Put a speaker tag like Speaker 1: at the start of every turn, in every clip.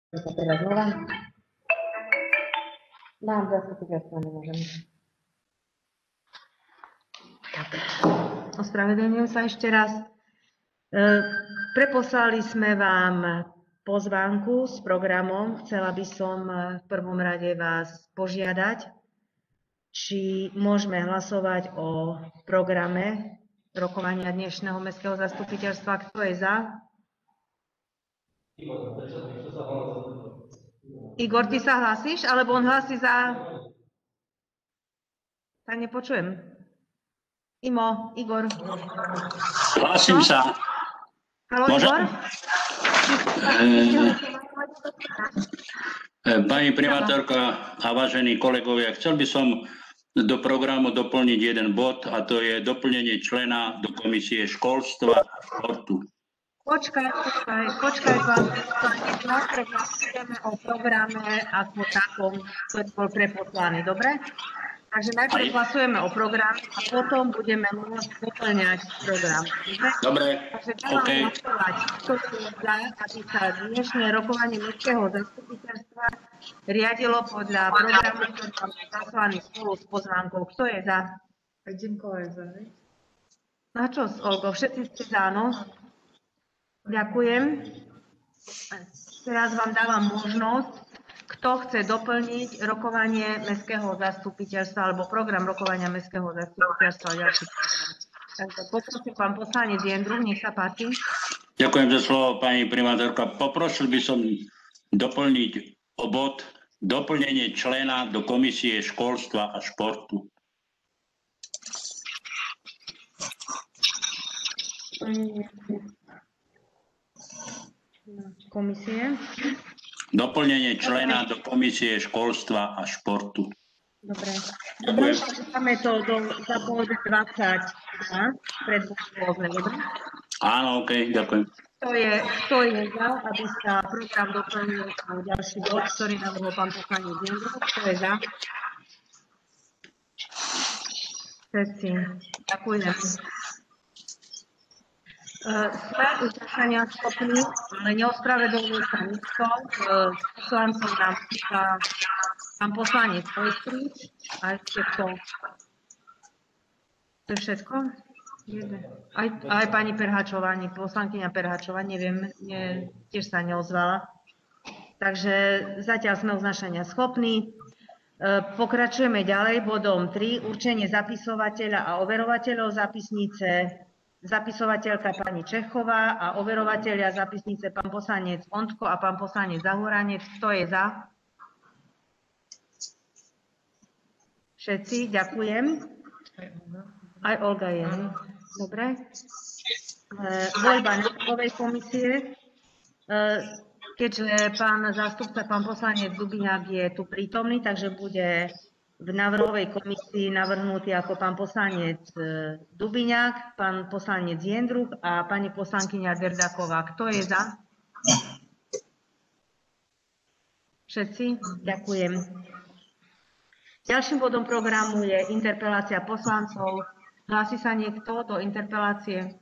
Speaker 1: Teraz znova. Mám zastupiteľstvo, nemôžem. Tak. Ospravedlňujem sa ešte raz. Preposlali sme vám pozvánku s programom. Chcela by som v prvom rade vás požiadať, či môžeme hlasovať o programe rokovania dnešného mestského zastupiteľstva. Kto je za? Igor, ty sa hlasíš? Alebo on hlasí za... Tak nepočujem. Igor.
Speaker 2: Hlasím sa.
Speaker 1: Haló, Igor?
Speaker 2: Pani primátorka a vážení kolegovia, chcel by som do programu doplniť jeden bod, a to je doplnenie člena do komisie školstva a športu.
Speaker 1: Počkaj, pán poslanec, najprv hlasujeme o programe ako takom, ktorý bol preposlaný, dobre? Takže najprv hlasujeme o programe a potom budeme môcť doplňať program.
Speaker 2: Dobre,
Speaker 1: takže dávam hlasovať, kto je za, aby sa dnešné rokovanie mestského zastupiteľstva riadilo podľa programu, ktorý bol zaslaný spolu s pozvánkou. Kto je za?
Speaker 3: Edinko je za.
Speaker 1: Na čo, Olgo? Všetci ste za, no? Ďakujem. Teraz vám dávam možnosť, kto chce doplniť rokovanie mestského zastupiteľstva alebo program rokovania mestského zastupiteľstva. Takže poprosím pán poslanec Jendruch, nech sa páči.
Speaker 2: Ďakujem za slovo, pani primátorka. Poprosil by som doplniť o bod doplnenie člena do komisie školstva a športu.
Speaker 1: Komisie.
Speaker 2: Doplnenie člena do komisie školstva a športu.
Speaker 1: Dobre. Dáme to za pôvod 20 pred rôzne, dobre?
Speaker 2: Áno, OK, ďakujem.
Speaker 1: Kto je za, aby sa program doplnil o ďalší bod, ktorý navrhol pán poslanec Jendruch? Kto je za? Všetci. Ďakujem. Sme uznesenia schopní, ale neospravedlňujú sa nikto. Poslancov nám pýta pán poslanec Ojstrič a ešte kto? To je všetko? Aj pani Perhačová, poslankyňa Perhačová, neviem, tiež sa neozvala. Takže zatiaľ sme uznášania schopní. Pokračujeme ďalej bodom 3, určenie zapisovateľa a overovateľov zápisnice. Zapisovateľka pani Čechová a overovateľia zápisnice pán poslanec Ondko a pán poslanec Zahoranec. Kto je za? Všetci, ďakujem. Aj Olga je. Dobre. Voľba národnej komisie. Keďže pán zástupca, pán poslanec Dubiňák je tu prítomný, takže bude v návrhovej komisii navrhnutý ako pán poslanec Dubiňák, pán poslanec Jendruch a pani poslankyňa Derdaková. Kto je za? Všetci? Ďakujem. Ďalším bodom programu je interpelácia poslancov. Hlási sa niekto do interpelácie?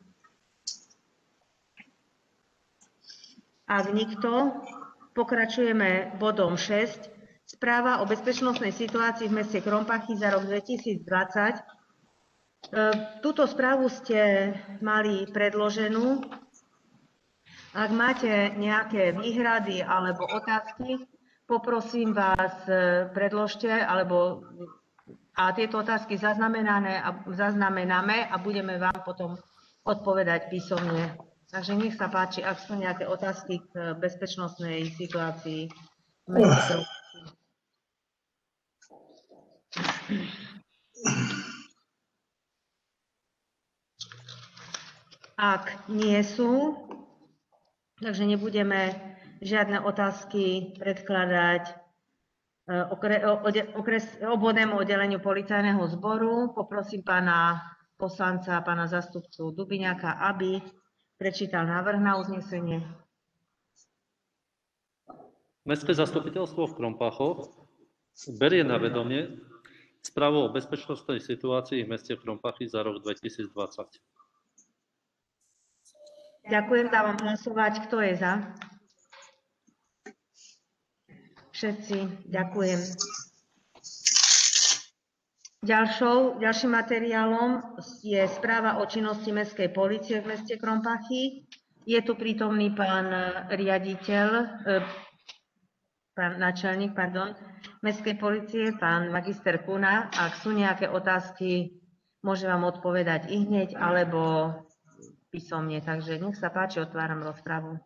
Speaker 1: Ak nikto, pokračujeme bodom 6. Správa o bezpečnostnej situácii v meste Krompachy za rok 2020. Túto správu ste mali predloženú. Ak máte nejaké výhrady alebo otázky, poprosím vás, predložte, a tieto otázky zaznamenáme a budeme vám potom odpovedať písomne. Takže nech sa páči, ak sú nejaké otázky k bezpečnostnej situácii v meste. Ak nie sú, takže nebudeme žiadne otázky predkladať obvodnému oddeleniu policajného zboru. Poprosím pána poslanca, pána zástupcu Dubiňáka, aby prečítal návrh na uznesenie.
Speaker 4: Mestské zastupiteľstvo v Krompachoch berie na vedomie správu o bezpečnostnej situácii v meste Krompachy za rok 2020.
Speaker 1: Ďakujem, dávam hlasovať. Kto je za? Všetci, ďakujem. Ďalším materiálom je správa o činnosti Mestskej polície v meste Krompachy. Je tu prítomný pán riaditeľ, pán náčelník, Mestskej polície, pán magister Kuna. Ak sú nejaké otázky, môže vám odpovedať ihneď alebo písomne. Takže nech sa páči, otváram rozpravu.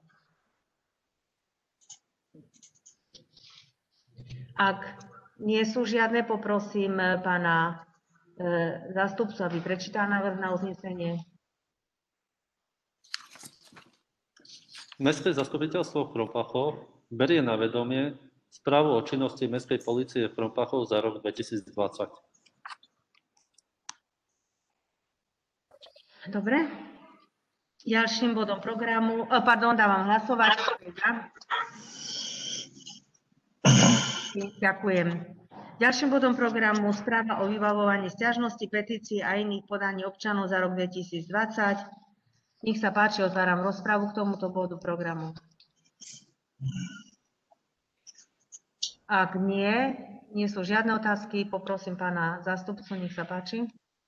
Speaker 1: Ak nie sú žiadne, poprosím pána zástupcu, aby prečítal návrh na uznesenie.
Speaker 4: Mestské zastupiteľstvo v Krompachoch berie na vedomie správu o činnosti Mestskej polície v Krompachoch za rok 2020.
Speaker 1: Dobre. Ďalším bodom programu, dávam hlasovať. Ďakujem. Ďalším bodom programu správa o vybavovaní sťažností, petícií a iných podaní občanov za rok 2020. Nech sa páči, otváram rozpravu k tomuto bodu programu. Ak nie sú žiadne otázky, poprosím pána zástupcu, nech sa páči.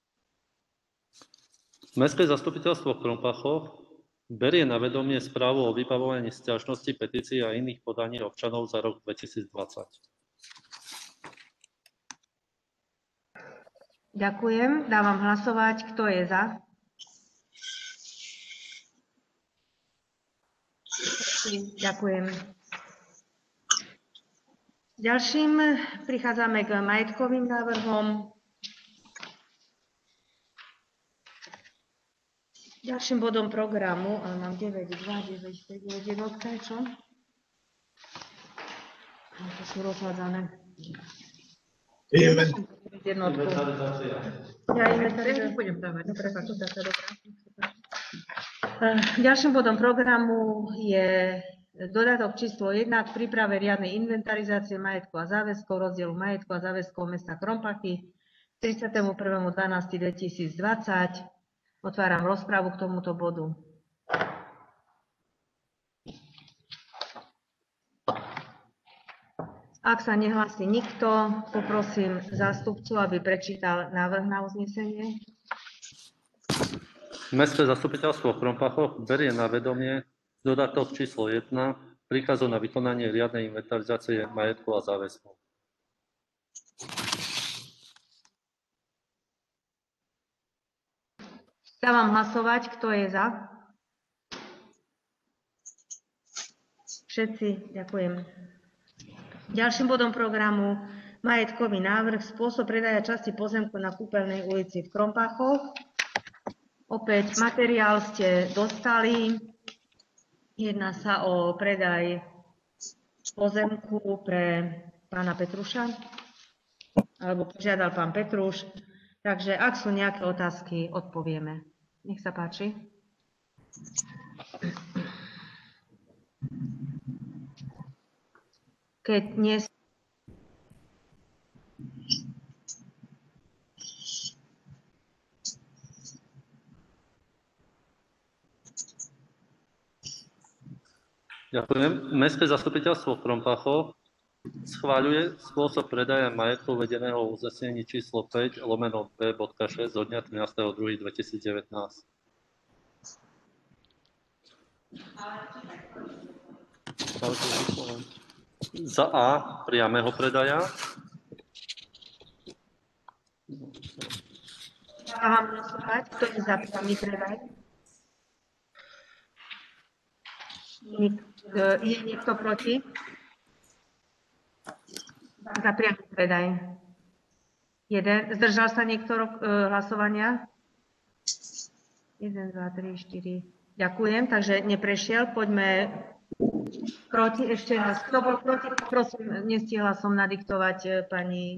Speaker 4: Mestské zastupiteľstvo v Krompachoch berie na vedomie správu o vybavovaní sťažností, petícií a iných podaní občanov za rok 2020.
Speaker 1: Ďakujem. Dávam hlasovať. Kto je za? Ďakujem. Ďalším prichádzame k majetkovým návrhom. Ďalším bodom programu, ale mám 9, 2, 9, 5, 9, jednotka, čo? To sú rozhádzané. Jednotku. Ďalším bodom programu je dodatok číslo 1 k príprave riadnej inventarizácie majetku a záväzkov, rozdielu majetku a záväzkov mesta Krompachy 31.12.2020. Otváram rozprávu k tomuto bodu. Ak sa nehlási nikto, poprosím zástupcu, aby prečítal návrh na uznesenie.
Speaker 4: Mestské zastupiteľstvo v Krompachoch berie na vedomie dodatok číslo 1 príkazu na vykonanie riadnej inventarizácie majetku a záväzkov.
Speaker 1: Dávam hlasovať, kto je za. Všetci, ďakujem. Ďalším bodom programu majetkový návrh, spôsob predaja časti pozemku na Kúpeľnej ulici v Krompachoch. Opäť materiál ste dostali. Jedná sa o predaj pozemku pre pána Petruša, alebo požiadal pán Petruš. Takže ak sú nejaké otázky, odpovieme. Nech sa páči. Keď nie...
Speaker 4: Ďakujem. Mestské zastupiteľstvo v Krompachoch schváľuje spôsob predaja majetku vedeného v uznesení číslo 5/B.6 zo dňa 13.2.2019. Za A priameho predaja.
Speaker 1: Dávam hlasovať, kto je za priamy predaj. Je niekto proti? Za priamy predaj. Jeden. Zdržal sa niekto hlasovania? 1, 2, 3, 4. Ďakujem, takže neprešiel. Poďme proti ešte raz. Kto bol proti? Prosím, nestihla som nadiktovať pani...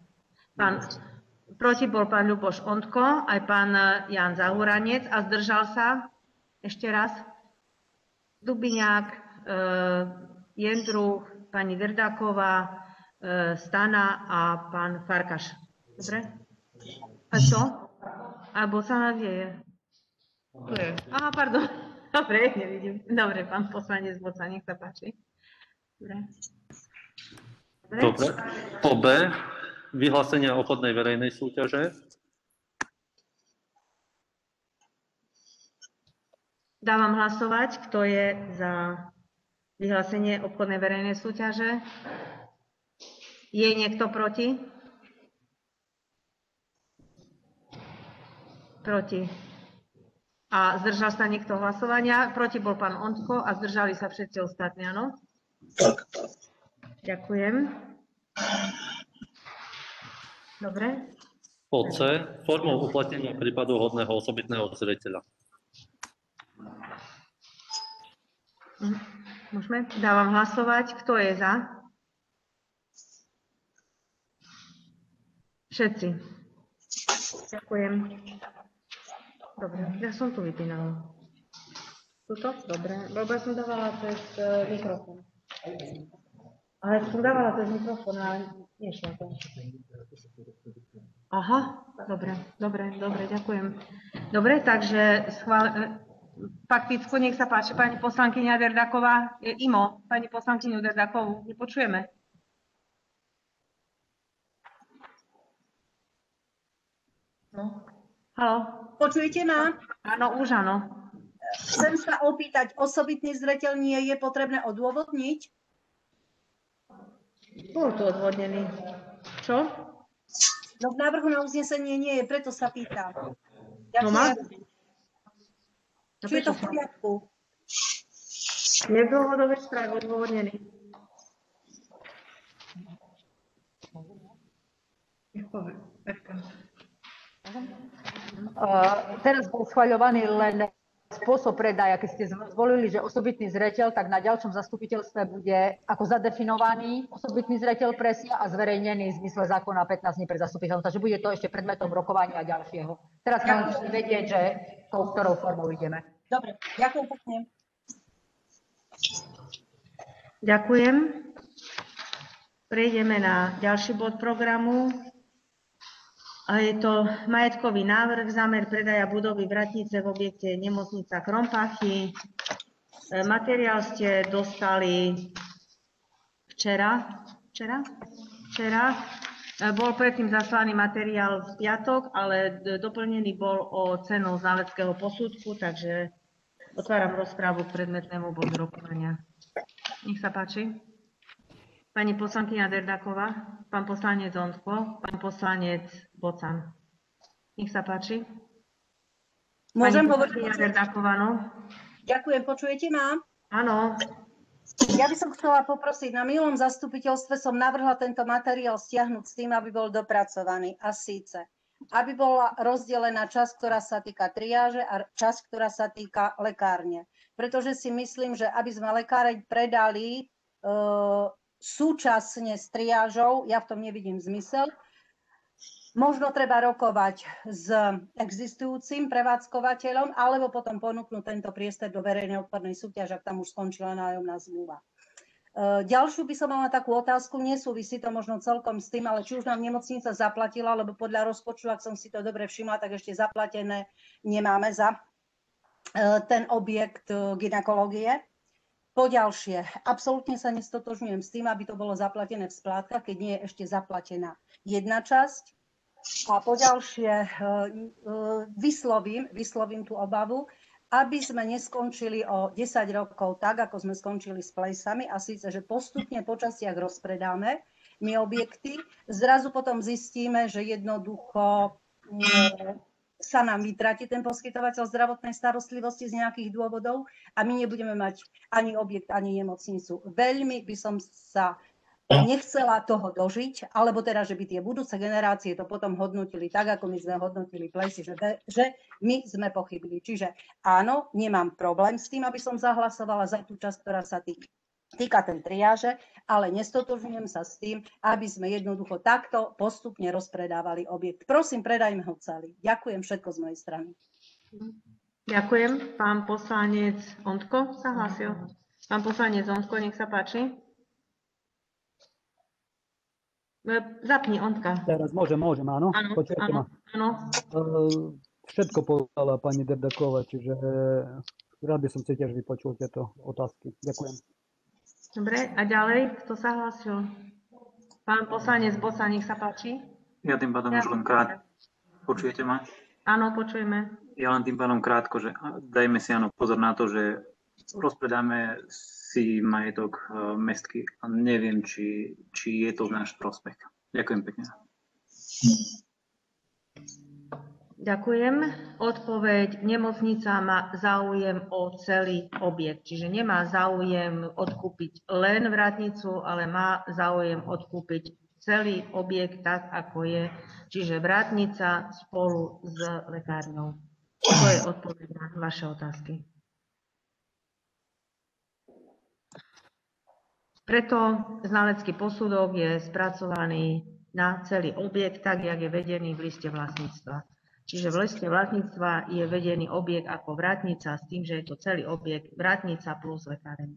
Speaker 1: Proti bol pán Ľuboš Ondko, aj pán Jan Zahuranec a zdržal sa ešte raz Dubiňák, Jendruch, pani Drdáková, Stana a pán Farkaš. Dobre? A čo? Alebo sa nadieje? Aha, pardon. Dobre, nevidím. Dobre, pán poslanec Boca, nech sa páči. Dobre.
Speaker 4: Dobre. Po B, vyhlásenie obchodnej verejnej súťaže.
Speaker 1: Dávam hlasovať, kto je za vyhlásenie obchodnej verejnej súťaže. Je niekto proti? Proti. A zdržal sa niekto hlasovania? Proti bol pán Ondko a zdržali sa všetci ostatní, áno?
Speaker 2: Tak.
Speaker 1: Ďakujem. Dobre.
Speaker 4: Po C, formou uplatnenia prípadu hodného osobitného zreteľa.
Speaker 1: Môžeme? Dávam hlasovať. Kto je za? Všetci. Ďakujem. Dobre, ja som tu vypínala. Tuto? Dobre. Lebo ja som dávala cez mikrofón. Ale som dávala cez mikrofón, ale nešlo to. Aha, dobre, ďakujem. Dobre, takže fakticky, nech sa páči, pani poslankyňa Derdaková, pani poslankyňu Derdakovú, nepočujeme.
Speaker 3: No.
Speaker 1: Haló?
Speaker 5: Počujete ma?
Speaker 1: Áno, už áno.
Speaker 5: Chcem sa opýtať, osobitný zreteľ nie je potrebné odôvodniť?
Speaker 1: Bol tu odvodnený. Čo?
Speaker 5: No v návrhu na uznesenie nie je, preto sa pýtam.
Speaker 1: No má?
Speaker 5: Či je to v poriadku?
Speaker 1: Je v dôvodovej správe odôvodnený.
Speaker 3: Teraz bol schvaľovaný len spôsob predaja. Keď ste zvolili, že osobitný zreteľ, tak na ďalšom zastupiteľstve bude ako zadefinovaný osobitný zreteľ presia a zverejnený v zmysle zákona 15 dní pred zastupiteľom. Takže bude to ešte predmetom rokovania ďalšieho. Teraz máme vedieť, že ktorou formou ideme.
Speaker 5: Dobre, ďakujem pekne.
Speaker 1: Ďakujem. Prejdeme na ďalší bod programu. A je to majetkový návrh, zámer predaja budovy Vratnice v objekte nemocnica Krompachy. Materiál ste dostali včera. Bol predtým zaslaný materiál v piatok, ale doplnený bol o cenu znaleckého posudku, takže otváram rozprávu k predmetnému bodu rokovania. Nech sa páči. Pani poslankyňa Derdaková, pán poslanec Ondko, pán poslanec Bocan. Nech sa páči.
Speaker 5: Môžem
Speaker 1: Pani
Speaker 5: hovoriť?
Speaker 1: poslankyňa Derdaková, no?
Speaker 5: Ďakujem, počujete ma?
Speaker 1: Áno.
Speaker 5: Ja by som chcela poprosiť, na minulom zastupiteľstve som navrhla tento materiál stiahnuť s tým, aby bol dopracovaný. A síce, aby bola rozdelená časť, ktorá sa týka triáže a časť, ktorá sa týka lekárne. Pretože si myslím, že aby sme lekáreň predali súčasne s triážou, ja v tom nevidím zmysel. Možno treba rokovať s existujúcim prevádzkovateľom, alebo potom ponúknuť tento priestor do verejnej obchodnej súťaže, ak tam už skončila nájomná zmluva. Ďalšiu by som mala takú otázku, nesúvisí to možno celkom s tým, ale či už nám nemocnica zaplatila, lebo podľa rozpočtu, ak som si to dobre všimla, tak ešte zaplatené nemáme za ten objekt gynekológie. Poďalšie, absolútne sa nestotožňujem s tým, aby to bolo zaplatené v splátkach, keď nie je ešte zaplatená jedna časť. A poďalšie, vyslovím tú obavu, aby sme neskončili o 10 rokov tak, ako sme skončili s plejsami, a síce, že postupne po častiach rozpredáme my objekty, zrazu potom zistíme, že jednoducho sa nám vytratí ten poskytovateľ zdravotnej starostlivosti z nejakých dôvodov a my nebudeme mať ani objekt, ani nemocnicu. Veľmi by som sa nechcela toho dožiť, alebo teda, že by tie budúce generácie to potom hodnotili tak, ako my sme hodnotili plesy, že my sme pochybili. Čiže áno, nemám problém s tým, aby som zahlasovala za tú časť, ktorá sa týka ten triáže, ale nestotožňujem sa s tým, aby sme jednoducho takto postupne rozpredávali objekt. Prosím, predajme ho celý. Ďakujem, všetko z mojej strany.
Speaker 1: Ďakujem. Pán poslanec Ondko sa hlásil. Pán poslanec Ondko, nech sa páči. Zapni Ondka.
Speaker 6: Teraz môžem, áno. Počujete ma?
Speaker 1: Áno.
Speaker 6: Všetko povedala pani Derdaková, čiže rád by som si tiež vypočul tieto otázky. Ďakujem.
Speaker 1: Dobre, a ďalej, kto sa hlásil? Pán poslanec Boca, nech sa páči.
Speaker 7: Ja tým pádom už len krátko. Počujete ma?
Speaker 1: Áno, počujeme.
Speaker 7: Ja len tým pádom krátko, že dajme si pozor na to, že rozpredáme si majetok mestský a neviem, či je to v náš prospech. Ďakujem pekne.
Speaker 1: Ďakujem. Odpoveď. Nemocnica má záujem o celý objekt, čiže nemá záujem odkúpiť len vrátnicu, ale má záujem odkúpiť celý objekt tak, ako je, čiže vrátnica spolu s lekárňou. To je odpoveď na vaše otázky. Preto znalecký posudok je spracovaný na celý objekt, tak, jak je vedený v liste vlastníctva. Čiže v liste vlastníctva je vedený objekt ako vrátnica s tým, že je to celý objekt vrátnica plus lekáreň.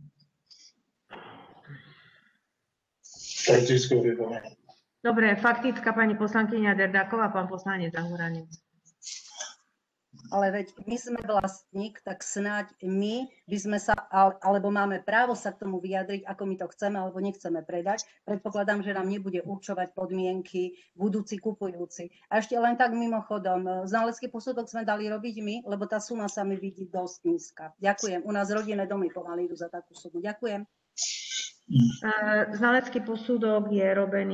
Speaker 1: Dobre, faktická pani poslankyňa Derdáková, pán poslanec Zahuranec.
Speaker 5: Ale veď my sme vlastník, tak snáď my by sme sa, alebo máme právo sa k tomu vyjadriť, ako my to chceme alebo nechceme predať. Predpokladám, že nám nebude určovať podmienky budúci kupujúci. A ešte len tak mimochodom, znalecký posudok sme dali robiť my, lebo tá suma sa mi vidí dosť nízka. Ďakujem. U nás rodinné domy pomaly idú za takú sumu. Ďakujem.
Speaker 1: Znalecký posudok je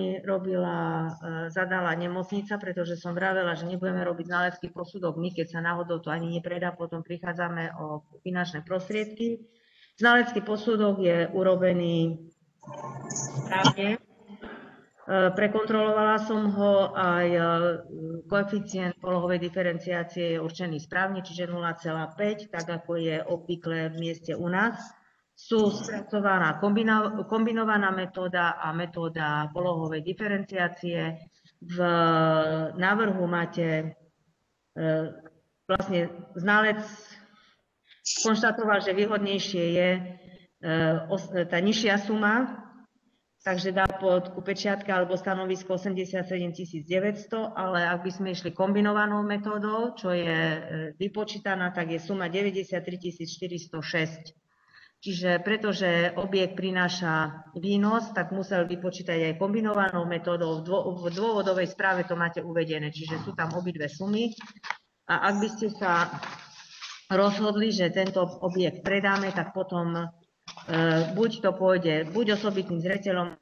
Speaker 1: zadala nemocnica, pretože som vravela, že nebudeme robiť znalecký posudok my, keď sa náhodou to ani nepredá, potom prichádzame o finančné prostriedky. Znalecký posudok je urobený správne. Prekontrolovala som ho, aj koeficient polohovej diferenciácie je určený správne, čiže 0,5, tak ako je obvykle v mieste u nás. Sú spracovaná kombinovaná metóda a metóda polohovej diferenciácie. V návrhu máte, vlastne znalec konštatoval, že výhodnejšie je tá nižšia suma, takže dá pod pečiatka alebo stanovisko 87 900, ale ak by sme išli kombinovanou metódou, čo je vypočítaná, tak je suma 93 406. Čiže pretože objekt prináša výnos, tak musel vypočítať aj kombinovanou metódou. V dôvodovej správe to máte uvedené, čiže sú tam obidve sumy. A ak by ste sa rozhodli, že tento objekt predáme, tak potom buď to pôjde buď osobitným zreteľom,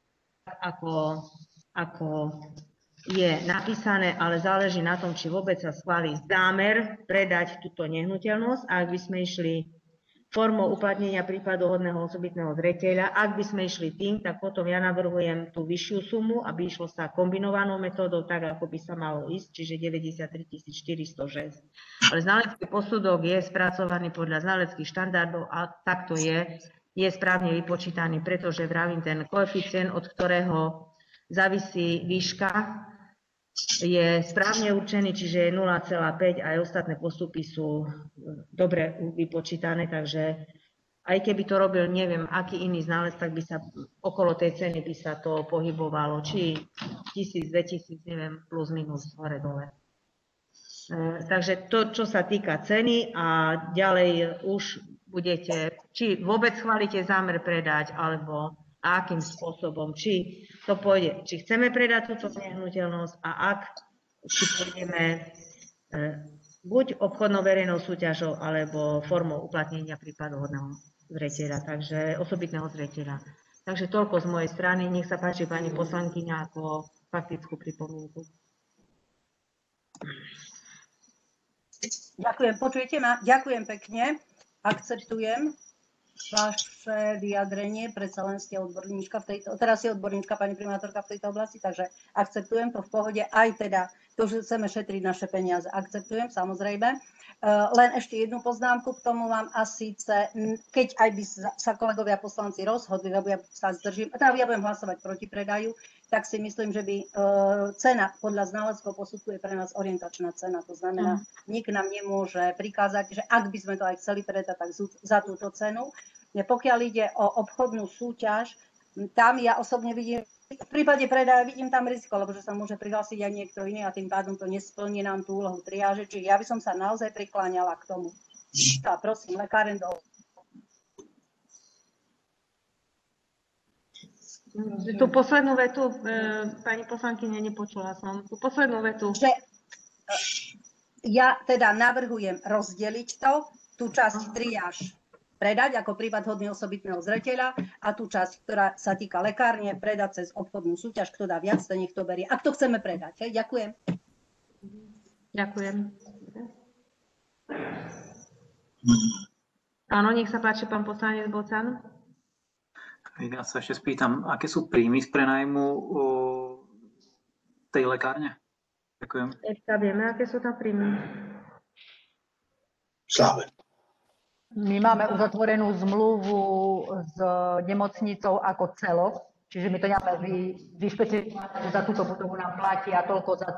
Speaker 1: ako je napísané, ale záleží na tom, či vôbec sa schváli zámer predať túto nehnuteľnosť. A ak by sme išli formou uplatnenia prípadu hodného osobitného zreteľa. Ak by sme išli tým, tak potom ja navrhujem tú vyššiu sumu, aby išlo sa kombinovanou metódou, tak ako by sa malo ísť, čiže 93 406. Ale znalecký posudok je spracovaný podľa znaleckých štandardov a takto je správne vypočítaný, pretože vravím, ten koeficient, od ktorého závisí výška, je správne určený, čiže je 0,5 a aj ostatné postupy sú dobre vypočítané, takže aj keby to robil neviem aký iný znalec, tak by sa okolo tej ceny by sa to pohybovalo, či 1000, 2000, neviem, plus minus hore dole. Takže to, čo sa týka ceny a ďalej už budete, či vôbec chválite zámer predať, alebo a akým spôsobom, či to pôjde, či chceme predať túto nehnuteľnosť a či pôjdeme buď obchodnou verejnou súťažou, alebo formou uplatnenia prípadu hodného zreteľa, takže osobitného zreteľa. Takže toľko z mojej strany. Nech sa páči pani poslankyňa ako faktickú pripomienku.
Speaker 5: Ďakujem, počujete ma? Ďakujem pekne, akceptujem vaše vyjadrenie, predsa len ste odborníčka v tejto, teraz je odborníčka pani primátorka v tejto oblasti, takže akceptujem to v pohode, aj teda to, že chceme šetriť naše peniaze, akceptujem samozrejme. Len ešte jednu poznámku k tomu mám a síce, keď aj by sa kolegovia poslanci rozhodli, lebo ja sa zdržím, teda ja budem hlasovať proti predaju, tak si myslím, že by cena podľa znaleckého posudku je pre nás orientačná cena, to znamená, nik nám nemôže prikázať, že ak by sme to aj chceli predať, tak za túto cenu. Pokiaľ ide o obchodnú súťaž, tam ja osobne vidím, v prípade predaja vidím tam riziko, lebo že sa môže prihlásiť aj niekto iný a tým pádom to nesplní nám tú úlohu triáže, čiže ja by som sa naozaj prikláňala k tomu. A prosím, lekáren do...
Speaker 1: Tú poslednú vetu, pani poslankyne, nepočula som. Tú poslednú vetu.
Speaker 5: Že ja teda navrhujem rozdeliť to, tú časť 3 až predať ako prípad hodný osobitného zreteľa a tú časť, ktorá sa týka lekárne, predať cez obchodnú súťaž. Kto dá viac, to nech to berie. Ak to chceme predať. Hej? Ďakujem.
Speaker 1: Ďakujem. Áno, nech sa páči, pán poslanec Bocan.
Speaker 7: Ja sa ešte spýtam, aké sú príjmy z prenajmu tej lekárne? Ďakujem.
Speaker 1: Eďka, vieme, aké sú tam príjmy?
Speaker 8: Slave.
Speaker 3: My máme uzatvorenú zmluvu s nemocnicou ako celok, čiže my to nemáme vyšpecifikovať, že za túto budovu nám platí a toľko za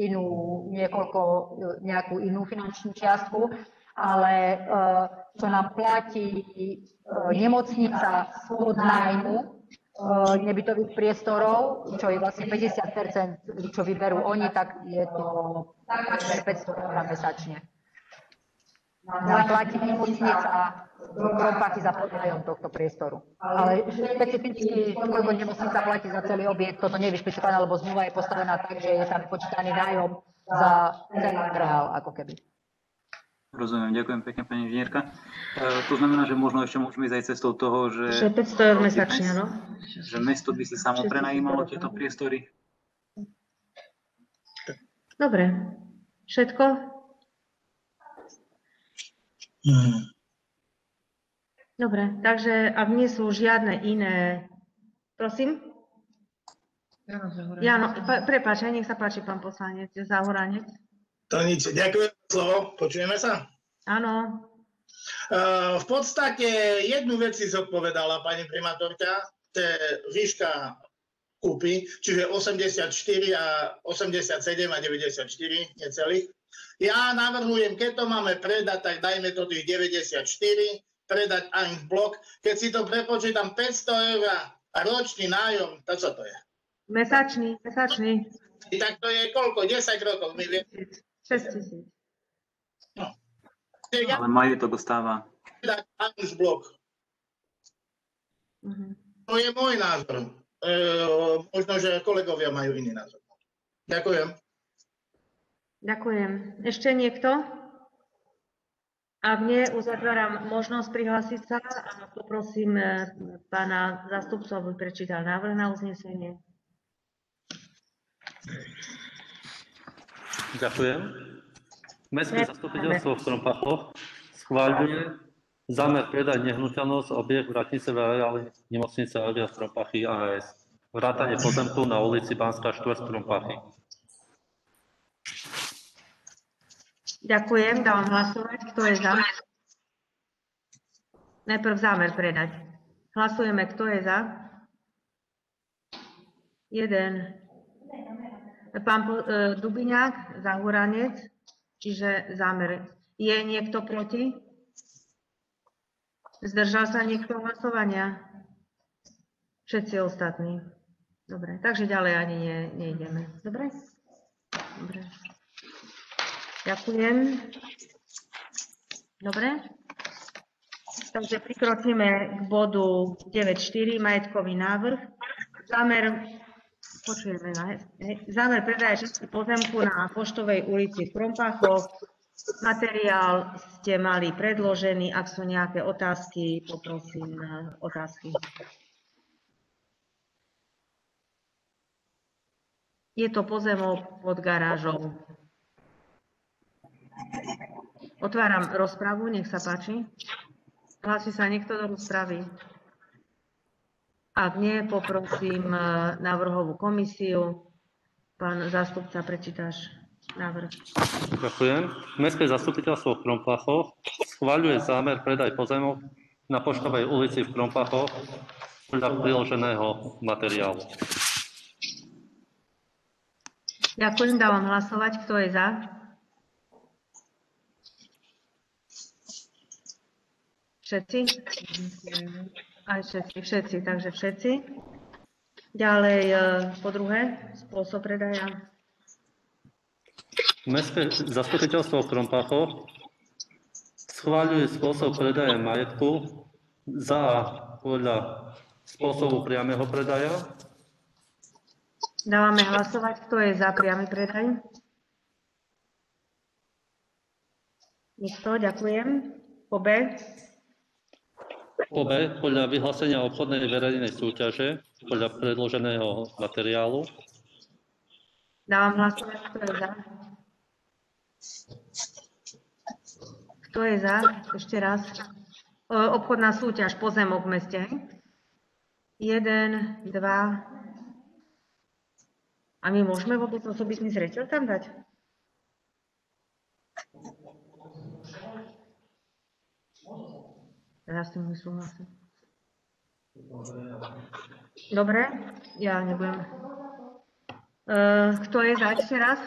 Speaker 3: nejakú inú finančnú čiastku, ale čo nám platí nemocnica z podnájmu nebytových priestorov, čo je vlastne 50%, čo vyberú oni, tak je to 500 eur mesačne. Nám platí nemocnica Krompachy za podnájom tohto priestoru. Ale špecificky, koľko nemocnica platí za celý objekt, toto nie je vyšpecifikované, lebo zmluva je postavená tak, že je tam vypočítaný nájom za celý areál, ako keby.
Speaker 7: Rozumiem, ďakujem pekne, pani inžinierka. To znamená, že možno ešte môžeme ísť aj cestou toho, že
Speaker 1: 500 eur mesačne, no?
Speaker 7: Že mesto by si samo prenajímalo tieto priestory.
Speaker 1: Dobre. Všetko? Dobre, takže ak nie sú žiadne iné... Prosím? Jano, prepáč, nech sa páči, pán poslanec Zahoranec.
Speaker 8: To nič, ďakujem za slovo, počujeme sa?
Speaker 1: Áno.
Speaker 8: V podstate jednu vec si zodpovedala pani primátorka, to je výška kúpy, čiže 84 a 87 a 94 necelých. Ja navrhujem, keď to máme predať, tak dajme to tých 94, predať aj blok. Keď si to prepočítam 500 eur a ročný nájom, to čo to je?
Speaker 1: Mesačný.
Speaker 8: Tak to je koľko? 10 rokov, my vieme.
Speaker 1: 6 000.
Speaker 8: No.
Speaker 7: Ale majetok dostáva.
Speaker 8: Predať aj blok. To je môj názor. Možno, že kolegovia majú iný názor. Ďakujem.
Speaker 1: Ďakujem. Ešte niekto? Ak nie, uzatváram možnosť prihlásiť sa a poprosím pána zástupcu, aby prečítal návrh na uznesenie.
Speaker 4: Ďakujem. Mestské zastupiteľstvo v Krompachoch schváľuje zámer predať nehnuteľnosť objekt vrátnice v areáli nemocnice Elias Krompachy AS. Vrátanie pozemku na ulici Banská 4 Krompachy.
Speaker 1: Ďakujem, dávam hlasovať. Kto je za? Najprv zámer predať. Hlasujeme, kto je za? 1. Pán Dubiňák, Zahuranec, čiže zámer. Je niekto proti? Zdržal sa niekto hlasovania? Všetci ostatní. Dobre, takže ďalej ani nejdeme. Dobre? Dobre. Ďakujem. Dobre. Takže prikročíme k bodu 9.4, majetkový návrh. Zámer predaja časti pozemku na Poštovej ulici v Krompachoch. Materiál ste mali predložený. Ak sú nejaké otázky, poprosím otázky. Je to pozemok pod garážou. Otváram rozpravu, nech sa páči. Hlási sa niekto do rozpravy? Ak nie, poprosím návrhovú komisiu. Pán zástupca, prečítaš návrh.
Speaker 4: Ďakujem. Mestské zastupiteľstvo v Krompachoch schvaľuje zámer predaj pozemok na Poštovej ulici v Krompachoch podľa priloženého materiálu.
Speaker 1: Ďakujem, dávam hlasovať. Kto je za? Všetci? Aj všetci, takže všetci. Ďalej, po druhé, spôsob predaja.
Speaker 4: Mestské zastupiteľstvo v Krompachoch schváľuje spôsob predaja majetku za podľa spôsobu priameho predaja.
Speaker 1: Dávame hlasovať, kto je za priamy predaj. Nikto, ďakujem. Po B.
Speaker 4: Po B, podľa vyhlásenia obchodnej verejnej súťaže, podľa predloženého materiálu.
Speaker 1: Dávam hlasovať, kto je za. Kto je za? Ešte raz. Obchodná súťaž, pozemok v meste. 1, 2. A my môžeme vôbec osobitný zreteľ tam dať? Ja s tým nesúhlasím. Dobre, ja nebudem. Kto je za ešte raz?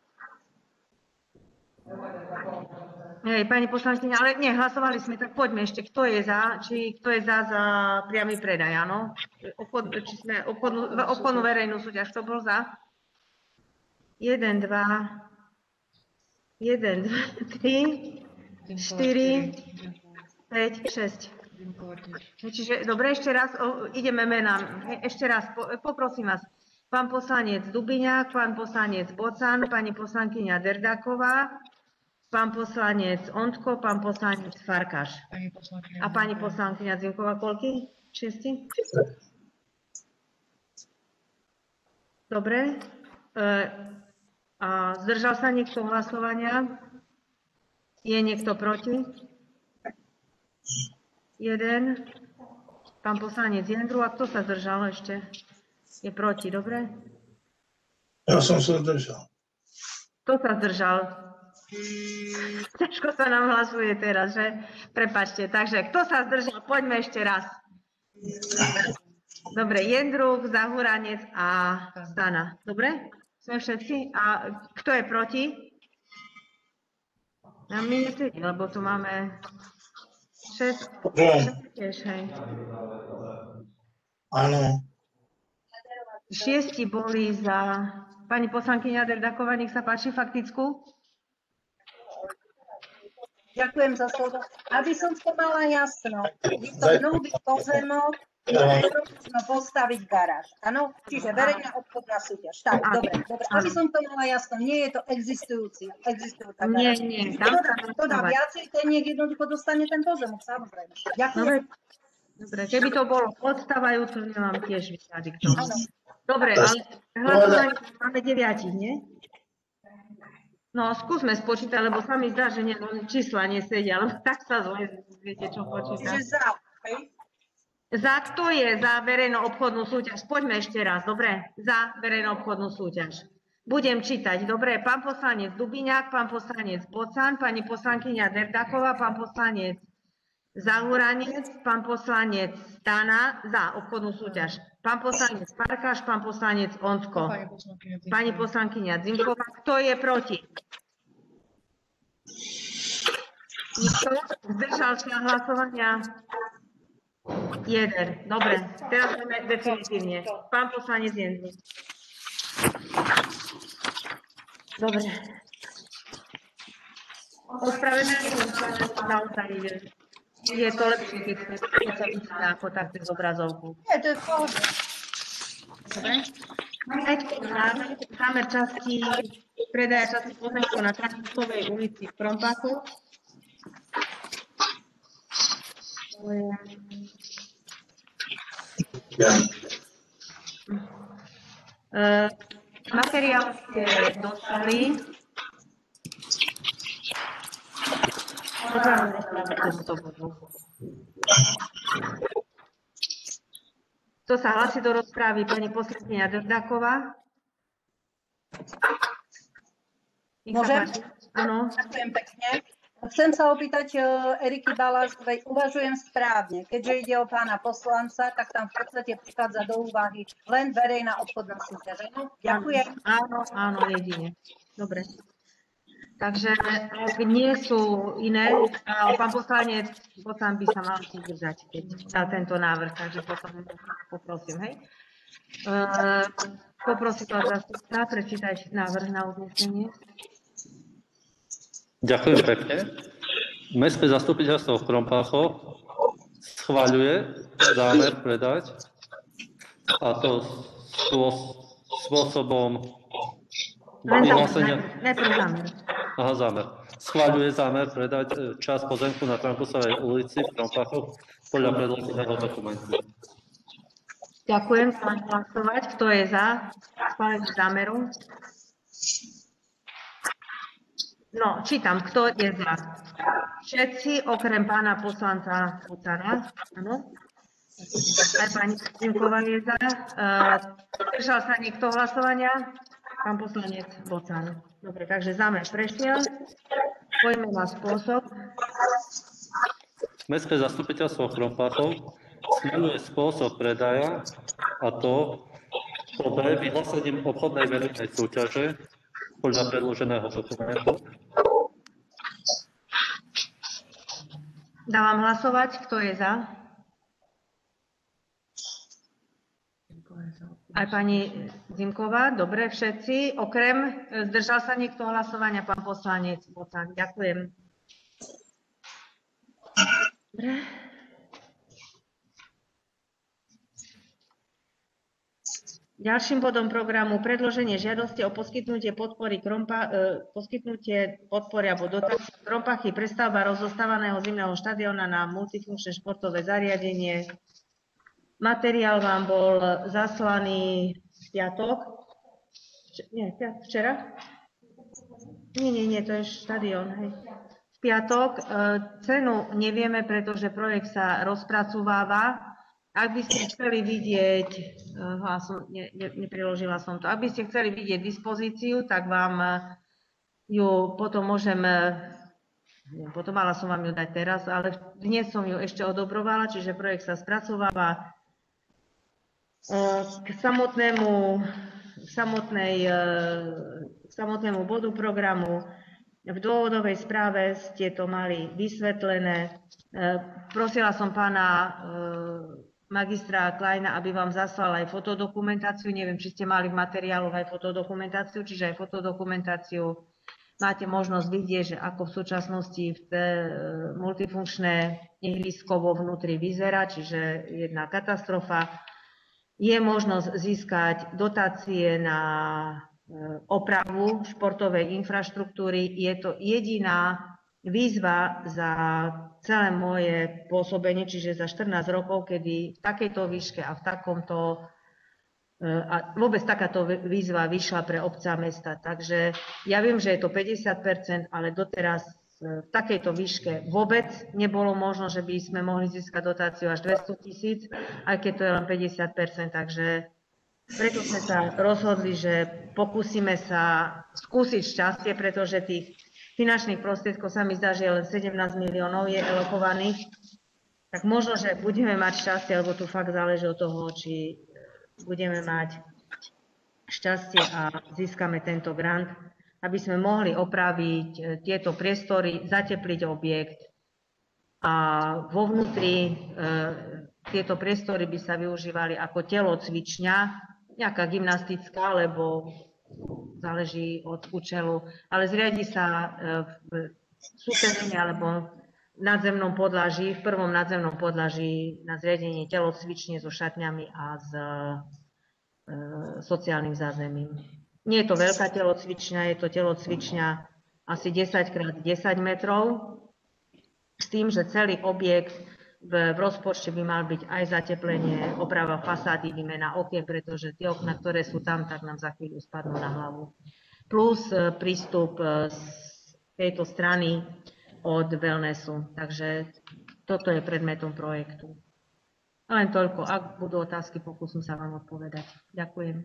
Speaker 1: Hej, pani poslankyňa, ale nie, hlasovali sme, tak poďme ešte. Kto je za priamy predaj, áno? Obchodnú verejnú súťaž, kto bol za? 1, 2, 3, 4, 5, 6. Čiže, dobre, ešte raz, ideme menám. Ešte raz, poprosím vás. Pán poslanec Dubiňák, pán poslanec Bocan, pani poslankyňa Derdáková, pán poslanec Ondko, pán poslanec Farkáš. A pani poslankyňa Zimková, koľky? 6? Dobre. A zdržal sa niekto hlasovania? Je niekto proti? 1. Pán poslanec Jendru, a kto sa zdržal ešte? Je proti, dobre?
Speaker 8: Ja som sa zdržal.
Speaker 1: Kto sa zdržal? Ťažko sa nám hlasuje teraz, že? Prepáčte, takže kto sa zdržal? Poďme ešte raz. Dobre, Jendruk, Zahuranec a Stana. Dobre? Sme všetci? A kto je proti? A my nesedí, lebo tu máme 6 tiež, hej.
Speaker 8: Áno.
Speaker 1: 6 boli za... Pani poslankyňa Derdáková, nech sa páči, faktickú.
Speaker 5: Ďakujem za slovo. Aby som to mala jasno, je to nový pozemok, postaviť garáž. Áno? Čiže verejná obchodná súťaž. Tak, dobre. Aby som to mala jasno, nie je to existujúca garáž.
Speaker 1: Nie.
Speaker 5: Kto dá viacej, ten nech jednoducho dostane ten pozemok, samozrejme. Ďakujem.
Speaker 1: Dobre, keby to bolo odstávajúce, nemám tiež výsady k tomu. Dobre, ale hlasovanie máme 9, nie? No, skúsme spočítať, lebo sa mi zdá, že čísla nesedia, lebo tak sa zle, viete, čo počítam.
Speaker 5: Čiže za, hej?
Speaker 1: Za, kto je za verejnú obchodnú súťaž? Poďme ešte raz, dobre? Za verejnú obchodnú súťaž. Budem čítať, dobre? Pán poslanec Dubiňák, pán poslanec Bocan, pani poslankyňa Derdáková, pán poslanec Zahuranec, pán poslanec Stana za obchodnú súťaž. Pán poslanec Farkáš, pán poslanec Ondko. Pani poslankyňa Zimková, kto je proti? Nikto? Zdržal sa hlasovania? 1. Dobre, teraz máme definitívne. Pán poslanec Jendru. Dobre. Ospravedlňujem sa, naozaj ide. Je to lepšie, keď sa vyčíta ako tak cez obrazovku.
Speaker 5: Nie, to je v pohode.
Speaker 1: Dobre. Zámer časti predaja časti pozemkov na Trávnikovej ulici v Krompáku. Materiál ste dostali. Kto sa hlási do rozprávy? Pani poslankyňa Derdáková.
Speaker 5: Môžem?
Speaker 1: Áno.
Speaker 5: Ďakujem pekne. Chcem sa opýtať Eriky Balášovej, uvažujem správne, keďže ide o pána poslanca, tak tam v podstate prichádza do úvahy len verejná obchodná súťaž. Ďakujem.
Speaker 1: Áno, jedine. Dobre. Takže ak nie sú iné, pán poslanec Bocan by sa mal zdržať, keď dá tento návrh, takže potom poprosím, hej. Poprosím vás zastupca, prečítať návrh na uznesenie.
Speaker 4: Ďakujem pekne. Mestské zastupiteľstvo v Krompáchoch schvaľuje zámer predať a to spôsobom
Speaker 1: Len
Speaker 4: vyhlásenia...
Speaker 1: najprv zámer.
Speaker 4: Aha, zámer. Schváľuje zámer predať časť pozemku na Krampusovej ulici v Krompachoch podľa predloženého dokumentu.
Speaker 1: Ďakujem, chcem hlasovať. Kto je za schválenie zámeru? No, čítam, kto je za. Všetci, okrem pána poslanca Bocana. Áno. Aj pani Zimková je za. Držal sa niekto hlasovania? Pán poslanec Bocan. Dobre, takže zámer prešiel. Poďme na spôsob.
Speaker 4: Mestské zastupiteľstvo Krompachov schvaľuje spôsob predaja, a to vyhlásením obchodnej verejnej súťaže podľa predloženého dokumentu.
Speaker 1: Dávam hlasovať, kto je za. Aj pani Zimková, dobre, všetci, okrem, zdržal sa niekto hlasovania, pán poslanec Bocan. Ďakujem. Dobre. Ďalším bodom programu predloženie žiadosti o poskytnutie podpory alebo dotácie Krompachy, prestavba rozostávaného zimného štadióna na multifunkčné športové zariadenie. Materiál vám bol zaslaný v piatok. Včera? Nie, to je štadión. Hej. V piatok. Cenu nevieme, pretože projekt sa rozpracováva. Ak by ste chceli vidieť, nepriložila som to, ak by ste chceli vidieť dispozíciu, tak vám ju potom môžem, potom mala som vám ju dať teraz, ale dnes som ju ešte odobrovala, čiže projekt sa spracováva. K samotnému bodu programu v dôvodovej správe ste to mali vysvetlené. Prosila som pána magistra Kleina, aby vám zaslal aj fotodokumentáciu. Neviem, či ste mali v materiáloch aj fotodokumentáciu, čiže aj fotodokumentáciu máte možnosť vidieť, že ako v súčasnosti multifunkčné ihrisko vo vnútri vyzerá, čiže jedna katastrofa. Je možnosť získať dotácie na opravu športovej infraštruktúry. Je to jediná výzva za celé moje pôsobenie, čiže za 14 rokov, kedy v takejto výške a v takomto a vôbec takáto výzva vyšla pre obce a mesta. Takže ja viem, že je to 50%, ale doteraz v takejto výške vôbec nebolo možno, že by sme mohli získať dotáciu až 200 000, aj keď to je len 50%. Takže preto sme sa rozhodli, že pokúsime sa skúsiť šťastie, pretože tých finančných prostriedkov sa mi zdá, že len 17 miliónov je elokovaných. Tak možno, že budeme mať šťastie, lebo tu fakt záleží od toho, či budeme mať šťastie a získame tento grant, aby sme mohli opraviť tieto priestory, zatepliť objekt a vo vnútri tieto priestory by sa využívali ako telocvičňa, nejaká gymnastická, lebo záleží od účelu, ale zriadi sa v súterení alebo nadzemnom podlaží, v prvom nadzemnom podlaží na zriadenie telocvične so šatňami a s sociálnym zázemím. Nie je to veľká telocvičňa, je to telocvičňa asi 10x10 metrov, s tým, že celý objekt v rozpočte by mal byť aj zateplenie, oprava fasády, výmena okien, pretože tie okná, ktoré sú tam, tak nám za chvíľu spadnú na hlavu. Plus prístup z tejto strany od wellnessu. Takže toto je predmetom projektu. Len toľko. Ak budú otázky, pokúsim sa vám odpovedať. Ďakujem.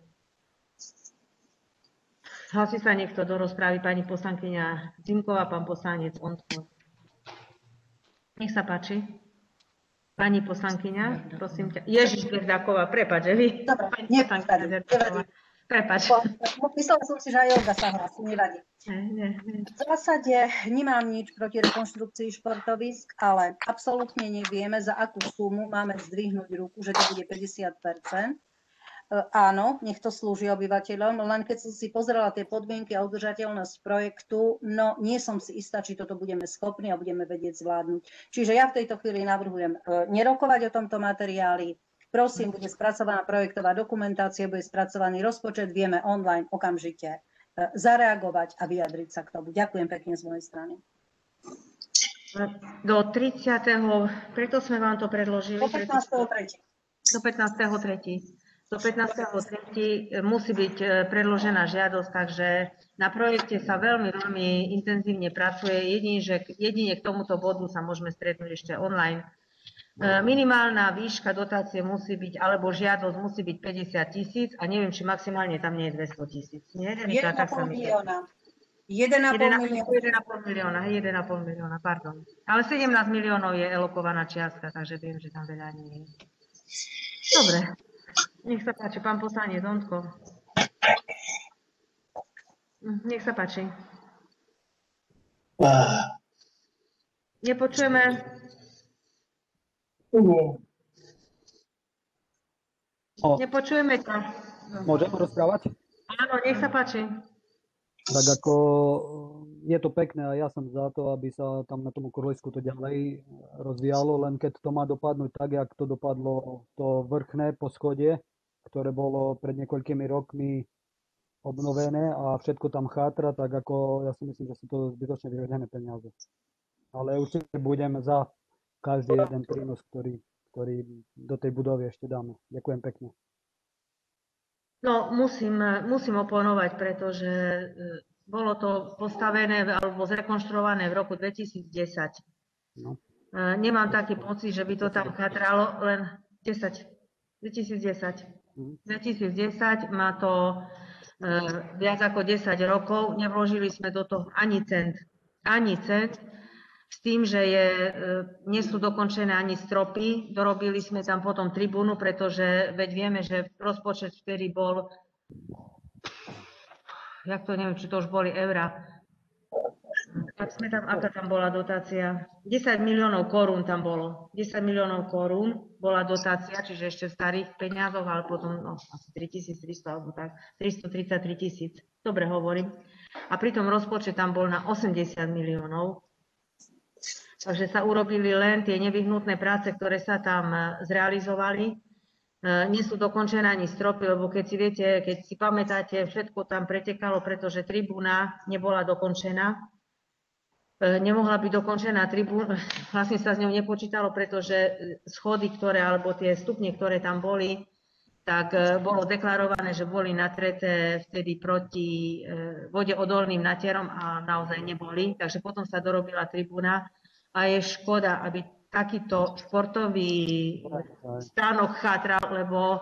Speaker 1: Hlasí sa niekto do rozprávy, pani poslankyňa Zimková, pán poslanec Ondko. Nech sa páči. Pani poslankyňa, prosím ťa. Ježiš Berdáková, prepáč, že vy?
Speaker 5: Dobre, nevadí.
Speaker 1: Prepáč.
Speaker 5: Myslela som si, že aj Olga sa hlasí, nevadí. V zásade nemám nič proti rekonštrukcii športovisk, ale absolútne nevieme, za akú sumu máme zdvihnúť ruku, že to bude 50%. Áno, nech to slúži obyvateľom, len keď som si pozrela tie podmienky a udržateľnosť projektu, no nie som si istá, či toto budeme schopní a budeme vedieť zvládnuť. Čiže ja v tejto chvíli navrhujem nerokovať o tomto materiáli, Prosím, bude spracovaná projektová dokumentácia, bude spracovaný rozpočet, vieme online okamžite zareagovať a vyjadriť sa k tomu. Ďakujem pekne z mojej strany.
Speaker 1: Do 30. preto sme vám to predložili.
Speaker 5: Do 15.3.
Speaker 1: Do 15.3. Do 15.3. musí byť predložená žiadosť, takže na projekte sa veľmi, veľmi intenzívne pracuje. Jedine k tomuto bodu sa môžeme stretnúť ešte online. Minimálna výška dotácie musí byť, alebo žiadosť musí byť 50 000 a neviem, či maximálne tam nie je 200 000. Nie?
Speaker 5: 1,5 milióna. 1,5
Speaker 1: milióna, pardon. Ale 17 miliónov je elokovaná čiastka, takže viem, že tam veľa nie je. Dobre, nech sa páči, pán poslanec Ondko. Nech sa páči. Nepočujeme. Nepočujeme ťa.
Speaker 6: Môžem rozprávať?
Speaker 1: Áno, nech sa páči.
Speaker 6: Tak ako je to pekné a ja som za to, aby sa tam na tom okruhlisku to ďalej rozvíjalo, len keď to má dopadnúť tak, jak to dopadlo to vrchné poschodie, ktoré bolo pred niekoľkými rokmi obnovené a všetko tam chátra, tak ako ja si myslím, že sú to zbytočne vyhodené peniaze. Ale určite budem za každý jeden prínos, ktorý do tej budovy ešte dáme. Ďakujem pekne.
Speaker 1: No, musím oponovať, pretože bolo to postavené alebo zrekonštruované v roku 2010.
Speaker 6: No.
Speaker 1: Nemám taký pocit, že by to tam chatralo len 2010. 2010 má to viac ako 10 rokov. Nevložili sme do toho ani cent. S tým, že nie sú dokončené ani stropy. Dorobili sme tam potom tribúnu, pretože veď vieme, že rozpočet vtedy bol, neviem, či to už boli eurá. Aká tam bola dotácia? 10 miliónov korún tam bolo. 10 miliónov korún bola dotácia, čiže ešte v starých peniazoch, ale potom asi 3300 alebo tak, 333 000. Dobre hovorím. A pritom rozpočet tam bol na 80 miliónov. Takže sa urobili len tie nevyhnutné práce, ktoré sa tam zrealizovali. Nie sú dokončené ani stropy, lebo keď si pamätáte, všetko tam pretekalo, pretože tribúna nebola dokončená. Nemohla byť dokončená tribúna, vlastne sa s ňou nepočítalo, pretože schody, alebo tie stupne, ktoré tam boli, tak bolo deklarované, že boli natreté vtedy proti vodeodolným natierom a naozaj neboli. Takže potom sa dorobila tribúna. A je škoda, aby takýto športový stánok chátral, lebo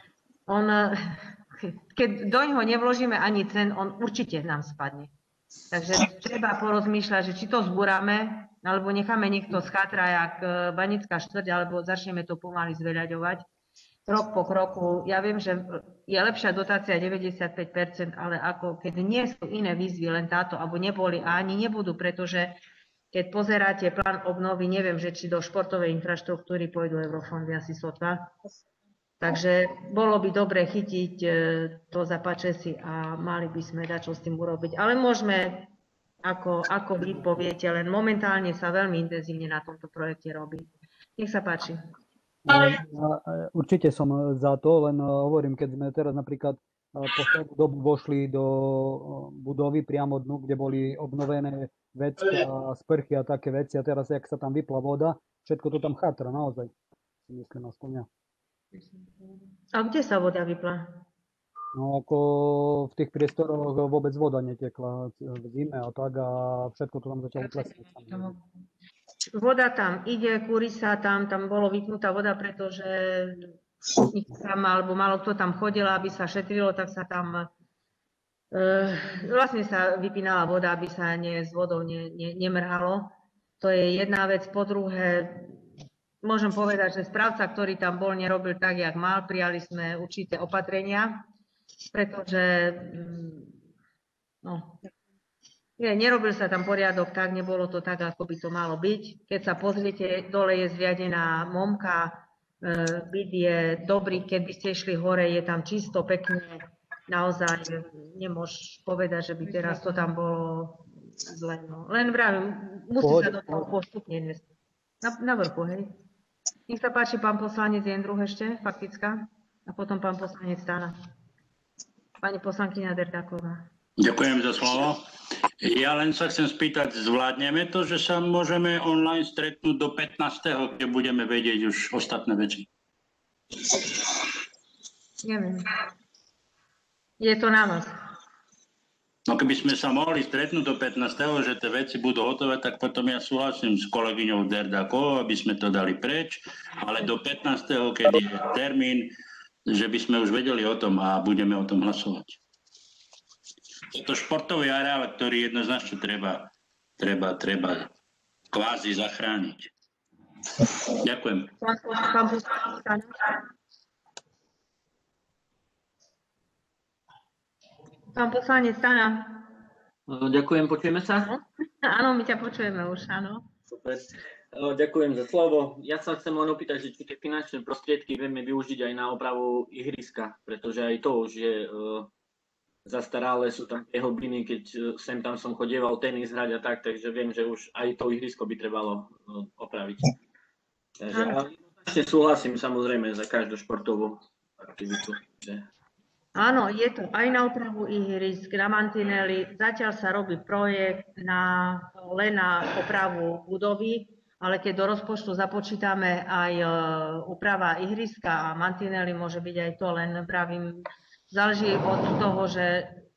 Speaker 1: keď do ňoho nevložíme ani cen, on určite nám spadne. Takže treba porozmýšľať, že či to zbúrame, alebo necháme niekto schátra, jak Banická štvrť, alebo začneme to pomaly zveľaďovať. Rok po kroku. Ja viem, že je lepšia dotácia 95%, ale ako keď nie sú iné výzvy, len táto, alebo neboli a ani nebudú, pretože keď pozeráte plán obnovy, neviem, že či do športovej infraštruktúry pôjdu eurofondy, asi sotva. Takže bolo by dobre chytiť to za pačesy a mali by sme dať, čo s tým urobiť. Ale môžeme, ako vy poviete, len momentálne sa veľmi intenzívne na tomto projekte robí. Nech sa páči.
Speaker 6: Určite som za to, len hovorím, keď sme teraz napríklad poslednú dobu vošli do budovy priamo dnu, kde boli obnovené veci a sprchy a také veci a teraz, jak sa tam vypla voda, všetko to tam chátra, naozaj. Myslím, aspoň ja.
Speaker 1: A kde sa voda vypla?
Speaker 6: No ako v tých priestoroch vôbec voda netekla v zime a tak a všetko to tam začalo klesať.
Speaker 1: Voda tam ide, kúri sa tam bolo vypnutá voda, pretože tam, alebo málo kto tam chodil, aby sa šetrilo, tak sa tam vlastne sa vypínala voda, aby sa s vodou nemrhalo. To je jedna vec. Po druhé, môžem povedať, že správca, ktorý tam bol, nerobil tak, jak mal. Prijali sme určité opatrenia, pretože nerobil sa tam poriadok tak, nebolo to tak, ako by to malo byť. Keď sa pozriete, dole je zriadená momka, byt je dobrý, keď by ste išli hore, je tam čisto, pekne, naozaj nemôžeš povedať, že by teraz to tam bolo zle. No. Len vravím, musí sa do toho postupne investovať. Na vrchu, hej? Nech sa páči, pán poslanec Jendruch ešte, faktická. A potom pán poslanec Stana. Pani poslankyňa Derdáková.
Speaker 2: Ďakujem za slovo. Ja len sa chcem spýtať, zvládneme to, že sa môžeme online stretnúť do 15., keď budeme vedieť už ostatné veci?
Speaker 1: Neviem. Je to na vás.
Speaker 2: No keby sme sa mohli stretnúť do 15., že tie veci budú hotové, tak potom ja súhlasím s kolegyňou Derdákovou, aby sme to dali preč, ale do 15., keď je termín, že by sme už vedeli o tom a budeme o tom hlasovať. Je to športový areál, ktorý jednoznačne treba kvázi zachrániť. Ďakujem.
Speaker 1: Pán poslanec Stana. Pán poslanec Stana.
Speaker 9: Ďakujem, počujeme sa?
Speaker 1: Áno, my ťa počujeme už, áno.
Speaker 9: Super. Ďakujem za slovo. Ja sa chcem len opýtať, že či tie finančné prostriedky vieme využiť aj na opravu ihriska, pretože aj to už je zastaralé, sú tam tie hlbiny, keď sem tam som chodieval tenis hrať a tak, takže viem, že už aj to ihrisko by trebalo opraviť. Takže ale súhlasím samozrejme za každú športovú aktivitu.
Speaker 1: Áno, je to aj na opravu ihrisk, na mantinely. Zatiaľ sa robí projekt len na opravu budovy, ale keď do rozpočtu započítame aj úprava ihriska a mantinely, môže byť aj to, len pravím, záleží od toho, že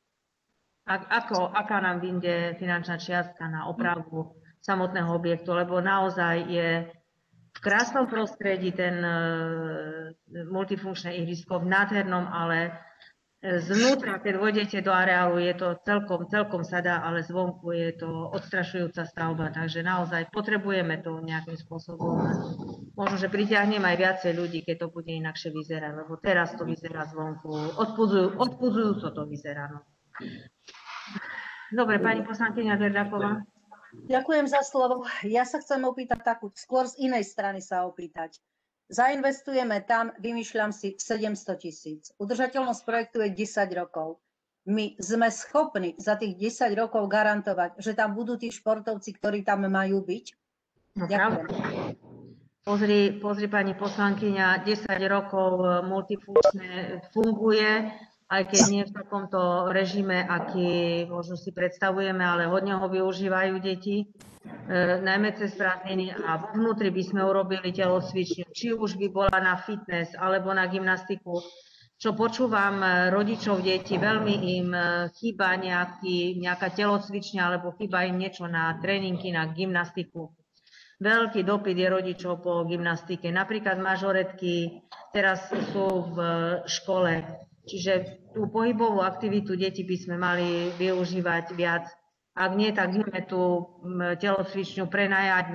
Speaker 1: aká nám vyjde finančná čiastka na opravu samotného objektu, lebo naozaj je v krásnom prostredí ten multifunkčné ihrisko, v nádhernom, ale zvnútra, keď vojdete do areálu, je to celkom sa dá, ale zvonku je to odstrašujúca stavba, takže naozaj potrebujeme to nejakým spôsobom. Možno, že pritiahnem aj viacej ľudí, keď to bude inakšie vyzerať, lebo teraz to vyzerá zvonku, odpudzujúco to vyzerá. No. Dobre, pani poslankyňa Derdáková.
Speaker 5: Ďakujem za slovo. Ja sa chcem opýtať takú, skôr z inej strany sa opýtať. Zainvestujeme tam, vymýšľam si, 700 000. Udržateľnosť projektu je 10 rokov. My sme schopní za tých 10 rokov garantovať, že tam budú tí športovci, ktorí tam majú byť?
Speaker 1: No,
Speaker 5: ďakujem.
Speaker 1: Pozri, pani poslankyňa, 10 rokov multifunkčné funguje, aj keď nie v takomto režime, aký možno si predstavujeme, ale hodne ho využívajú deti. Najmä cez prázdniny a vo vnútri by sme urobili telocvičňu, či už by bola na fitness alebo na gymnastiku. Čo počúvam rodičov detí, veľmi im chýba nejaká telocvičňa alebo chýba im niečo na tréningy, na gymnastiku. Veľký dopyt je rodičov po gymnastike. Napríklad mažoretky teraz sú v škole, čiže tú pohybovú aktivitu deti by sme mali využívať viac. Ak nie, tak ideme tú telocvičňu prenajať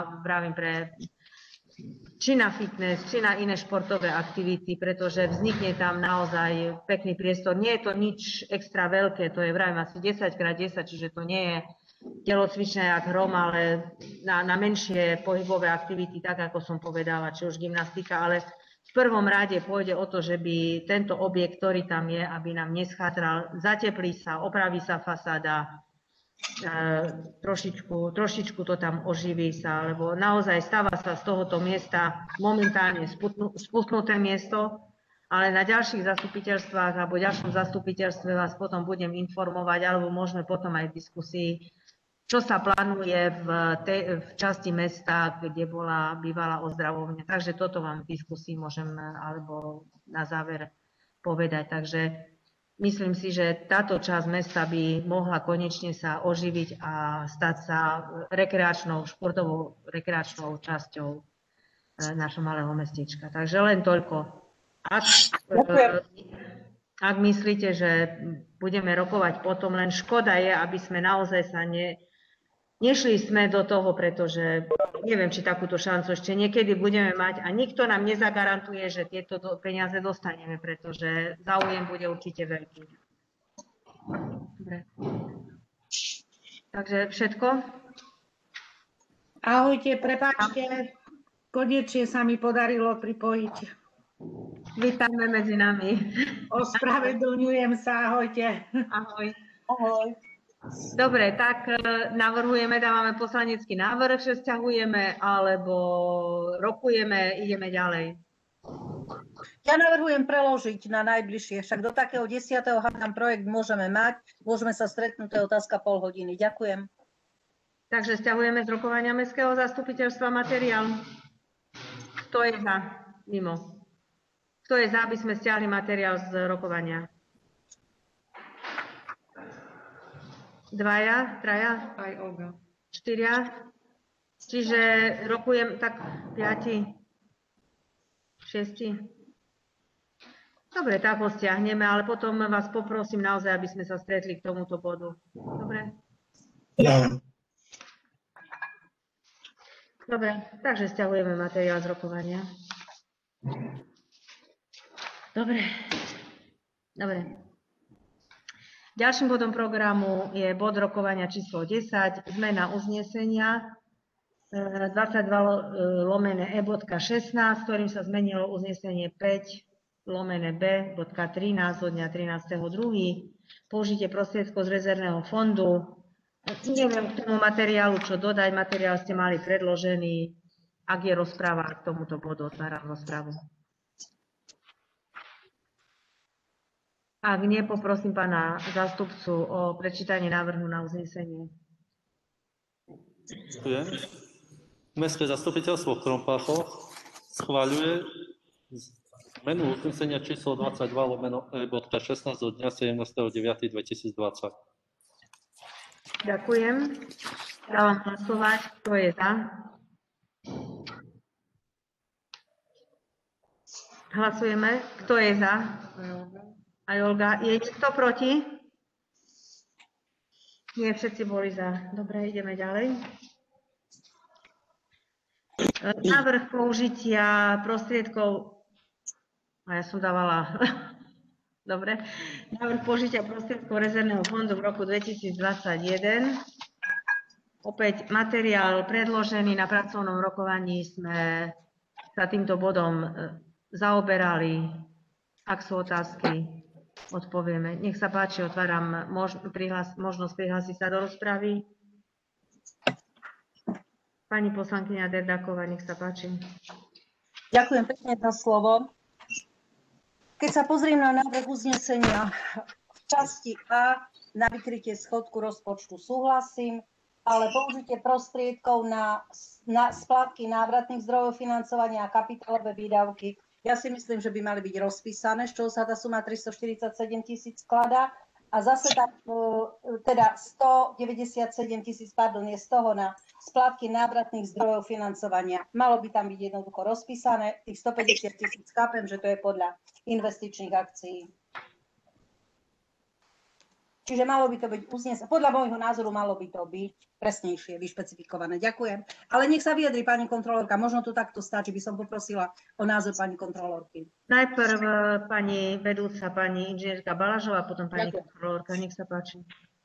Speaker 1: či na fitness, či na iné športové aktivity, pretože vznikne tam naozaj pekný priestor. Nie je to nič extra veľké, to je vravím asi 10x10, čiže to nie je telocvičné jak hrom, ale na menšie pohybové aktivity, tak ako som povedala, či už gymnastika, ale v prvom rade pôjde o to, že by tento objekt, ktorý tam je, aby nám neschátral, zateplí sa, opraví sa fasáda, trošičku to tam oživí sa, lebo naozaj stáva sa z tohoto miesta momentálne spustnuté miesto, ale na ďalších zastupiteľstvách alebo ďalšom zastupiteľstve vás potom budem informovať, alebo môžeme potom aj v diskusii, čo sa plánuje v časti mesta, kde bola bývalá ozdravovňa. Takže toto vám v diskusii môžem alebo na záver povedať. Takže myslím si, že táto časť mesta by mohla konečne sa oživiť a stať sa športovou rekreačnou časťou našho malého mestečka. Takže len toľko. Ak myslíte, že budeme rokovať potom, len škoda je, aby sme naozaj sa nešli sme do toho, pretože neviem, či takúto šancu ešte niekedy budeme mať a nikto nám nezagarantuje, že tieto peniaze dostaneme, pretože záujem bude určite veľký. Dobre. Takže všetko?
Speaker 10: Ahojte, prepáčte, konečne sa mi podarilo pripojiť.
Speaker 1: Vítame medzi nami.
Speaker 10: Ospravedlňujem sa, ahojte.
Speaker 1: Ahoj.
Speaker 10: Ahoj.
Speaker 1: Dobre, tak navrhujeme, dávame poslanecký návrh, že vzťahujeme, alebo rokujeme, ideme ďalej.
Speaker 5: Ja navrhujem preložiť na najbližšie, však do takého 10. hádam projekt môžeme mať, môžeme sa stretnúť, to je otázka pol hodiny. Ďakujem.
Speaker 1: Takže vzťahujeme z rokovania Mestského zastupiteľstva materiál. Kto je za? Mimo. Kto je za, aby sme stiahli materiál z rokovania? 2, 3?
Speaker 10: Aj Olga.
Speaker 1: 4? Čiže rokujem tak 5, 6. Dobre, tak ho stiahneme, ale potom vás poprosím naozaj, aby sme sa stretli k tomuto bodu. Dobre?
Speaker 8: Ja.
Speaker 1: Dobre, takže stiahujeme materiál z rokovania. Dobre. Ďalším bodom programu je bod rokovania číslo 10, zmena uznesenia 22/E.16, ktorým sa zmenilo uznesenie 5/B.13 zo dňa 13.2. Použitie prostriedkov z rezervného fondu. Neviem k tomu materiálu, čo dodať. Materiál ste mali predložený. Ak je rozpráva k tomuto bodu, otváram rozprávu. Ak nie, poprosím pána zástupcu o prečítanie návrhu na uznesenie.
Speaker 4: Ďakujem. Mestské zastupiteľstvo v Krompáchoch schváľuje zmenu uznesenia číslo 22/E.16 do dňa 17.9.2020.
Speaker 1: Ďakujem. Dávam hlasovať. Kto je za? Hlasujeme. Kto je za? Aj Olga. Je niekto proti? Nie, všetci boli za. Dobre, ideme ďalej. Návrh použitia prostriedkov. A ja som dávala. Dobre. Návrh použitia prostriedkov rezervného fondu v roku 2021. Opäť materiál predložený na pracovnom rokovaní sme sa týmto bodom zaoberali. Ak sú otázky, odpovieme. Nech sa páči, otváram možnosť prihlásiť sa do rozpravy. Pani poslankyňa Derdáková, nech sa páči.
Speaker 5: Ďakujem pekne za slovo. Keď sa pozriem na návrh uznesenia v časti A na vykrytie schodku rozpočtu súhlasím, ale použitie prostriedkov na splátky návratných zdrojov financovania a kapitálové výdavky, ja si myslím, že by mali byť rozpísané, z čoho sa tá suma 347 000 skladá a zase teda 197 000, pardon, je z toho na splátky návratných zdrojov financovania. Malo by tam byť jednoducho rozpísané, tých 150 000 chápem, že to je podľa investičných akcií. Čiže malo by to byť uznesené, podľa môjho názoru malo by to byť presnejšie, vyšpecifikované. Ďakujem. Ale nech sa vyjadri pani kontrolórka, možno to takto stačí, by som poprosila o názor pani kontrolórky.
Speaker 1: Najprv pani vedúca, pani inžinierka Balažová, potom pani kontrolórka, nech sa páči.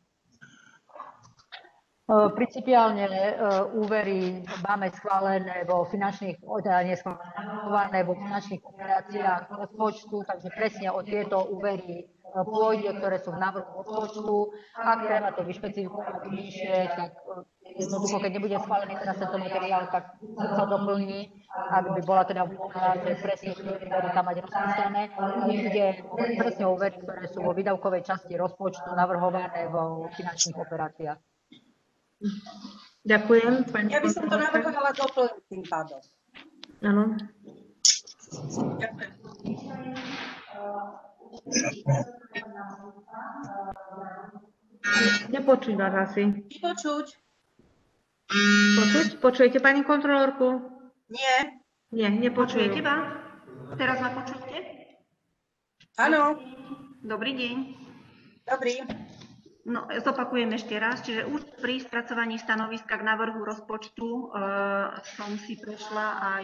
Speaker 3: Principiálne úvery máme schválené vo finančných, neschválené vo finančných operáciách rozpočtu, takže presne o tieto úvery pôjde, ktoré sú v návrhu rozpočtu. Ak treba to vyšpecifikovať vyššie, tak jednoducho, keď nebude schválený teraz tento materiál, tak sa doplní, ak by bola teda vôľa, že presne úvery tam mať rozpísané. Ide presne o úvery, ktoré sú vo výdavkovej časti rozpočtu navrhované vo finančných operáciách.
Speaker 1: Ďakujem. Pani
Speaker 5: Ja by som to navrhovala doplniť tým pádom.
Speaker 1: Áno.
Speaker 5: Ďakujem.
Speaker 1: Nepočuť vás asi.
Speaker 5: Vypočuť?
Speaker 1: Počuť? Počujete pani kontrolórku?
Speaker 5: Nie.
Speaker 1: Nie, nepočujete.
Speaker 10: Počujete ma? Teraz ma počujete?
Speaker 5: Áno.
Speaker 10: Dobrý deň.
Speaker 5: Dobrý.
Speaker 10: No, zopakujem ešte raz, čiže už pri spracovaní stanoviska k návrhu rozpočtu som si prešla aj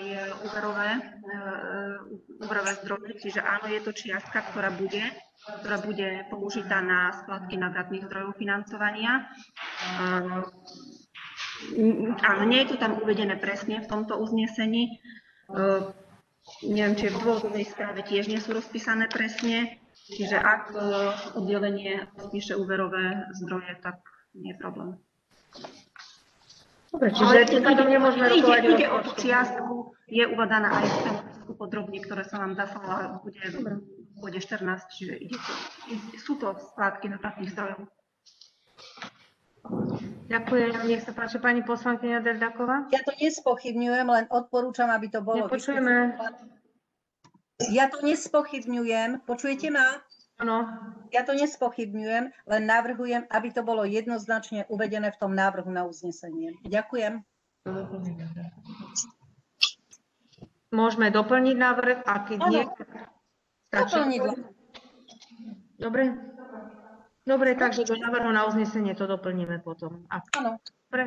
Speaker 10: úverové zdroje, čiže áno, je to čiastka, ktorá bude použitá na splátky návratných zdrojov financovania. Áno, nie je to tam uvedené presne v tomto uznesení. Neviem, či v dôvodovej správe tiež nie sú rozpísané presne. Čiže ak oddelenie rozpíše úverové zdroje, tak nie je problém.
Speaker 1: Dobre, čiže tým pádom nemôžeme rokovať o
Speaker 10: Ide o tú
Speaker 1: rozpočtu.
Speaker 10: čiastku, je uvedaná aj v stanovisku podrobne, ktoré som vám zaslala, bude v bode 14, čiže sú to splátky návratných zdrojov.
Speaker 1: Ďakujem, nech sa páči pani poslankyňa Derdáková.
Speaker 5: Ja to nespochybňujem, len odporúčam, aby to bolo...
Speaker 1: Nepočujeme.
Speaker 5: Ja to nespochybňujem, počujete ma?
Speaker 1: Áno.
Speaker 5: Ja to nespochybňujem, len navrhujem, aby to bolo jednoznačne uvedené v tom návrhu na uznesenie. Ďakujem.
Speaker 1: Môžeme doplniť návrh, a keď nie, stačí. Dobre. Dobre, takže do návrhu na uznesenie to doplníme potom.
Speaker 5: Áno.
Speaker 1: Dobre.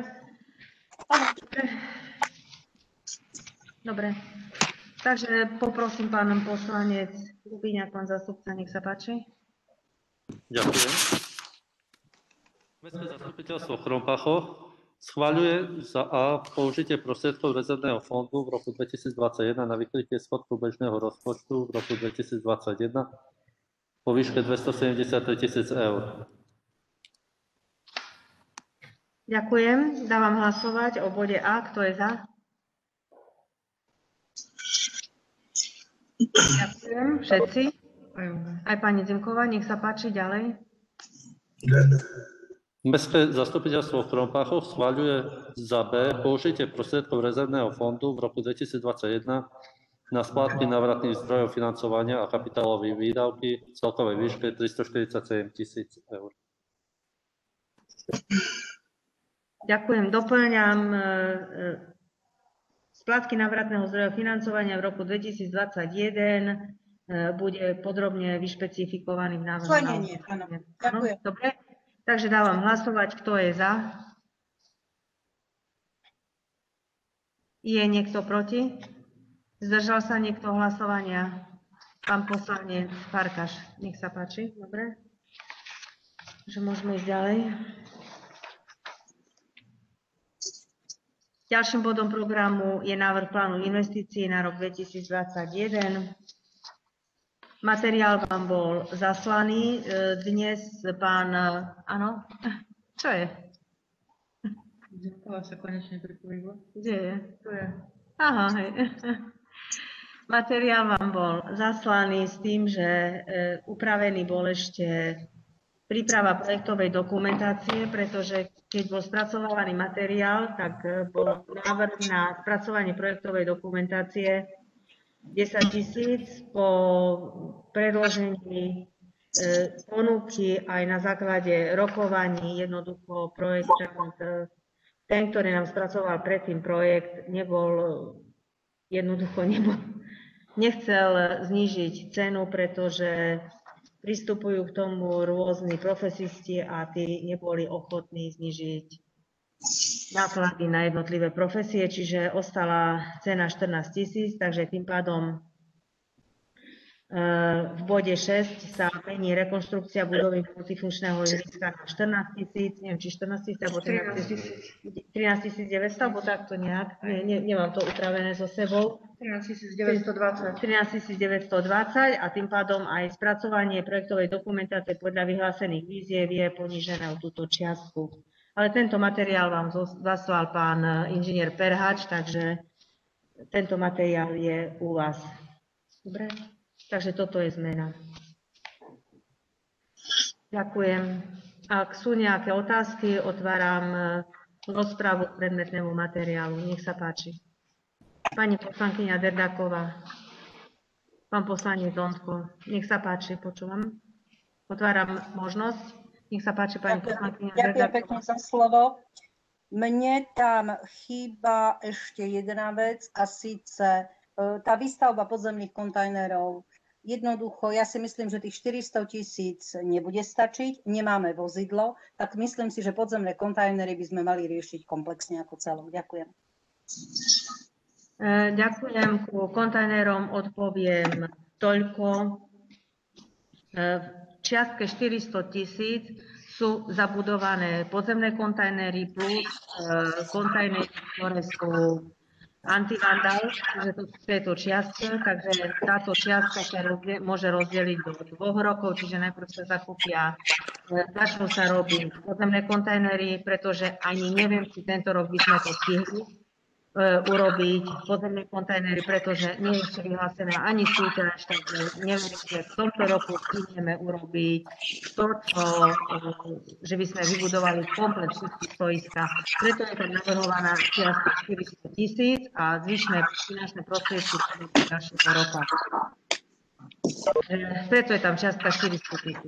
Speaker 1: Dobre. Takže poprosím pán poslanec Lubiňák, pán zástupca, nech sa páči.
Speaker 4: Ďakujem. Mestské zastupiteľstvo v Krompachoch schvaľuje za A použitie prostriedkov rezervného fondu v roku 2021 na vykrytie schodku bežného rozpočtu v roku 2021 po výške 273 000 eur.
Speaker 1: Ďakujem. Dávam hlasovať o bode A. Kto je za? Ďakujem. Všetci? Aj pani Zimková, nech sa páči ďalej.
Speaker 4: Mestské zastupiteľstvo v Krompachoch schvaľuje za B použitie prostriedkov rezervného fondu v roku 2021 na splátky návratných zdrojov financovania a kapitálové výdavky v celkovej výške 347 000 eur.
Speaker 1: Ďakujem. Doplňam splátky návratného zdroja financovania v roku 2021 bude podrobne vyšpecifikovaný v návrhu.
Speaker 5: Členenie, áno. Ďakujem.
Speaker 1: Dobre, takže dávam hlasovať, kto je za. Je niekto proti? Zdržal sa niekto hlasovania? Pán poslanec Farkaš, nech sa páči. Dobre. Takže môžeme ísť ďalej. Ďalším bodom programu je návrh plánu investícií na rok 2021. Materiál vám bol zaslaný. Dnes pán... Áno? Čo je?
Speaker 11: Zimková sa konečne pripojila.
Speaker 1: Kde je? Tu je. Aha, hej. Materiál vám bol zaslaný s tým, že upravený bol ešte príprava projektovej dokumentácie, pretože keď bol spracovaný materiál, tak bol návrh na spracovanie projektovej dokumentácie 10 000 po predložení ponuky aj na základe rokovaní jednoducho projektant, ten, ktorý nám spracoval predtým projekt, nechcel znížiť cenu, pretože pristupujú k tomu rôzni profesisti a tí neboli ochotní znížiť náklady na jednotlivé profesie, čiže ostala cena 14 000, takže tým pádom v bode 6 sa mení rekonštrukcia budovy multifunkčného ihriska na 14 000, neviem, či 14 000 alebo 13 900, alebo takto nejak, nemám to upravené so sebou.
Speaker 11: 13 920.
Speaker 1: 13 920 a tým pádom aj spracovanie projektovej dokumentácie podľa vyhlásených výziev je ponížené o túto čiastku. Ale tento materiál vám zaslal pán inžinier Perhač, takže tento materiál je u vás. Dobre? Takže toto je zmena. Ďakujem. Ak sú nejaké otázky, otváram rozprávu k predmetnému materiálu. Nech sa páči. Pani poslankyňa Derdáková, pán poslanec Donsko, nech sa páči, počúvam. Otváram možnosť. Nech sa páči, pani poslankyňa Derdáková.
Speaker 5: Ďakujem pekne za slovo. Mne tam chýba ešte jedna vec a síce tá výstavba podzemných kontajnerov. Jednoducho, ja si myslím, že tých 400 000 nebude stačiť, nemáme vozidlo, tak myslím si, že podzemné kontajnery by sme mali riešiť komplexne ako celok. Ďakujem.
Speaker 1: Ďakujem. Ku kontajnerom odpoviem toľko. V čiastke 400 000 sú zabudované podzemné kontajnery plus kontajnery, ktoré sú antivandal, že to sú tieto čiastky, takže táto čiastka sa môže rozdeliť do 2 rokov, čiže najprv sa zakúpia, začnú sa robiť podzemné kontajnery, pretože ani neviem, či tento rok by sme to stihli urobiť podzemné kontajnery, pretože nie je ešte vyhlásená ani súťaž, takže neviem, že v tomto roku stihneme urobiť to, že by sme vybudovali komplet všetky stoiska. Preto je tam navrhovaná čiastka 400 000 a zvyšné finančné prostriedky do ďalšieho roka. Preto je tam čiastka 400 000.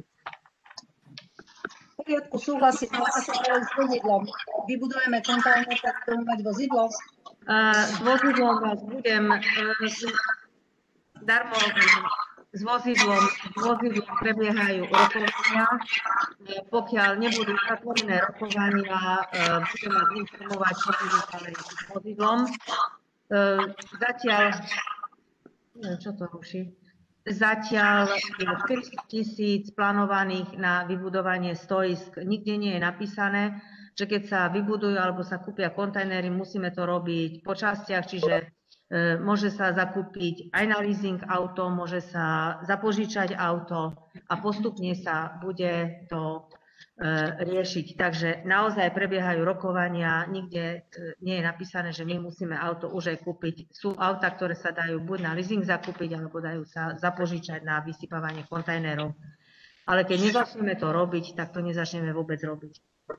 Speaker 5: V poriadku, súhlasím, ako s vozidlom. Vybudujeme kontajner, tak budeme mať vozidlo.
Speaker 1: S vozidlom vás budem darmo, s vozidlom prebiehajú rokovania. Pokiaľ nebudú zatvorené rokovania, budem vás informovať, čo bude ďalej s vozidlom. Zatiaľ, čo to ruší? Zatiaľ je 400 000 plánovaných na vybudovanie stoisk. Nikde nie je napísané, že keď sa vybudujú alebo sa kúpia kontajnery, musíme to robiť po častiach, čiže môže sa zakúpiť aj na leasing auto, môže sa zapožičať auto a postupne sa bude to riešiť. Takže naozaj prebiehajú rokovania, nikde nie je napísané, že my musíme auto už aj kúpiť. Sú auta, ktoré sa dajú buď na leasing zakúpiť, alebo dajú sa zapožičať na vysypávanie kontajnerov. Ale keď nezačneme to robiť, tak to nezačneme vôbec robiť.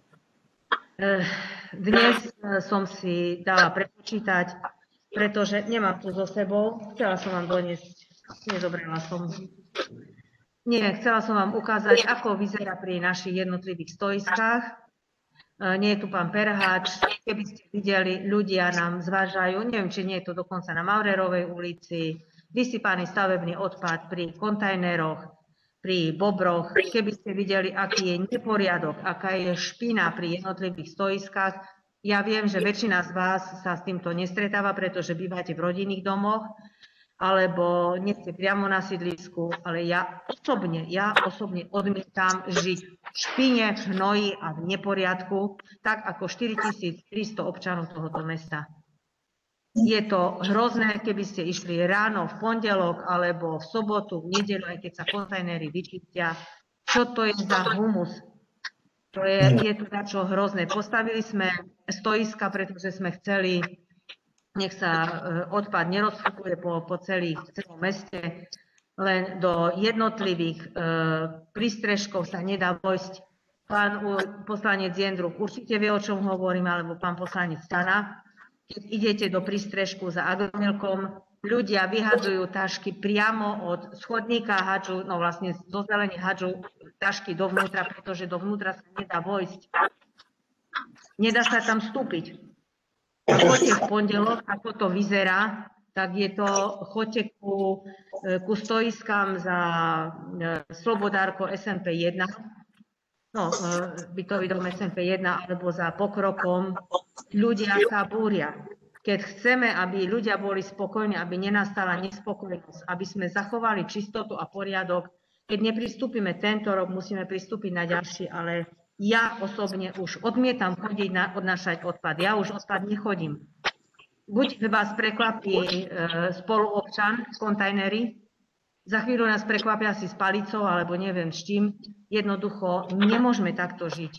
Speaker 1: Dnes som si dala prepočítať, pretože nemám tu so sebou, chcela som vám doniesť, nezobrala som. Nie, chcela som vám ukázať, ako vyzerá pri našich jednotlivých stoiskách. Nie je tu pán Perháč, keby ste videli, ľudia nám zvážajú, neviem, či nie je to dokonca na Maurerovej ulici, vysypaný stavebný odpad pri kontajneroch, pri bobroch. Keby ste videli, aký je neporiadok, aká je špina pri jednotlivých stoiskách. Ja viem, že väčšina z vás sa s týmto nestretáva, pretože bývate v rodinných domoch, alebo nie ste priamo na sídlisku, ale ja osobne odmietam žiť v špine, v hnoji a v neporiadku, tak ako 4300 občanov tohoto mesta. Je to hrozné, keby ste išli ráno v pondelok alebo v sobotu, v nedeľu, aj keď sa kontajnery vyčistia. Čo to je za humus? To je to dačo hrozné. Postavili sme stoiska, pretože sme chceli, nech sa odpad nerozfúkuje po celom meste, len do jednotlivých prístrežkov sa nedá vojsť. Pán poslanec Jendruch určite vie, o čom hovorím, alebo pán poslanec Stana. Keď idete do prístrežku za Agromilkom, ľudia vyhadzujú tašky priamo od schodníka, hádžu, no vlastne zo zelení hádžu tašky dovnútra, pretože dovnútra sa nedá vojsť. Nedá sa tam vstúpiť. Choďte v pondelok, ako to vyzerá, tak je to, choďte ku stoiskám za Slobodárko SMP 1, no, bytový dom SMP 1 alebo za Pokrokom, ľudia sa búria. Keď chceme, aby ľudia boli spokojní, aby nenastala nespokojnosť, aby sme zachovali čistotu a poriadok, keď nepristúpime tento rok, musíme pristúpiť na ďalší, ale ja osobne už odmietam chodiť odnášať odpad. Ja už odpad nechodím. Buď vás prekvapí spoluobčan z kontajnery, za chvíľu nás prekvapia si s palicou, alebo neviem s čím. Jednoducho nemôžeme takto žiť.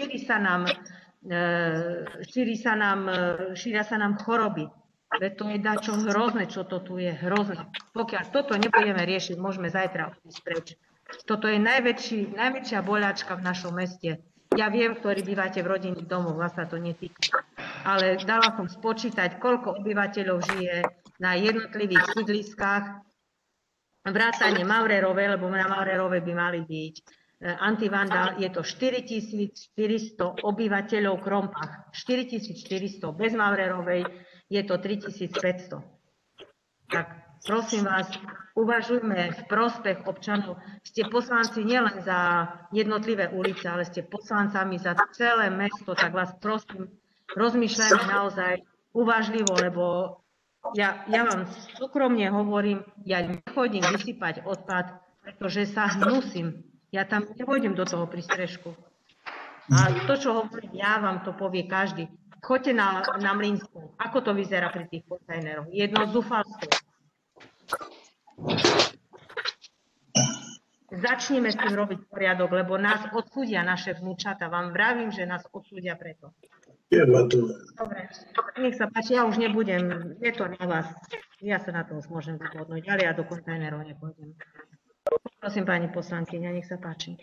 Speaker 1: Šíria sa nám choroby. Veď to je dačo hrozné, čo to tu je, hrozné. Pokiaľ toto nebudeme riešiť, môžeme zajtra odísť preč. Toto je najväčšia boľačka v našom meste. Ja viem, ktorí bývate v rodinných domoch, vás sa to netýka. Ale dala som spočítať, koľko obyvateľov žije na jednotlivých sídliskách. Vrátane Maurerovej, lebo na Maurerovej by mali byť antivandál, je to 4400 obyvateľov v Krompách. 4400, bez Maurerovej je to 3500. Tak prosím vás, uvažujme v prospech občanov. Ste poslanci nielen za jednotlivé ulice, ale ste poslancami za celé mesto, tak vás prosím, rozmýšľajme naozaj uvážlivo, lebo ja vám súkromne hovorím, ja nechodím vysypať odpad, pretože sa hnusím. Ja tam nepôjdem do toho prístrežku. A to, čo hovorím ja, vám to povie každý. Choďte na Mlynskú. Ako to vyzerá pri tých kontajneroch? Jedno zúfalstvo. Začnime s tým robiť poriadok, lebo nás odsúdia naše vnúčata. Vám vravím, že nás odsúdia preto. Dobre, nech sa páči, ja už nebudem, je to na vás. Ja sa na to už môžem vyhodnúť, ale ja do kontajnerov nepôjdem. Prosím, pani poslankyňa, nech sa páči.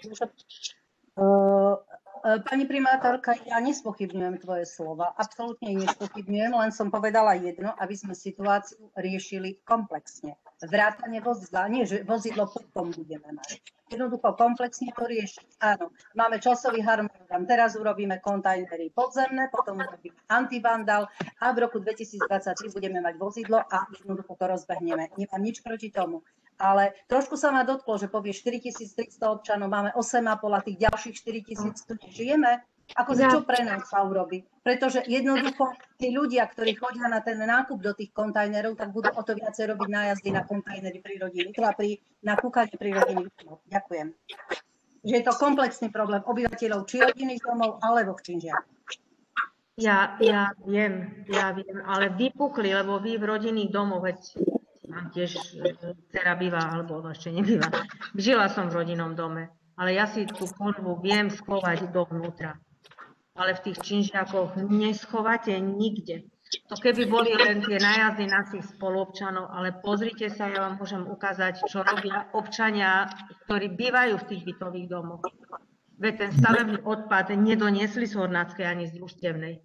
Speaker 5: Pani primátorka, ja nespochybňujem tvoje slova, absolútne ich nespochybňujem, len som povedala jedno, aby sme situáciu riešili komplexne. Vrátane vozidla, nie že vozidlo potom budeme mať. Jednoducho komplexne to riešiť. Áno, máme časový harmonogram, teraz urobíme kontajnery podzemné, potom urobíme antivandal a v roku 2023 budeme mať vozidlo a jednoducho to rozbehneme. Nemám nič proti tomu. Ale trošku sa ma dotklo, že povie 4300 občanov, máme 8,5 a tých ďalších 4000 tu nežijeme. Akože čo pre nás sa urobí? Pretože jednoducho tí ľudia, ktorí chodia na ten nákup do tých kontajnerov, tak budú o to viacej robiť nájazdy na kontajnery pri rodiny, na kúkanie pri rodinných domov. Ďakujem. Že je to komplexný problém obyvateľov či rodinných domov, alebo v Činžiach.
Speaker 1: Ja viem, ale vypukli, lebo vy v rodinných domoch, veď mám tiež dcera býva, alebo ešte nebýva. Žila som v rodinnom dome, ale ja si tú konvu viem schovať dovnútra. Ale v tých Činžiakoch neschovate nikde. To keby boli len tie nájazdy našich spoluobčanov, ale pozrite sa, ja vám môžem ukázať, čo robia občania, ktorí bývajú v tých bytových domoch. Veď ten stavebný odpad nedoniesli z Hornáckej ani z Družstevnej.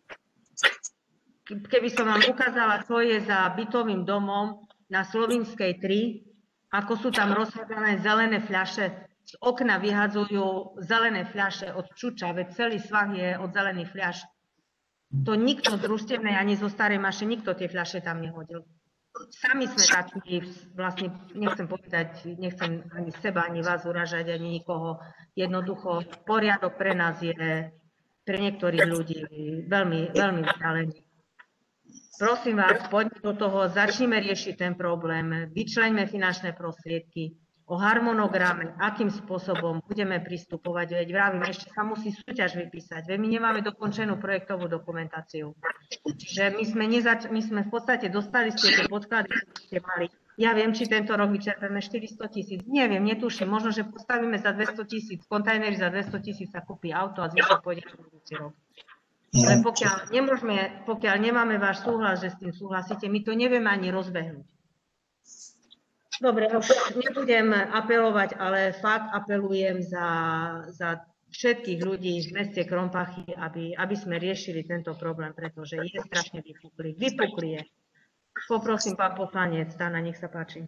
Speaker 1: Keby som vám ukázala, čo je za bytovým domom na Slovinskej 3, ako sú tam rozhádzané zelené fľaše, z okna vyhadzujú zelené fľaše od čuča, veď celý svah je od zelených fľaš. To nikto z Družstevnej ani zo Starej Maše, nikto tie fľaše tam nehodil. Sami sme takí, vlastne nechcem povedať, nechcem ani seba, ani vás uražať, ani nikoho. Jednoducho, poriadok pre nás je pre niektorých ľudí veľmi, veľmi vzdialený. Prosím vás, poďme do toho, začneme riešiť ten problém, vyčleňme finančné prostriedky, o harmonograme, akým spôsobom budeme pristupovať, veď vravím, ešte sa musí súťaž vypísať, veď my nemáme dokončenú projektovú dokumentáciu. Čiže my sme v podstate dostali ste tie podklady, ktoré ste mali. Ja viem, či tento rok vyčerpáme 400 000, neviem, netuším, možno, že postavíme za 200 000, kontajnery za 200 000 sa kúpi auto a zvyšok pôjde na budúci rok. Ale pokiaľ nemáme váš súhlas, že s tým súhlasíte, my to nevieme ani rozbehnúť. Dobre, už nebudem apelovať, ale fakt apelujem za všetkých ľudí v meste Krompachy, aby sme riešili tento problém, pretože je strašne vypuklý. Vypuklý je. Poprosím, pán poslanec Stana, nech sa páči.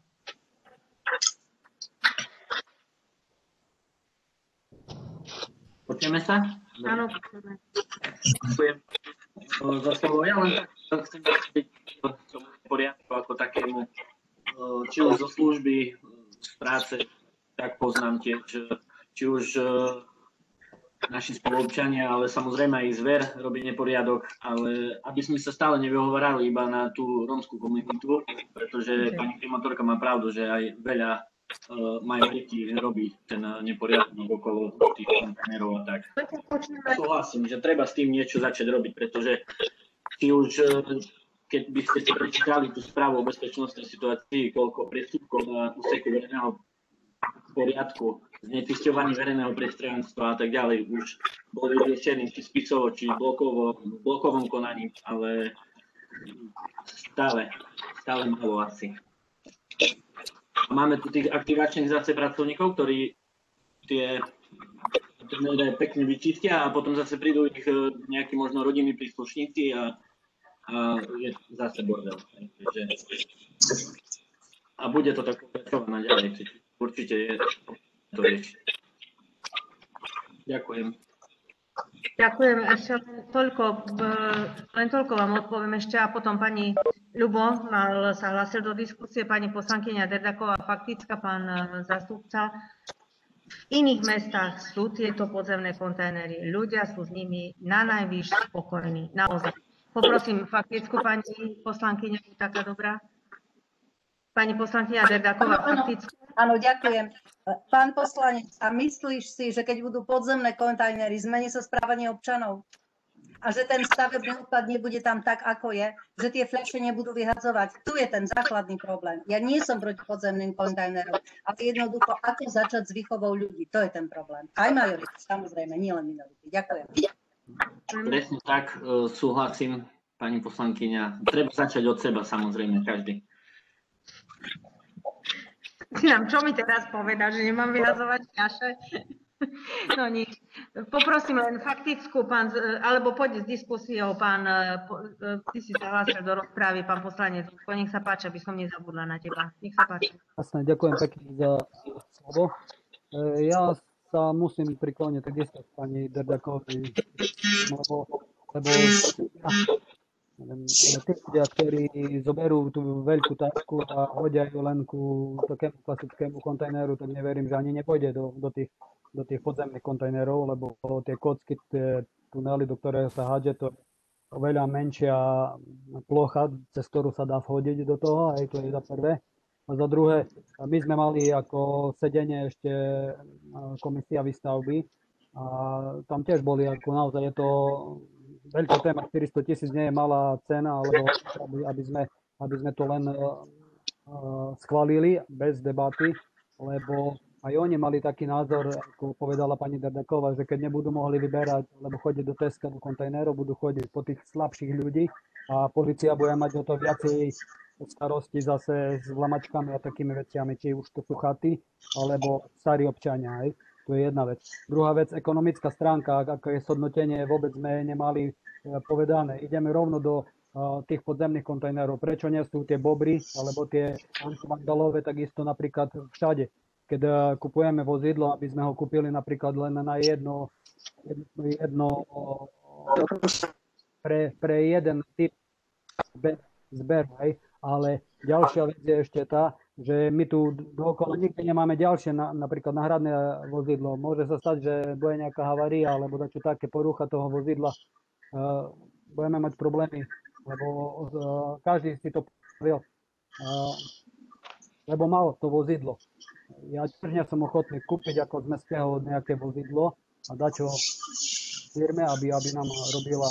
Speaker 9: Počujeme sa?
Speaker 1: Áno, počujeme.
Speaker 9: Ďakujem za slovo. Ja len tak chcem byť v poriadku ako takému, či už zo služby, z práce, tak poznám tiež, či už naši spoluobčania, ale samozrejme aj zver robí neporiadok, ale aby sme sa stále nevyhovárali iba na tú rómskú komunitu, pretože pani primátorka má pravdu, že aj veľa majú deti robí ten neporiadok okolo tých kontajnerov a tak. Súhlasím, že treba s tým niečo začať robiť, pretože či už keď by ste si prečítali tú správu o bezpečnostnej situácii, koľko priestupkov na úseku verejného poriadku, znečisťovanie verejného priestranstva a tak ďalej už boli riešení či spisovo, či blokovom konaní, ale stále málo asi. Máme tu tých aktivačných zase pracovníkov, ktorí tie pekne vyčistia a potom zase prídu ich nejakí možno rodinní príslušníci a je zase bordel. A bude to tak pokračované ďalej. Určite je to riešiť. Ďakujem.
Speaker 1: Ďakujem. Ešte len toľko vám odpoviem ešte a potom pani Ľubo sa hlásil do diskusie, pani poslankyňa Derdaková faktická, pán zástupca. V iných mestách sú tieto podzemné kontajnery. Ľudia sú s nimi na najvyš spokojní. Naozaj. Poprosím faktickú pani poslankyňa, taká dobrá. Pani poslankyňa Derdaková faktickú.
Speaker 5: Áno, ďakujem. Pán poslanec, a myslíš si, že keď budú podzemné kontajnery, zmení sa správanie občanov? a že ten stavebný odpad nebude tam tak, ako je, že tie fľaše nebudú vyhadzovať. Tu je ten základný problém. Ja nie som proti podzemným kontajnerom, ale jednoducho, ako začať s výchovou ľudí, to je ten problém. Aj majority, samozrejme, nie len minority. Ďakujem.
Speaker 9: Presne tak, súhlasím, pani poslankyňa. Treba začať od seba, samozrejme, každý.
Speaker 1: Čo mi teraz povedať, že nemám vyhazovať fľaše? No nič. Poprosím len faktickú, alebo poď s diskusiou, ty si sa hlásil do rozprávy, pán poslanec. Nech sa páči, aby som nezabudla na teba. Nech sa páči.
Speaker 6: Jasné, ďakujem pekne za slovo. Ja sa musím prikloniť takisto s pani Derdakovi, lebo tí ľudia, ktorí zoberú tú veľkú tašku a hodia ju len ku takému klasickému kontajneru, tak neverím, že ani nepôjde do tých podzemných kontajnerov, lebo tie kocky, tie tunely, do ktorého sa hádže, to je oveľa menšia plocha, cez ktorú sa dá vhodiť do toho, aj to je za prvé. A za druhé, my sme mali ako sedenie ešte komisia výstavby a tam tiež boli, ako naozaj je to veľká téma, 400 000 nie je malá cena, alebo aby sme to len schválili bez debaty, lebo aj oni mali taký názor, ako povedala pani Derdaková, že keď nebudú mohli vyberať, lebo chodiť do Teska, do kontajnerov, budú chodiť po tých slabších ľudí a polícia bude mať o to viacej starosti zase s vlamačkami a takými veciami, či už to sú chaty, alebo starí občania. Aj. To je jedna vec. Druhá vec, ekonomická stránka, ako je shodnotenie, vôbec sme nemali povedané. Ideme rovno do tých podzemných kontajnerov. Prečo nie sú tie bobry, alebo tie antivandalové, takisto napríklad všade. Keď kupujeme vozidlo, aby sme ho kúpili napríklad len na jedno pre jeden typ zber, hej. Ale ďalšia vec je ešte tá, že my tu dookola nikde nemáme ďalšie, napríklad náhradné vozidlo. Môže sa stať, že bude nejaká havária, alebo dačo také porucha toho vozidla. Budeme mať problémy, lebo každý si to povedal, lebo mal to vozidlo. Ja tiež nie som ochotný kúpiť ako z mestského nejaké vozidlo a dať ho firme, aby nám robila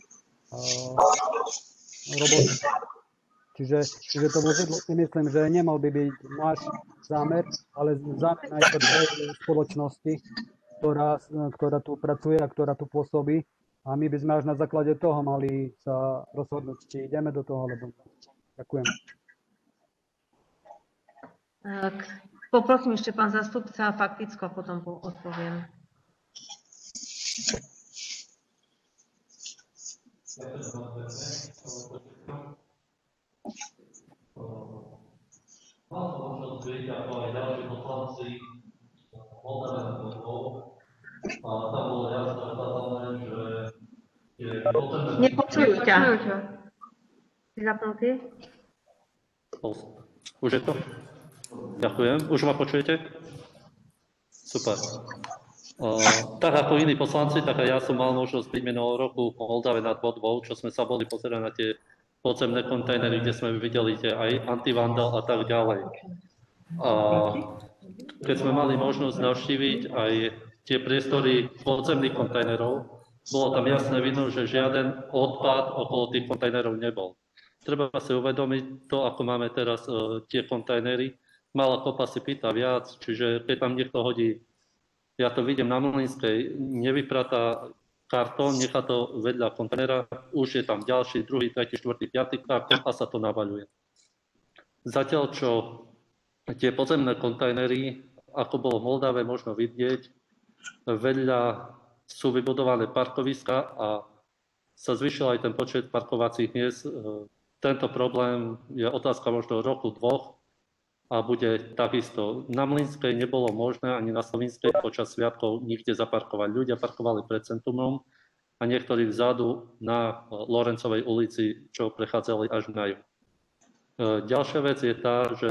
Speaker 6: robotu. Čiže to vozidlo si myslím, že nemal by byť náš zámer, ale zámer aj tej spoločnosti, ktorá tu pracuje a ktorá tu pôsobí. A my by sme až na základe toho mali sa rozhodnúť, či ideme do toho, alebo nie. Ďakujem.
Speaker 1: Poprosím ešte pán zástupca fakticko a potom odpoviem.
Speaker 4: Mal som možnosť byť ako aj ďalší poslanci Moldaven Bodvou a tam bolo jasné ukázané, že je potrebné...
Speaker 1: Nepočujú ťa. Si zapnutý?
Speaker 4: Už je to? Ďakujem. Už ma počujete? Super. Tak ako iní poslanci, tak aj ja som mal možnosť byť minulého roku v Moldave nad Bodvou, čo sme sa boli pozerať na tie podzemné kontajnery, kde sme videli aj antivandal a tak ďalej. A keď sme mali možnosť navštíviť aj tie priestory podzemných kontajnerov, bolo tam jasné vidno, že žiaden odpad okolo tých kontajnerov nebol. Treba si uvedomiť to, ako máme teraz tie kontajnery. Malá kopa si pýta viac, čiže keď tam niekto hodí, ja to vidím na Mlynskej, nevypratá kartón, nechá to vedľa kontajnera, už je tam ďalší, druhý, tretí, štvrtý, piatý kartón a sa to navaľuje. Zatiaľ, čo tie podzemné kontajnery, ako bolo v Moldave možno vidieť, vedľa sú vybudované parkoviska a sa zvyšil aj ten počet parkovacích miest. Tento problém je otázka možno roku, dvoch a bude takisto. Na Mlynskej nebolo možné ani na Slovinskej počas sviatkov nikde zaparkovať. Ľudia parkovali pred centrumom a niektorí vzadu na Lorencovej ulici, čo prechádzali až na juh. Ďalšia vec je tá, že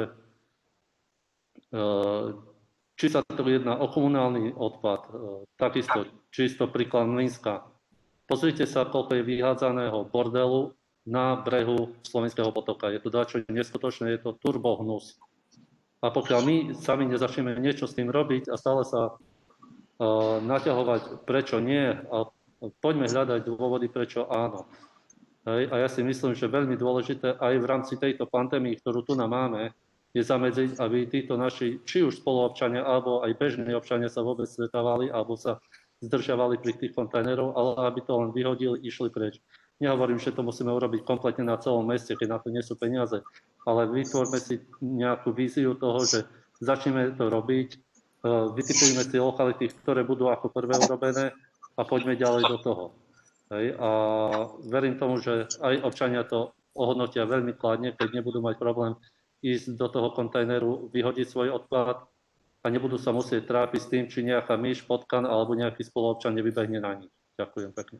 Speaker 4: či sa to jedná o komunálny odpad, takisto čisto príklad Mlynska. Pozrite sa, koľko je vyhádzaného bordelu na brehu Slovenského potoka. Je to dačo neskutočné, je to turbohnus. A pokiaľ my sami nezačneme niečo s tým robiť a stále sa naťahovať, prečo nie, a Poďme hľadať dôvody, prečo áno. Hej, a ja si myslím, že veľmi dôležité aj v rámci tejto pandémie, ktorú tu máme, je zamedziť, aby títo naši, či už spoluobčania, alebo aj bežní občania sa vôbec stretávali, alebo sa zdržiavali pri tých kontajnerov, ale aby to len vyhodili, išli preč. Nehovorím, že to musíme urobiť kompletne na celom meste, keď na to nie sú peniaze, ale vytvorme si nejakú víziu toho, že začneme to robiť, vytipujme si lokality, ktoré budú ako prvé urobené a poďme ďalej do toho. Hej. A verím tomu, že aj občania to ohodnotia veľmi kladne, keď nebudú mať problém ísť do toho kontajneru, vyhodiť svoj odpad a nebudú sa musieť trápiť s tým, či nejaká myš, potkan alebo nejaký spoluobčan nevybehne na nich. Ďakujem pekne.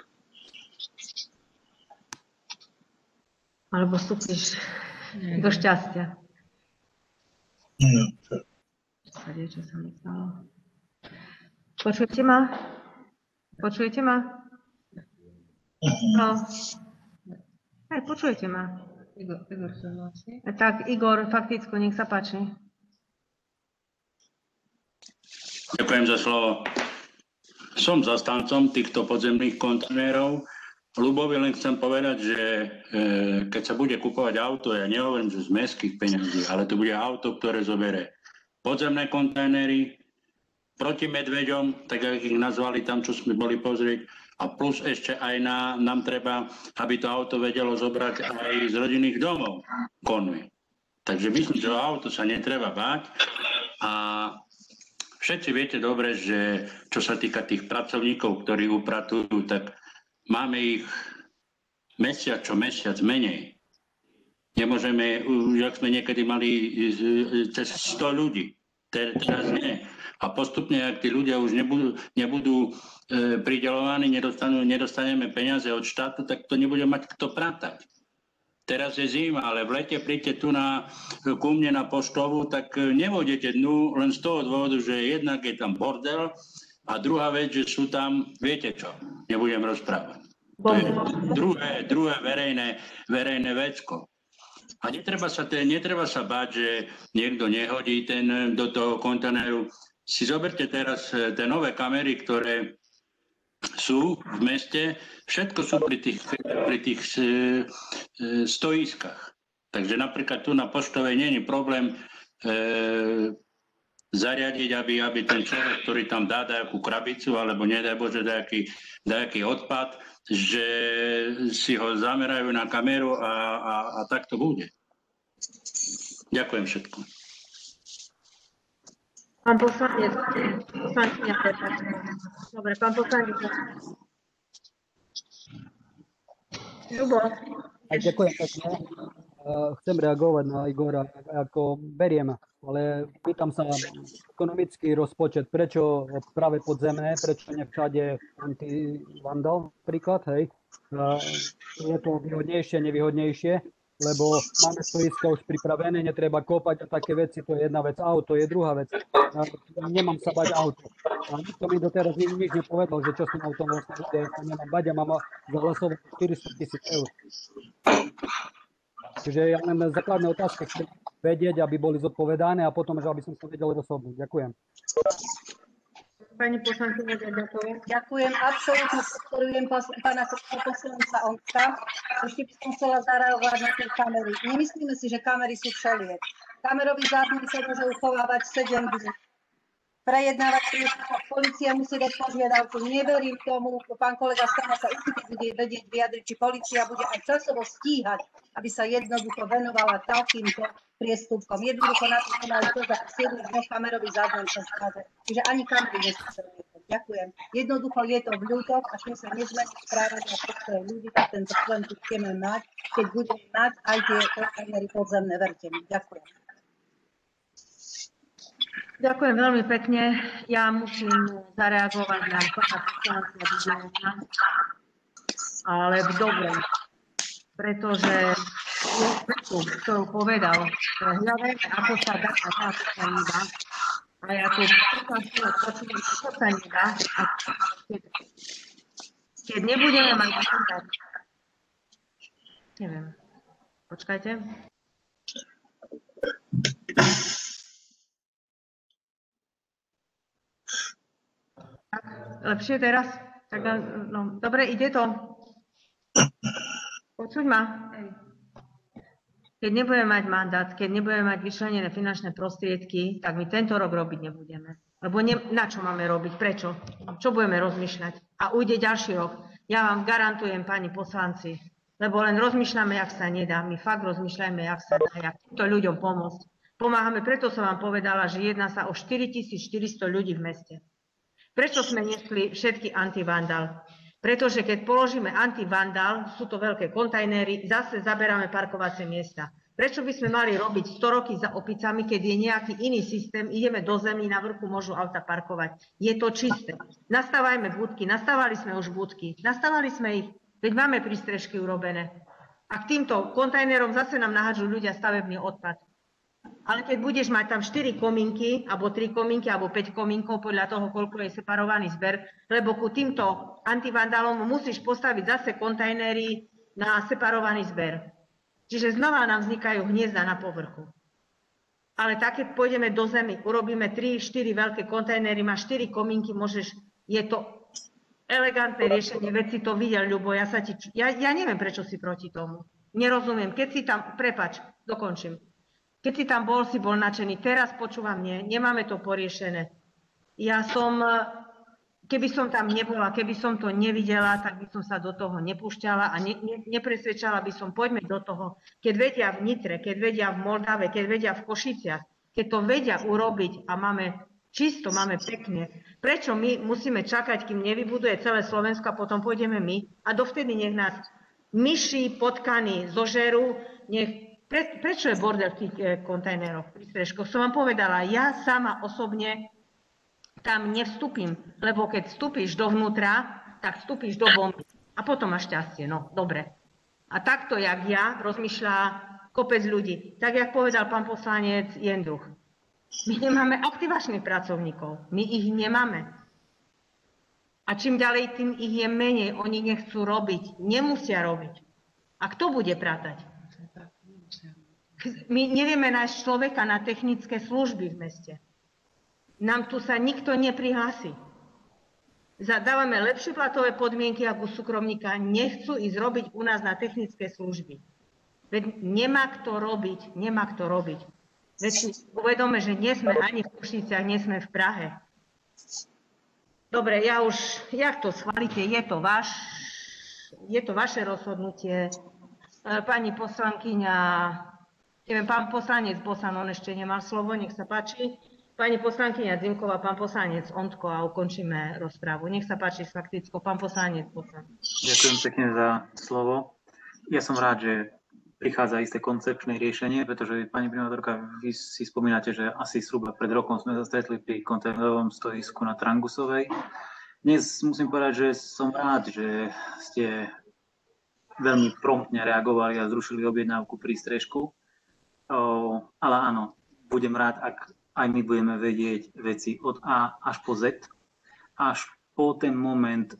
Speaker 1: Alebo vstúpiš do šťastia. Čo sa mi stalo? Počujete ma? Počujete ma? No. Hej, počujete ma?
Speaker 11: Igor sa hlási.
Speaker 1: Tak, Igor, fakticko, nech sa páči.
Speaker 2: Ďakujem za slovo. Som zastancom týchto podzemných kontajnerov. Ľubovi len chcem povedať, že keď sa bude kupovať auto, ja nehovorím, že z mestských peňazí, ale to bude auto, ktoré zobere podzemné kontajnery proti medveďom, tak ako ich nazvali tam, čo sme boli pozrieť, a plus ešte aj nám treba, aby to auto vedelo zobrať aj z rodinných domov konvy. Takže myslím, že o auto sa netreba báť a všetci viete dobre, že čo sa týka tých pracovníkov, ktorí upratujú, tak máme ich mesiac čo mesiac menej. Nemôžeme, jak sme niekedy mali cez 100 ľudí, teraz nie. A postupne, ak tí ľudia už nebudú prideľovaní, nedostaneme peniaze od štátu, tak to nebude mať kto pratať. Teraz je zima, ale v lete príďte tu ku mne na poštovú, tak nevôjdete dnu len z toho dôvodu, že jednak je tam bordel a druhá vec, že sú tam, viete čo, nebudem rozprávať. To je druhé verejné vecko. A netreba sa báť, že niekto nehodí do toho kontajneru. Si zoberte teraz tie nové kamery, ktoré sú v meste, všetko sú pri tých stoiskách. Takže napríklad tu na Poštovej nie je problém zariadiť, aby ten človek, ktorý tam dá nejakú krabicu, alebo nedaj Bože nejaký odpad, že si ho zamerajú na kameru a tak to bude. Ďakujem všetko.
Speaker 1: Pán poslanec, poslankyňa Petra. Dobre, pán poslanec. Ľubo.
Speaker 6: Ďakujem pekne. Chcem reagovať na Igora, ako beriem, ale pýtam sa, ekonomický rozpočet, prečo práve podzemné, prečo nie všade anti-vandal, príklad, hej? Je to výhodnejšie, nevýhodnejšie, lebo máme stoiska už pripravené, netreba kopať a také veci, to je jedna vec, auto je druhá vec. Ja nemám sa bať auto. A nikto mi doteraz nič nepovedal, že čo s tým autom vlastne bude, ja sa nemám bať a mám zahlasovať 400 000 eur. Čiže ja len základné otázky chcem vedieť, aby boli zodpovedané a potom, že aby som sa vedel rozhodnúť. Ďakujem.
Speaker 1: Pani poslankyňa Ďakujem.
Speaker 5: Ďakujem, absolútne podporujem pána poslanca Ondka. Ešte by som chcela zareagovať na tie kamery. Nemyslíme si, že kamery sú všeliek. Kamerový záznam sa môže uchovávať 7 dní. Prejednávať priestor, polícia musí dať požiadavku. Neverím tomu, pán kolega Stana sa určite bude vedieť vyjadriť, či polícia bude aj časovo stíhať, aby sa jednoducho venovala takýmto priestupkom. Jednoducho na to majú to za 7 dňov kamerový záznam sa zkáže. Čiže ani kamery neskúšajú. Ďakujem. Jednoducho je to v ľuďoch a kým sa nezmení správanie postoj ľudí, tak tento problém tu chceme mať, keď budeme mať aj tie kontajnery podzemné, verte mi. Ďakujem.
Speaker 1: Ďakujem veľmi pekne. Ja musím zareagovať na pána poslanca Bidlana, ale v dobrom, pretože ktorú povedal, že hľadajme, ako sa dá a ako sa nedá. A ja tu počujem, ako sa nedá. A keď nebudeme mať mandát, neviem, počkajte. Lepšie teraz? Tak, no, dobre, ide to. Počuť ma. Keď nebudeme mať mandát, keď nebudeme mať vyčlenené finančné prostriedky, tak my tento rok robiť nebudeme. Lebo na čo máme robiť? Prečo? Čo budeme rozmýšľať? A ujde ďalší rok. Ja vám garantujem, pani poslanci, lebo len rozmýšľame, jak sa nedá. My fakt rozmýšľajme, jak sa dá, jak týmto ľuďom pomôcť. Pomáhame, preto som vám povedala, že jedná sa o 4400 ľudí v meste. Prečo sme nesli všetky antivandal? Pretože keď položíme antivandal, sú to veľké kontajnery, zase zaberáme parkovacie miesta. Prečo by sme mali robiť 100 roky za opicami, keď je nejaký iný systém, ideme do zemí, na vrchu môžu auta parkovať. Je to čisté. Nastávajme budky, nastávali sme už budky, nastávali sme ich, veď máme prístrežky urobené. A k týmto kontajnerom zase nám nahádžu ľudia stavebný odpad. Ale keď budeš mať tam 4 komínky, alebo 3 komínky, alebo 5 komínkov, podľa toho, koľko je separovaný zber, lebo ku týmto antivandálom musíš postaviť zase kontajnery na separovaný zber. Čiže znova nám vznikajú hniezda na povrchu. Ale tak, keď pôjdeme do zemi, urobíme 3-4 veľké kontajnery, máš 4 komínky, môžeš, je to elegantné riešenie, veď si to videl, Ľubo, ja neviem, prečo si proti tomu. Nerozumiem, keď si tam, prepáč, dokončím. Keď si tam bol, si bol nadšený, teraz počúvam, nemáme to poriešené. Keby som tam nebola, keby som to nevidela, tak by som sa do toho nepúšťala a nepresvedčala by som, poďme do toho. Keď vedia v Nitre, keď vedia v Moldave, keď vedia v Košiciach, keď to vedia urobiť a máme čisto, máme pekne, prečo my musíme čakať, kým nevybuduje celé Slovensko a potom pôjdeme my a dovtedy nech nás myši, potkany zožerú, prečo je bordel v tých kontajneroch, prístrežkoch? Som vám povedala, ja sama osobne tam nevstúpim, lebo keď vstúpiš dovnútra, tak vstúpiš do bomby. A potom máš šťastie, no, dobre. A takto, jak ja, rozmýšľa kopec ľudí. Tak, jak povedal pán poslanec Jendruch. My nemáme aktivačných pracovníkov. My ich nemáme. A čím ďalej, tým ich je menej. Oni nechcú robiť. Nemusia robiť. A kto bude prátať? My nevieme nájsť človeka na technické služby v meste. Nám tu sa nikto neprihlási. Dávame lepšie platové podmienky ako súkromníka, nechcú ísť robiť u nás na technické služby. Veď nemá kto robiť. Veď si uvedome, že nie sme ani v Košiciach, nie sme v Prahe. Dobre, jak to schválite, je to vaše rozhodnutie. Pani poslankyňa, neviem, pán poslanec Bosan, on ešte nemal slovo, nech sa páči. Pani poslankyňa Dzimková, pán poslanec Ondko a ukončíme rozprávu. Nech sa páči s faktickou, pán poslanec Bosan.
Speaker 7: Ďakujem pekne za slovo. Ja som rád, že prichádza isté koncepčné riešenie, pretože pani primátorka, vy si spomínate, že asi zhruba pred rokom sme sa stretli pri kontajnerovom stojisku na Trangusovej. Dnes musím povedať, že som rád, že ste veľmi promptne reagovali a zrušili objednávku prístrežku. Ale áno, budem rád, ak aj my budeme vedieť veci od A až po Z, až po ten moment,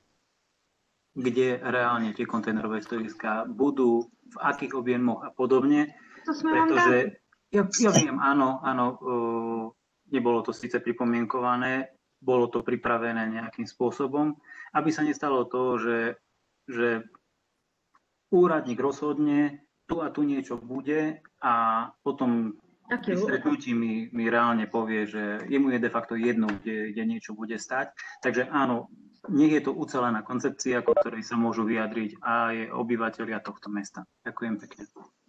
Speaker 7: kde reálne tie kontajnerové stojiská budú, v akých objemoch a podobne. Pretože ja viem, áno, nebolo to síce pripomienkované, bolo to pripravené nejakým spôsobom, aby sa nestalo to, že úradník rozhodne, tu a tu niečo bude a potom pri stretnutí mi reálne povie, že jemu je de facto jedno, kde niečo bude stať. Takže áno, nech je to ucelená koncepcia, o ktorej sa môžu vyjadriť aj obyvateľia tohto mesta. Ďakujem pekne.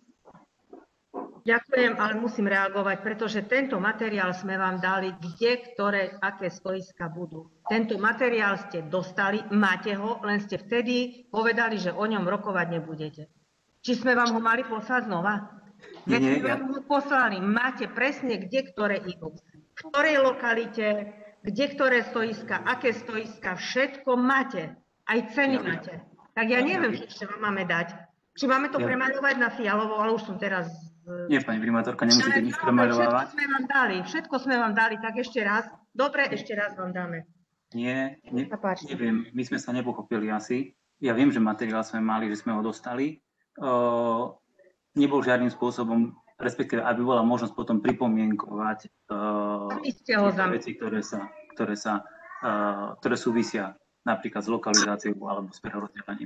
Speaker 1: Ďakujem, ale musím reagovať, pretože tento materiál sme vám dali, aké stoiska budú. Tento materiál ste dostali, máte ho, len ste vtedy povedali, že o ňom rokovať nebudete. Či sme vám ho mali poslať znova? Veď sme vám ho poslali, máte presne, kde ktoré idú. V ktorej lokalite, kde ktoré stoiska, aké stoiska, všetko máte. Aj ceny máte. Tak ja neviem, čo ešte vám máme dať. Či máme to premaľovať na fialovo, ale už som teraz...
Speaker 7: Nie, pani primátorka, nemusíte nič premaľovať.
Speaker 1: Všetko sme vám dali, tak ešte raz. Dobre, ešte raz vám dáme.
Speaker 7: Nie, neviem, my sme sa nepochopili asi. Ja viem, že materiál sme mali, že sme ho dostali. Nebol žiadnym spôsobom, respektíve, aby bola možnosť potom pripomienkovať veci, ktoré súvisia napríklad s lokalizáciou alebo s prehorozdeľaním.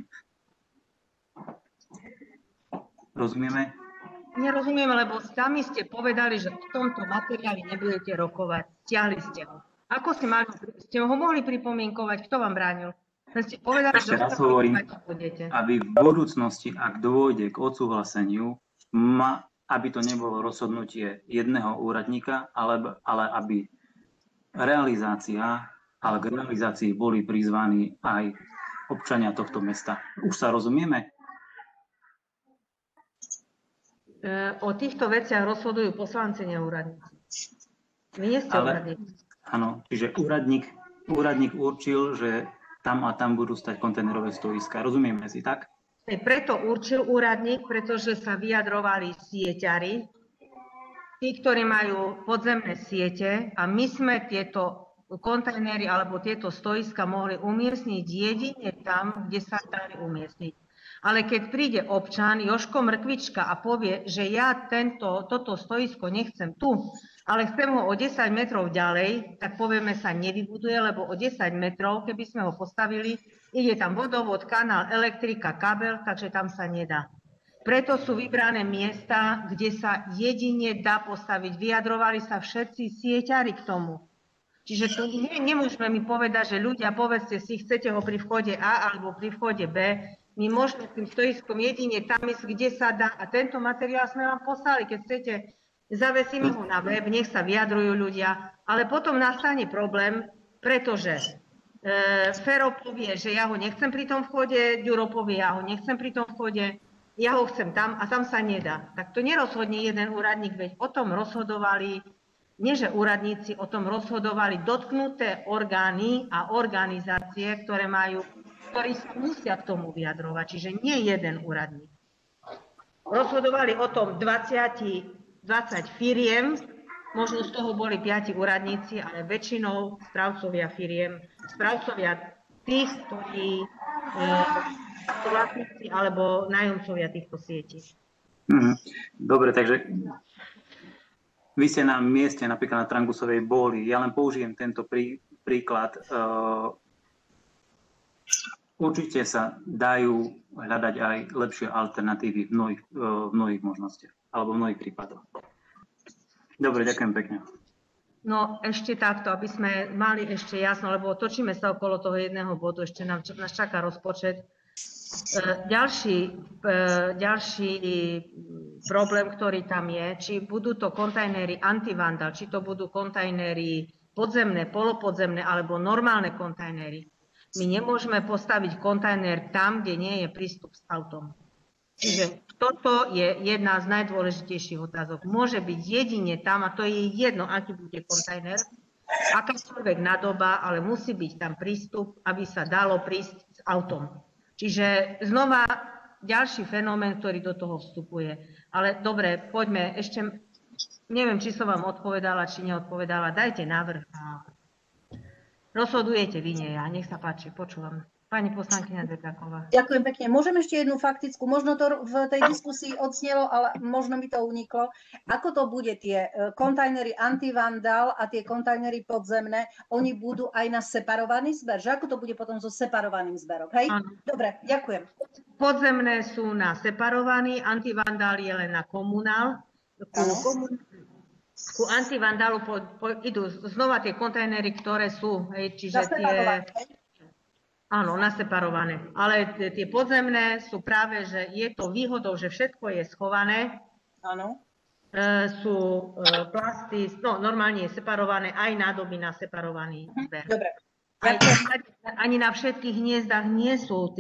Speaker 7: Rozumieme?
Speaker 1: Nerozumiem, lebo sami ste povedali, že v tomto materiáli nebudete rokovať. Stiahli ste ho. Ako ste ho mohli pripomienkovať? Kto vám bránil? Ste povedali,
Speaker 7: Ešte raz hovorím, aby v budúcnosti, ak dôjde k odsúhlaseniu, aby to nebolo rozhodnutie jedného úradníka, ale aby ale k realizácii boli prizvaní aj občania tohto mesta. Už sa rozumieme?
Speaker 1: O týchto veciach rozhodujú poslanci, neúradníci. Vy nie ste úradníci.
Speaker 7: Áno, čiže úradník určil, že tam a tam budú stať kontajnerové stoiska. Rozumieme si, tak?
Speaker 1: Preto určil úradník, pretože sa vyjadrovali sieťari, tí, ktorí majú podzemné siete, a my sme tieto kontajnery alebo tieto stoiska mohli umiestniť jedine tam, kde sa dali umiestniť. Ale keď príde občan Jožko Mrkvička a povie, že ja toto stoisko nechcem tu, ale chcem ho o 10 metrov ďalej, tak povieme sa nevybuduje, lebo o 10 metrov, keby sme ho postavili, ide tam vodovod, kanál, elektrika, kabel, takže tam sa nedá. Preto sú vybrané miesta, kde sa jedine dá postaviť. Vyjadrovali sa všetci sieťari k tomu. Čiže tu nemôžeme mi povedať, že ľudia, povedzte si, chcete ho pri vchode A alebo pri vchode B, my môžeme s tým stojiskom jedine tam ísť, kde sa dá. A tento materiál sme vám poslali, keď chcete, zavesíme ho na web, nech sa vyjadrujú ľudia, ale potom nastane problém, pretože Fero povie, že ja ho nechcem pri tom vchode, Ďuro povie, ja ho nechcem pri tom vchode, ja ho chcem tam a tam sa nedá. Tak to nerozhodne jeden úradník, veď o tom rozhodovali, nie že úradníci, o tom rozhodovali dotknuté orgány a organizácie, ktorí sa musia k tomu vyjadrovať, čiže nie jeden úradník. Rozhodovali o tom 20 firiem, možno z toho boli 5 úradníci, ale väčšinou správcovia firiem, správcovia tých, ktorí sú vlastníci alebo nájomcovia týchto sietí.
Speaker 7: Dobre, takže vy ste na mieste, napríklad na Trangusovej boli. Ja len použijem tento príklad. Určite sa dajú hľadať aj lepšie alternatívy v mnohých možnostiach alebo v mnohých prípadoch. Dobre, ďakujem pekne.
Speaker 1: No ešte takto, aby sme mali ešte jasno, lebo točíme sa okolo toho jedného bodu, ešte nás čaká rozpočet. Ďalší problém, ktorý tam je, či budú to kontajnery antivandal, či to budú kontajnery podzemné, polopodzemné alebo normálne kontajnery. My nemôžeme postaviť kontajner tam, kde nie je prístup s autom. Čiže toto je jedna z najdôležitejších otázok. Môže byť jedine tam, a to je jedno, aký bude kontajner, akákoľvek nádoba, ale musí byť tam prístup, aby sa dalo prísť s autom. Čiže znova ďalší fenomén, ktorý do toho vstupuje. Ale dobre, poďme ešte, neviem, či som vám odpovedala, či neodpovedala, dajte návrh a rozhodujete vy, nie ja. Nech sa páči, počúvam. Pani poslankyňa Dekáková.
Speaker 5: Ďakujem pekne. Môžem ešte jednu faktickú, možno to v tej diskusii odznelo, ale možno mi to uniklo. Ako to bude tie kontajnery antivandal a tie kontajnery podzemné, oni budú aj na separovaný zber? Že ako to bude potom so separovaným zberom? Hej? Áno. Dobre, ďakujem.
Speaker 1: Podzemné sú na separovaný, antivandál je len na komunál. Ku antivandálu idú znova tie kontajnery, ktoré sú, hej, čiže tie... Áno, naseparované. Ale tie podzemné sú práve, že je to výhodou, že všetko je schované.
Speaker 5: Áno.
Speaker 1: Sú plasty, no normálne je separované, aj nádoby na separovaný zber.
Speaker 5: Dobre.
Speaker 1: Ani na všetkých hniezdách nie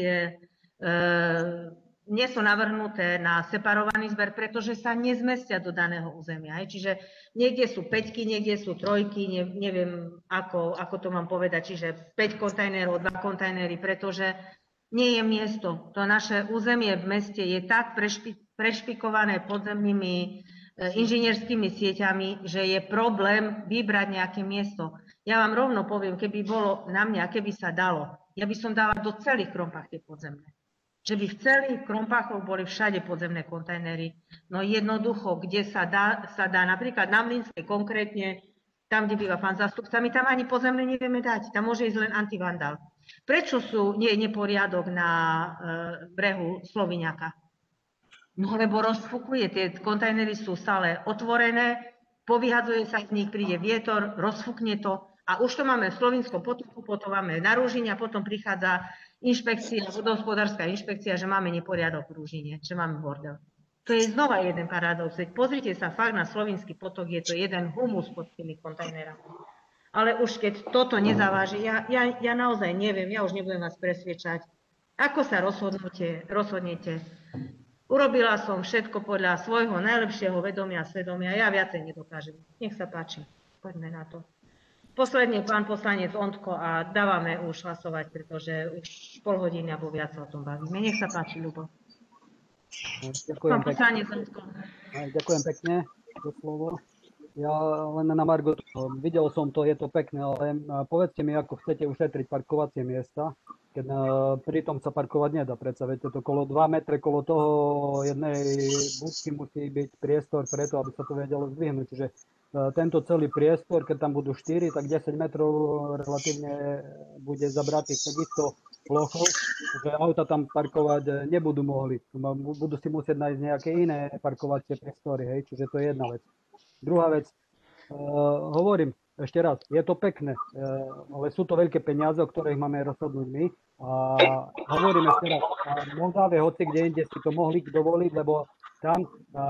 Speaker 1: sú navrhnuté na separovaný zber, pretože sa nezmestia do daného územia. Čiže niekde sú 5, niekde sú 3, neviem ako to mám povedať, čiže 5 kontajnerov, 2 kontajnery, pretože nie je miesto. To naše územie v meste je tak prešpikované podzemnými inžinierskými sieťami, že je problém vybrať nejaké miesto. Ja vám rovno poviem, keby bolo na mňa, keby sa dalo, ja by som dala do celých Krompách tie podzemné. Že by v celých Krompáchoch boli všade podzemné kontajnery. No jednoducho, kde sa dá, napríklad na Mlynskej konkrétne, tam, kde býva pán zástupca, my tam ani pozemné nevieme dať. Tam môže ísť len antivandál. Prečo nie je neporiadok na brehu Sloviňaka? No lebo rozfukuje, tie kontajnery sú stále otvorené, povyhadzuje sa z nich, príde vietor, rozfukne to a už to máme v Slovinskom potoku, potom máme na Ružine a potom prichádza inšpekcia, vodohospodárska inšpekcia, že máme neporiadok v Ružine, že máme bordel. To je znova jeden paradox. Pozrite sa fakt na Slovinský potok, je to jeden humus pod tými kontajnerami. Ale už keď toto nezaváži, ja naozaj neviem, ja už nebudem vás presviečať, ako sa rozhodnete. Urobila som všetko podľa svojho najlepšieho vedomia a svedomia, ja viacej nedokážem. Nech sa páči, poďme na to. Posledne pán poslanec Ondko a dávame už hlasovať, pretože už pol hodiny alebo viac o tom bavíme. Nech sa páči, Ľubo. Pán poslanec Ondko.
Speaker 6: Ďakujem pekne za slovo. Ja len na margo, videl som to, je to pekné, ale povedzte mi, ako chcete ušetriť parkovacie miesta, keď pritom sa parkovať nedá. Predsa viete, to kolo 2 metre kolo toho jednej budky musí byť priestor preto, aby sa to vedelo zdvihnúť. Čiže tento celý priestor, keď tam budú 4, tak 10 metrov relatívne bude zabratých takisto plochou, že auta tam parkovať nebudú mohli. Budú si musieť nájsť nejaké iné parkovacie priestory, hej, čiže to je jedna vec. Druhá vec, hovorím ešte raz, je to pekné, ale sú to veľké peniaze, o ktorých máme rozhodnúť my. A hovorím ešte raz, v Moldávie, hoci kde inde si to mohli dovoliť, lebo tam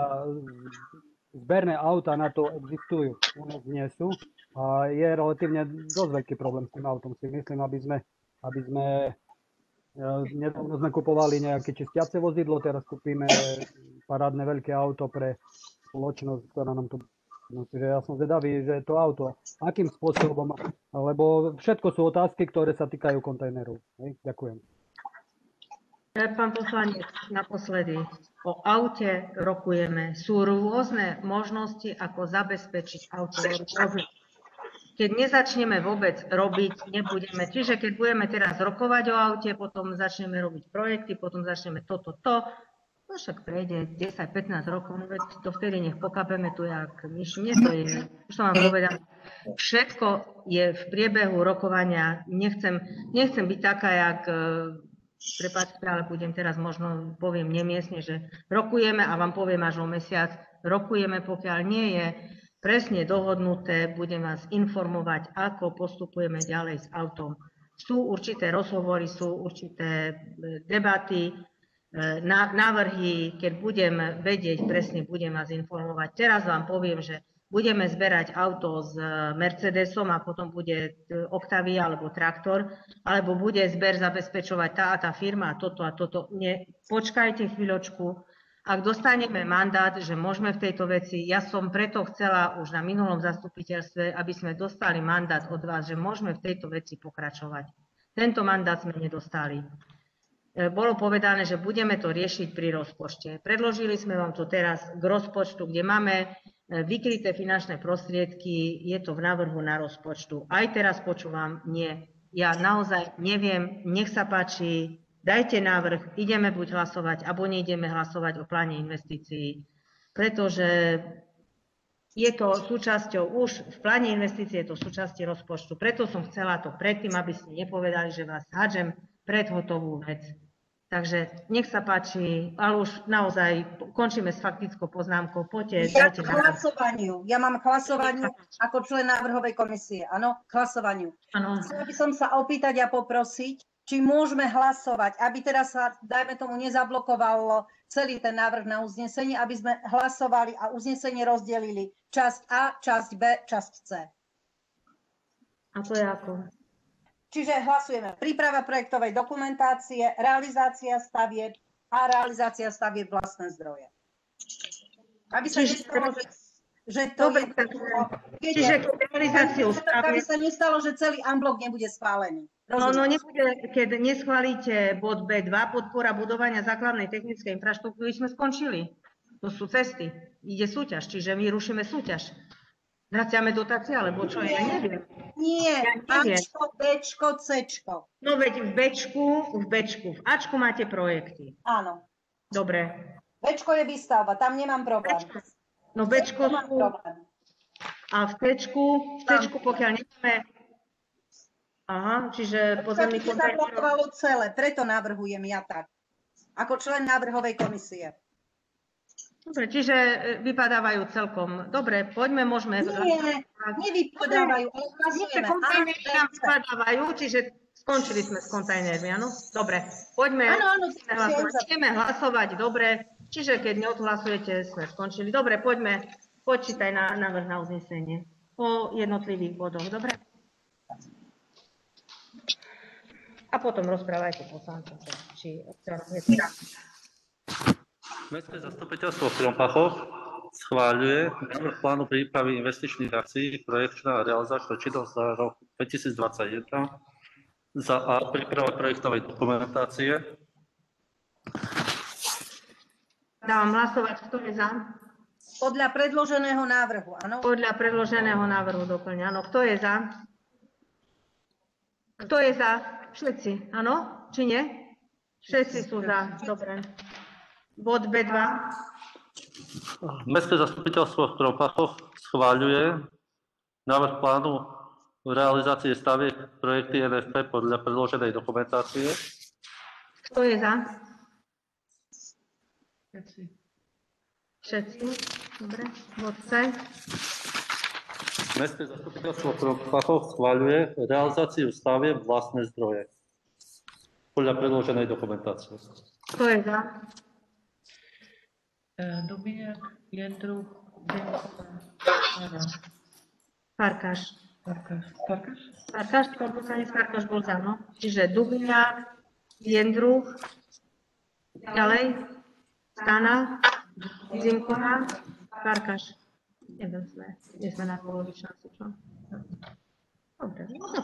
Speaker 6: zberné auta na to existujú, u nás nie sú. A je relatívne dosť veľký problém s tým autom, si myslím, aby sme nedávno sme kupovali nejaké čistiace vozidlo, teraz kúpime parádne veľké auto pre spoločnosť, ktorá nám to... No, čiže ja som zvedavý, že to auto, akým spôsobom, lebo všetko sú otázky, ktoré sa týkajú kontajnerov. Ďakujem.
Speaker 1: Pán poslanec, naposledy, o aute rokujeme. Sú rôzne možnosti, ako zabezpečiť auto. Keď nezačneme vôbec robiť, nebudeme. Čiže keď budeme teraz rokovať o aute, potom začneme robiť projekty, potom začneme toto. No však prejde 10-15 rokov, no veď to vtedy nech pokapeme tu jak myš. Mne to je, už som vám povedal, všetko je v priebehu rokovania. Nechcem byť taká, jak, prepáčte, ale budem teraz možno, poviem nemiestne, že rokujeme a vám poviem až o mesiac. Rokujeme, pokiaľ nie je presne dohodnuté, budem vás informovať, ako postupujeme ďalej s autom. Sú určité rozhovory, sú určité debaty, návrhy, keď budem vedieť presne, budem vás informovať. Teraz vám poviem, že budeme zberať auto s Mercedesom a potom bude Octavia alebo traktor, alebo bude zber zabezpečovať tá a tá firma a toto a toto. Počkajte chvíľočku. Ak dostaneme mandát, že môžeme v tejto veci, ja som preto chcela už na minulom zastupiteľstve, aby sme dostali mandát od vás, že môžeme v tejto veci pokračovať. Tento mandát sme nedostali. Bolo povedané, že budeme to riešiť pri rozpočte. Predložili sme vám to teraz k rozpočtu, kde máme vykryté finančné prostriedky, je to v návrhu na rozpočtu. Aj teraz počúvam, nie. Ja naozaj neviem, nech sa páči, dajte návrh, ideme buď hlasovať, alebo neideme hlasovať o pláne investícií, pretože je to súčasťou, už v pláne investícií je to súčasťou rozpočtu. Preto som chcela to predtým, aby ste nepovedali, že vás hádžem pred hotovú vec. Takže nech sa páči, ale už naozaj končíme s faktickou poznámkou. Poďte, dajte
Speaker 5: k hlasovaniu. Ja mám k hlasovaniu ako člen návrhovej komisie. Áno, k hlasovaniu. Chcela by som sa opýtať a poprosiť, či môžeme hlasovať, aby teraz sa, dajme tomu, nezablokovalo celý ten návrh na uznesenie, aby sme hlasovali a uznesenie rozdelili časť A, časť B, časť C.
Speaker 1: A to je ako?
Speaker 5: Čiže hlasujeme príprava projektovej dokumentácie, realizácia stavieb a realizácia stavieb vlastné zdroje. Aby sa nestalo, že to je...
Speaker 1: Čiže realizáciou stavieb...
Speaker 5: Aby sa nestalo, že celý unblock nebude schválený.
Speaker 1: No nebude, keď neschválite bod B2, podpora budovania základnej technickej infraštruktúry, sme skončili. To sú cesty. Ide súťaž, čiže my rušíme súťaž. Vraciame dotácie, alebo čo? Ja neviem.
Speaker 5: Nie, Ačko, Bčko, Cčko.
Speaker 1: No veď v Bčku, v Ačku máte projekty.
Speaker 5: Áno.
Speaker 1: Dobre.
Speaker 5: Bčko je výstavba, tam nemám problém.
Speaker 1: No Bčko sú... A v Cčku, pokiaľ nemáme... Aha, čiže pozemný
Speaker 5: To
Speaker 1: kontajner.
Speaker 5: zablokovalo celé, preto navrhujem ja tak. Ako člen návrhovej komisie.
Speaker 1: Dobre, čiže vypadávajú celkom. Dobre, poďme, môžeme.
Speaker 5: Nie, nevypadávajú, ale hlasujeme.
Speaker 1: Kontajnery nám vypadávajú, čiže skončili sme s kontajnermi, áno? Dobre, poďme.
Speaker 5: Áno,
Speaker 1: Ideme hlasovať, dobre. Čiže keď neodhlasujete, sme skončili. Dobre, poďme. Počítaj návrh na uznesenie po jednotlivých bodoch, dobre? A potom rozprávajte poslancom, či občanujete.
Speaker 4: Mestské zastupiteľstvo v Krompachoch schváľuje návrh plánu prípravy investičných akcií, projekčná a realizačná činnosť za rok 2021 za A príprava projektovej dokumentácie.
Speaker 1: Dávam hlasovať, kto je za?
Speaker 5: Podľa predloženého návrhu, áno?
Speaker 1: Podľa predloženého návrhu doplňa, áno. Kto je za? Kto je za? Všetci, áno? Či nie? Všetci sú za, dobre. Bod B2.
Speaker 4: Mestské zastupiteľstvo v Krompachoch schváľuje návrh plánu realizácie stavieb projekty NFP podľa predloženej dokumentácie.
Speaker 1: Kto je za?
Speaker 11: Všetci.
Speaker 1: Všetci. Dobre. Bod C.
Speaker 4: Mestské zastupiteľstvo v Krompachoch schváľuje realizáciu stavieb vlastné zdroje podľa predloženej dokumentácie.
Speaker 1: Kto je za?
Speaker 11: Dubiniak, Jendruch,
Speaker 1: Farkáš.
Speaker 11: Farkáš?
Speaker 1: Farkáš, poslanec Farkáš bol za, no. Čiže Dubiniak, Jendruch, ďalej, Stana, Zimková, Farkáš. Jeden sme, nie sme na polovičnom, čo? Dobre,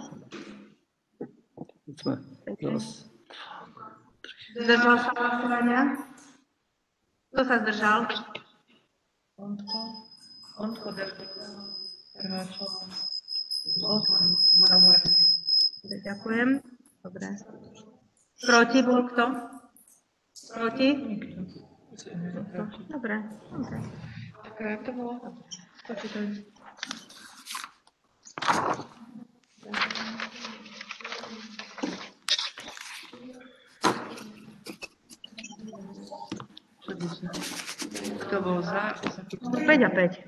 Speaker 1: no. Zdržal sa hlasovania? Kto sa zdržal?
Speaker 11: Ondko, Perháčov,
Speaker 1: Ďakujem. Dobre. Proti bol kto? Proti? Dobre. Okay.
Speaker 11: Tak jak to bolo? Počítaj. Kto bol za?
Speaker 1: 5 a 5.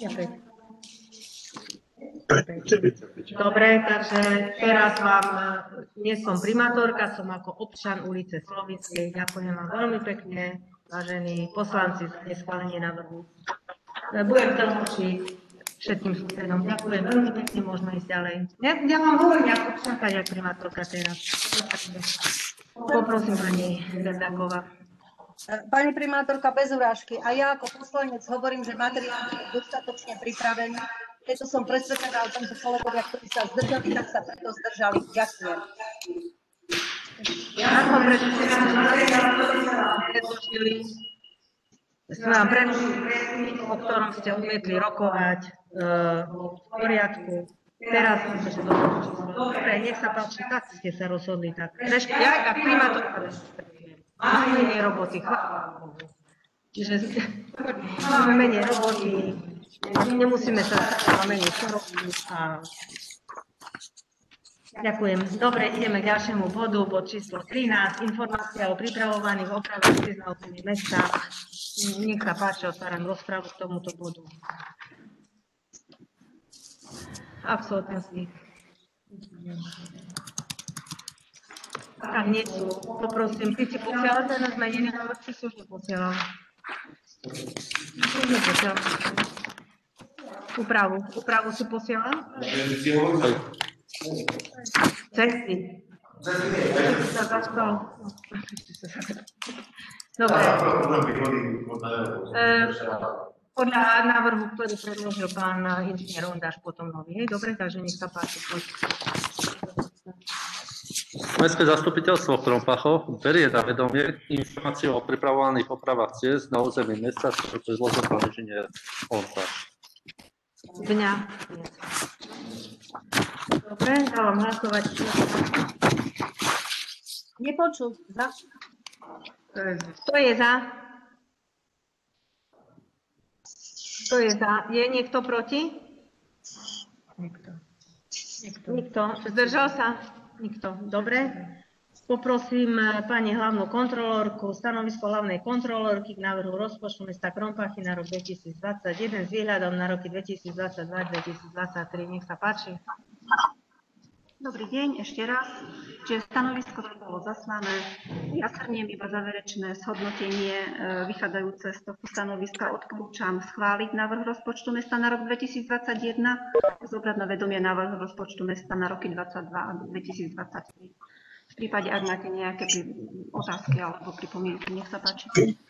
Speaker 1: Dobre, takže teraz vám, nie som primátorka, som ako občan ulice Slovinskej. Ďakujem vám veľmi pekne, vážení poslanci, za neschválenie návrhu. Budem to učiť všetkým susedom. Ďakujem veľmi pekne, môžeme ísť ďalej. Ja vám hovorím ako občanka, jak primátorka teraz. Poprosím pani Verdáková.
Speaker 5: Pani primátorka, bez urážky. A ja ako poslanec hovorím, že materiál je dostatočne pripravený. Preto som presvedčená o tom, že kolegovia, ktorí sa zdržali, tak sa preto zdržali. Ďakujem.
Speaker 1: Ja som presvedčená, že materiál, ktorý sa vám predložili, sme vám predložili, o ktorom ste odmietli rokovať v poriadku. Teraz sme sa dohodli. Dobre, nech sa páči, tak ste sa rozhodli. Tak. Ja ako primátorka máme menej roboty, chvála Bohu. Čiže máme menej roboty, nemusíme sa stále menej robiť. Ďakujem. Dobre, ideme k ďalšiemu bodu, bod číslo 13, informácia o pripravovaných opravách na území mesta. Nech sa páči, otváram rozpravu k tomuto bodu. Absolutne si. Tak nie sú. Poprosím, ty si posielal ten zmenený návrh, či si už neposielal? Úpravu si posielal? Cesty. Dobre. Podľa návrhu, ktorý predložil pán inžinier Ondáš, potom nový. Dobre, takže nech sa páči.
Speaker 4: Mestské zastupiteľstvo v Krompachoch berie na vedomie informáciu o pripravovaných opravách ciest na území mesta, ktoré predložil pán inžinier Ondáš.
Speaker 1: Dňa. Dobre, dávam hlasovať.
Speaker 5: Nepočul. Za.
Speaker 1: Kto je za? Kto je za? Je niekto proti?
Speaker 11: Nikto.
Speaker 1: Nikto. Zdržal sa? Nikto. Dobre. Poprosím pani hlavnú kontrolórku, stanovisko hlavnej kontrolórky k návrhu rozpočtu mesta Krompachy na rok 2021 s výhľadom na roky 2022-2023. Nech sa páči.
Speaker 10: Dobrý deň, ešte raz. Čiže stanovisko vám bolo zaslané. Ja shrniem iba záverečné zhodnotenie vychádzajúce z tohto stanoviska. Odporúčam schváliť návrh rozpočtu mesta na rok 2021, zobrať na vedomie návrh rozpočtu mesta na roky 2022 a 2023. V prípade, ak máte nejaké otázky alebo pripomienky, nech sa páči.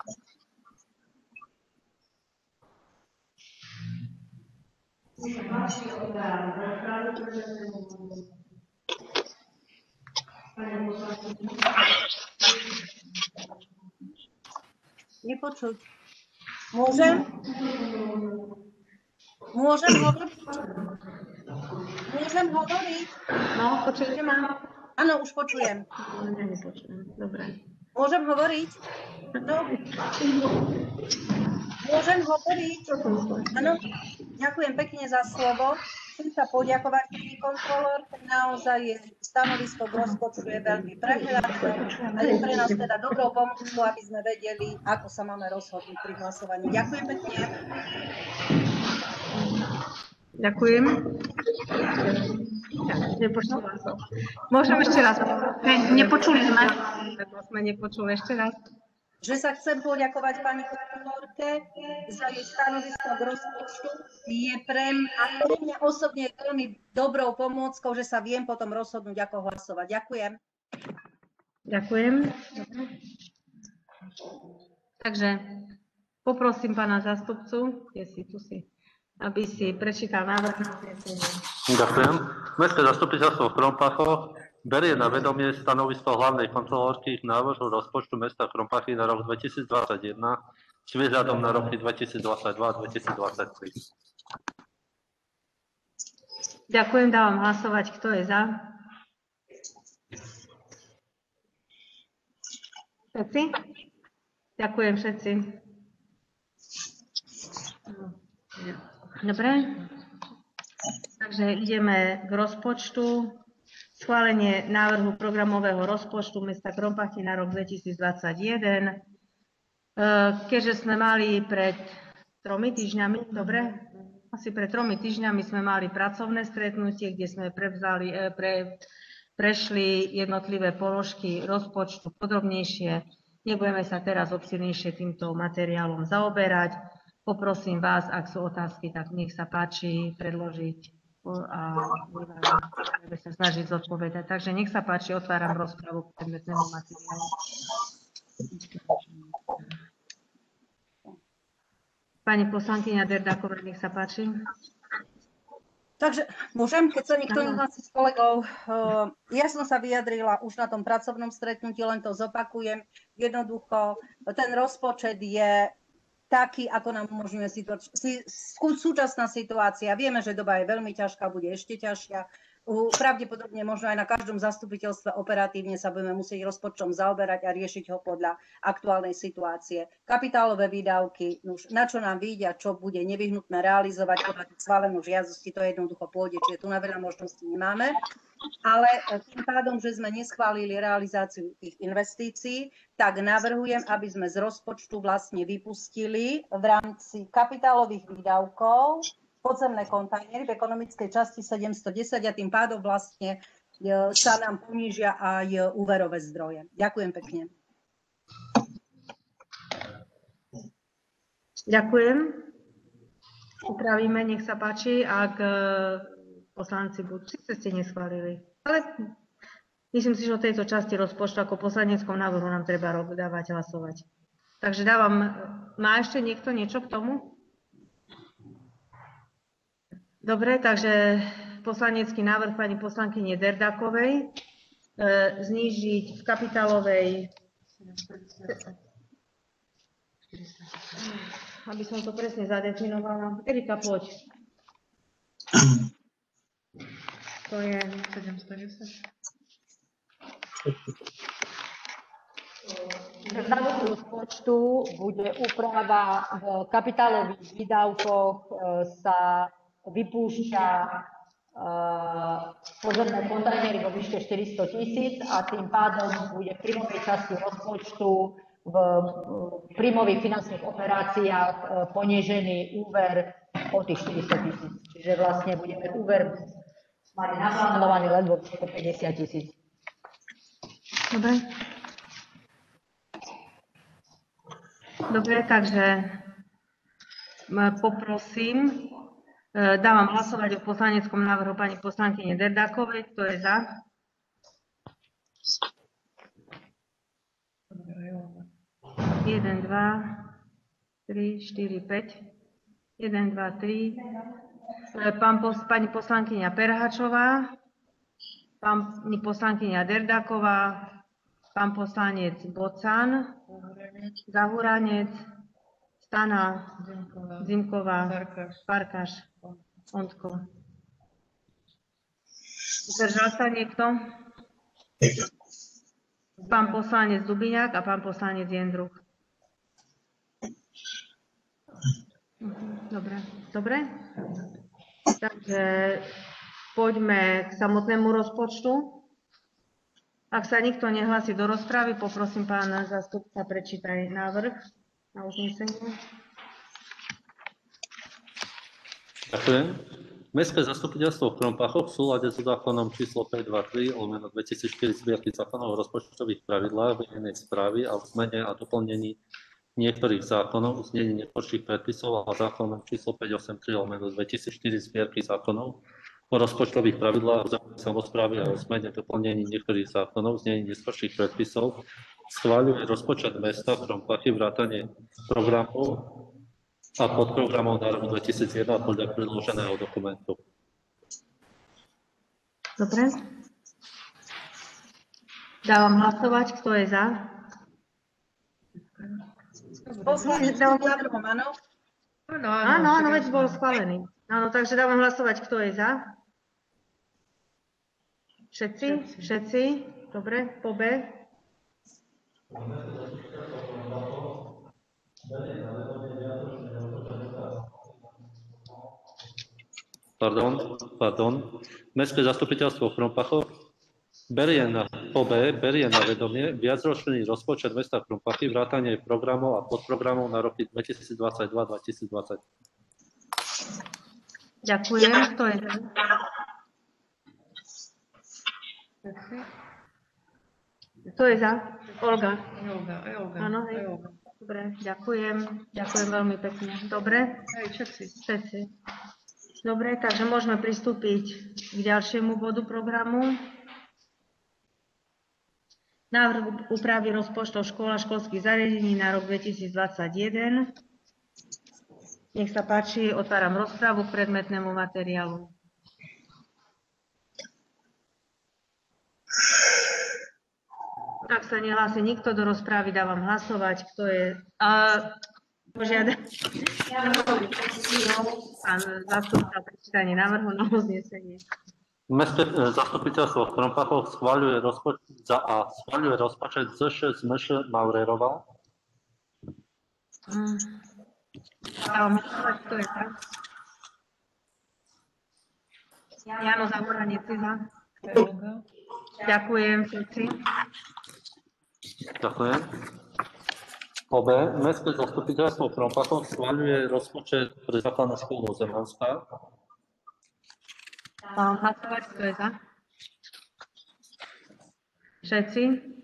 Speaker 5: Nepočuť. Môžem? Môžem hovoriť? Môžem hovoriť?
Speaker 1: No, počujete ma?
Speaker 5: Áno, už počujem.
Speaker 1: Nepočujem. Dobre.
Speaker 5: Môžem hovoriť? No. Môžem hovoriť? Áno. Ďakujem pekne za slovo. Chcem sa poďakovať pani kontrolór, naozaj je stanovisko k rozpočtu je veľmi prehľadné a je pre nás teda dobrou pomocou, aby sme vedeli, ako sa máme rozhodnúť pri hlasovaní. Ďakujem pekne.
Speaker 1: Ďakujem. Nepočula som. Môžem ešte raz.
Speaker 10: Nepočuli sme.
Speaker 1: Sme nepočuli ešte raz.
Speaker 5: Že sa chcem poďakovať pani kontrolórke za jej stanovisko k rozpočtu. Je pre mňa osobne veľmi dobrou pomôckou, že sa viem potom rozhodnúť, ako hlasovať. Ďakujem.
Speaker 1: Ďakujem. Takže poprosím pána zástupcu, aby si prečítal návrh na uznesenie.
Speaker 4: Ďakujem. Mestské zastupiteľstvo v Krompachoch berie na vedomie stanovisko hlavnej kontrolórky k návrhu rozpočtu mesta Krompachy na rok 2021 s výhľadom na roky 2022 a 2023.
Speaker 1: Ďakujem, dávam hlasovať. Kto je za? Všetci? Ďakujem všetci. Dobre. Takže ideme k rozpočtu. Schválenie návrhu programového rozpočtu mesta Krompachy na rok 2021. Keďže sme mali pred 3 týždňami, dobre? Asi pred 3 týždňami sme mali pracovné stretnutie, kde sme prešli jednotlivé položky rozpočtu podrobnejšie. Nebudeme sa teraz obširnejšie týmto materiálom zaoberať. Poprosím vás, ak sú otázky, tak nech sa páči predložiť a budeme sa snažiť zodpovedať. Takže nech sa páči, otváram rozpravu k predmetnému materiálu. Pani poslankyňa Derdáková, nech sa páči.
Speaker 5: Takže môžem, keď sa nikto nehlási s kolegou. Ja som sa vyjadrila už na tom pracovnom stretnutí, len to zopakujem. Jednoducho, ten rozpočet je taký, ako nám umožňuje súčasná situácia. Vieme, že doba je veľmi ťažká, bude ešte ťažšia. Pravdepodobne možno aj na každom zastupiteľstve operatívne sa budeme musieť rozpočtom zaoberať a riešiť ho podľa aktuálnej situácie. Kapitálové výdavky, na čo nám vyjde a čo bude nevyhnutné realizovať podľa schválenú žiadosti, to jednoducho pôjde, čiže tu na veľa možností nemáme. Ale tým pádom, že sme neschválili realizáciu tých investícií, tak navrhujem, aby sme z rozpočtu vlastne vypustili v rámci kapitálových výdavkov podzemné kontajnery v ekonomickej časti 710 a tým pádom vlastne sa nám ponížia aj úverové zdroje. Ďakujem pekne.
Speaker 1: Ďakujem. Upravíme, nech sa páči, ak poslanci síce ste neschválili, ale myslím si, že o tejto časti rozpočtu ako poslaneckom návrhu nám treba dávať hlasovať. Takže má ešte niekto niečo k tomu? Dobre, takže poslanecký návrh pani poslankyne Derdákovej znížiť v kapitálovej, aby som to presne zadefinovala. Erika, poď. To je 710.
Speaker 3: V návrhu rozpočtu bude úprava v kapitálových výdavkoch sa vypúšťa pozemné kontajnery vo výške 400 000 a tým pádom bude v príjmovej časti rozpočtu v príjmových finančných operáciách ponížený úver o tých 400 000. Čiže vlastne budeme úver mať naplánovaný len vo výške 50 000.
Speaker 1: Dobre. Dobre, takže poprosím, dávam hlasovať o poslaneckom návrhu pani poslankyne Derdákovej. Kto je za? Jeden, dva, 3, 4, 5. 1, 2, 3. Pani poslankyňa Perhačová, pani poslankyňa Derdáková, pán poslanec Bocan, Zahuranec, Stana, Zimková, Farkáš, Ondko. Zdržal sa niekto? Pán poslanec Dubiňák a pán poslanec Jendruch. Dobre. Takže poďme k samotnému rozpočtu. Ak sa nikto nehlási do rozpravy, poprosím pána zástupca prečítaj návrh na uznesenie.
Speaker 4: Ďakujem. Mestské zastupiteľstvo v Krompáchoch v súlade so zákonom číslo 523/2004 zbierky zákonov o rozpočtových pravidlách verejnej správy a o zmene a doplnení niektorých zákonov, znení nepočtých predpisov a zákonom číslo 583/2004 zbierky zákonov o rozpočtových pravidlách samosprávy a o zmene doplnení niektorých zákonov, znení nepočtých predpisov, schváľuje rozpočet mesta Krompáchy vrátane programov a podprogramov na rok 2001 podľa predloženého dokumentu.
Speaker 1: Dobre. Dávam hlasovať, kto je za. Áno, veď bol schválený. Áno, takže dávam hlasovať, kto je za. Všetci? Dobre, po B.
Speaker 4: Pardon. Mestské zastupiteľstvo v Krompáchoch berie na vedomie viacročný rozpočet mesta Krompáchy, vrátanie programov a podprogramov na roky 2022-2020.
Speaker 1: Ďakujem. Kto je za? Kto je za? Olga. Áno, hej. Dobre, ďakujem. Ďakujem veľmi pekne. Dobre? Všetci. Dobre, takže môžeme pristúpiť k ďalšiemu bodu programu. Návrh úpravy rozpočtov škôl a školských zariadení na rok 2021. Nech sa páči, otváram rozpravu k predmetnému materiálu. Ak sa nehlási nikto do rozprávy, dávam hlasovať. Kto je... Požiadam. Pán zástupca prečítanie návrhu na uznesenie.
Speaker 4: Mestské zastupiteľstvo v Krompáchoch schváľuje rozpočet ZŠ ZMŠ Maurerová.
Speaker 1: Dávam hlasovať, kto je za. Jano Zahuranec, si za. Ďakujem všetci.
Speaker 4: Ďakujem. Po B. Mestské zastupiteľstvo v Krompáchoch schváľuje rozpočet pre základnú školu Zemanská.
Speaker 1: Mám hlasovať, kto je za. Všetci.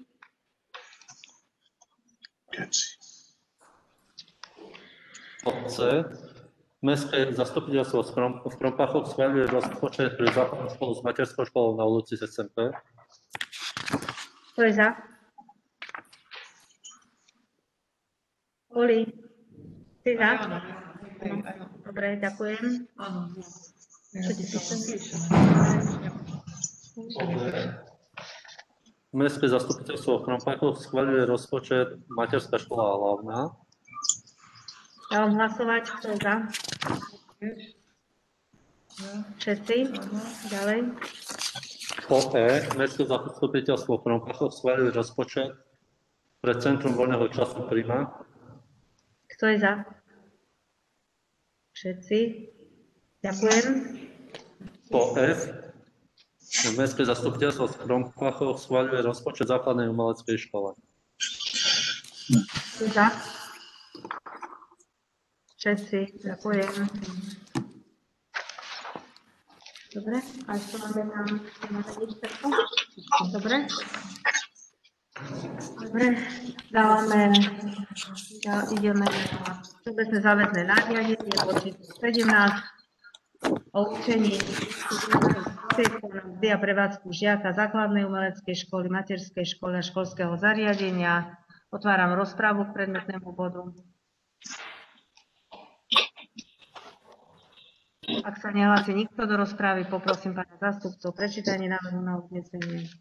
Speaker 4: Po C. Mestské zastupiteľstvo v Krompáchoch schváľuje rozpočet pre základnú školu s materskou školou na ulici SMP.
Speaker 1: Kto je za? Oli, ty za? Dobre, ďakujem.
Speaker 4: Mestské zastupiteľstvo v Krompáchoch schváľuje rozpočet materská škola hlavná.
Speaker 1: Dávam hlasovať, kto je za? Všetci? Ďalej.
Speaker 4: Po E. Mestské zastupiteľstvo v Krompáchoch schváľuje rozpočet pre Centrum voľného času Prima.
Speaker 1: Kto je za? Všetci. Ďakujem.
Speaker 4: Po F. Mestské zastupiteľstvo v Krompachoch schvaľuje rozpočet základnej umeleckej škole.
Speaker 1: Za. Všetci, ďakujem. Dobre, a ešte máme tam ministerstvo. Dobre. Dobre, ideme na všeobecné záväzné nariadenie počet 17 o určení na mzdy a prevádzku žiaka základnej umeleckej školy, materskej školy a školského zariadenia. Otváram rozprávu k predmetnému bodu. Ak sa nehlási nikto do rozprávy, poprosím pána zástupcu o prečítanie návrhu na uznesenie.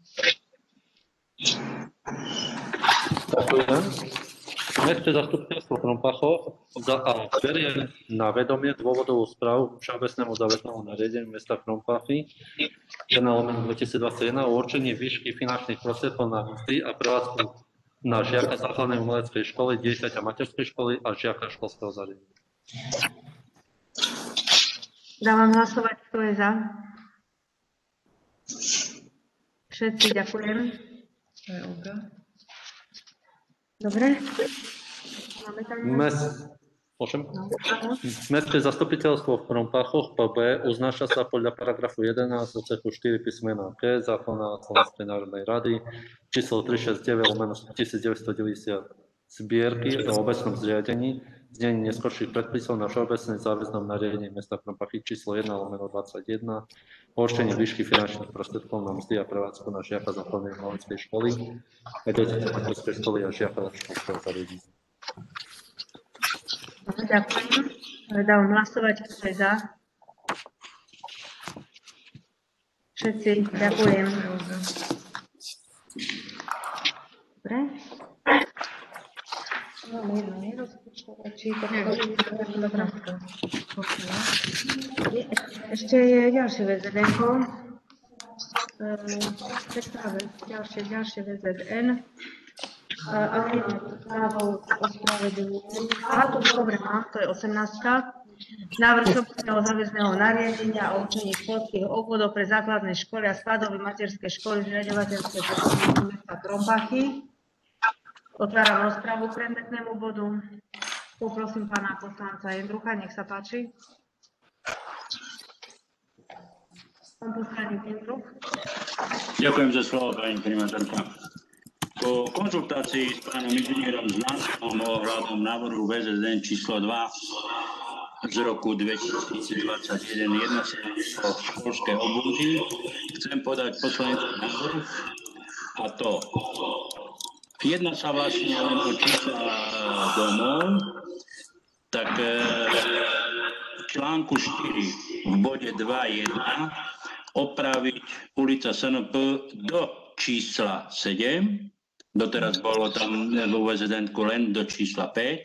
Speaker 4: Ďakujem. Mestské zastupiteľstvo v Krompachoch berie na vedomie dôvodovú správu Všeobecnému záväznému nariadeniu mesta Krompachy 1/2021 o určení výšky finančných prostriedkov na mzdy a prevádzku na žiaka základnej umeleckej školy, dieťaťa materskej školy a žiaka školského zariadenia.
Speaker 1: Dávam hlasovať, kto je za. Všetci, ďakujem.
Speaker 11: To je Olga.
Speaker 1: Dobre. Máme tam...
Speaker 4: Mestské zastupiteľstvo v Krompachoch po B uznáša sa podľa paragrafu 11 odseku 4 písmena G zákona Slovenskej národnej rady číslo 369/1990 zbierky o obecnom zriadení znení neskorších predpisov na všeobecné záväznom nariadení mesta Krompachy číslo 1/21 o určení výšky finančných prostriedkov na mzdy a prevádzku na žiaka základnej umeleckej školy a dieťaťa materskej školy a žiaka školského zariadenia.
Speaker 1: Ďakujem. Dávam hlasovať, kto je za. Všetci, ďakujem. Dobre. Ešte je ďalšie VZN-ko. Ďalšie VZN. Ale právo ospravedlňujem. Aha, to dobre mám, to je 18. Návrh všeobecného záväzného nariadenia o určení školských obvodov pre základné školy a skladové materské školy zriaďovateľské zastupiteľstva mesta Krompachy. Otváram rozpravu k predmetnému bodu. Poprosím pána poslanca Jendrucha, nech sa páči. Pán poslanec Jendruch.
Speaker 2: Ďakujem za slovo, pani primátorka. Po konzultácii s pánom inžinierom Znanskom ohľadom návrhu VZN číslo 2 z roku 2021 jedná sa o školské obudy, chcem podať poslanecký návrh a to jedná sa vlastne len o čísla domov, tak v článku 4 v bode 2.1 opraviť ulica SNP do čísla 7. Doteraz bolo tam vo VZN-ku len do čísla 5.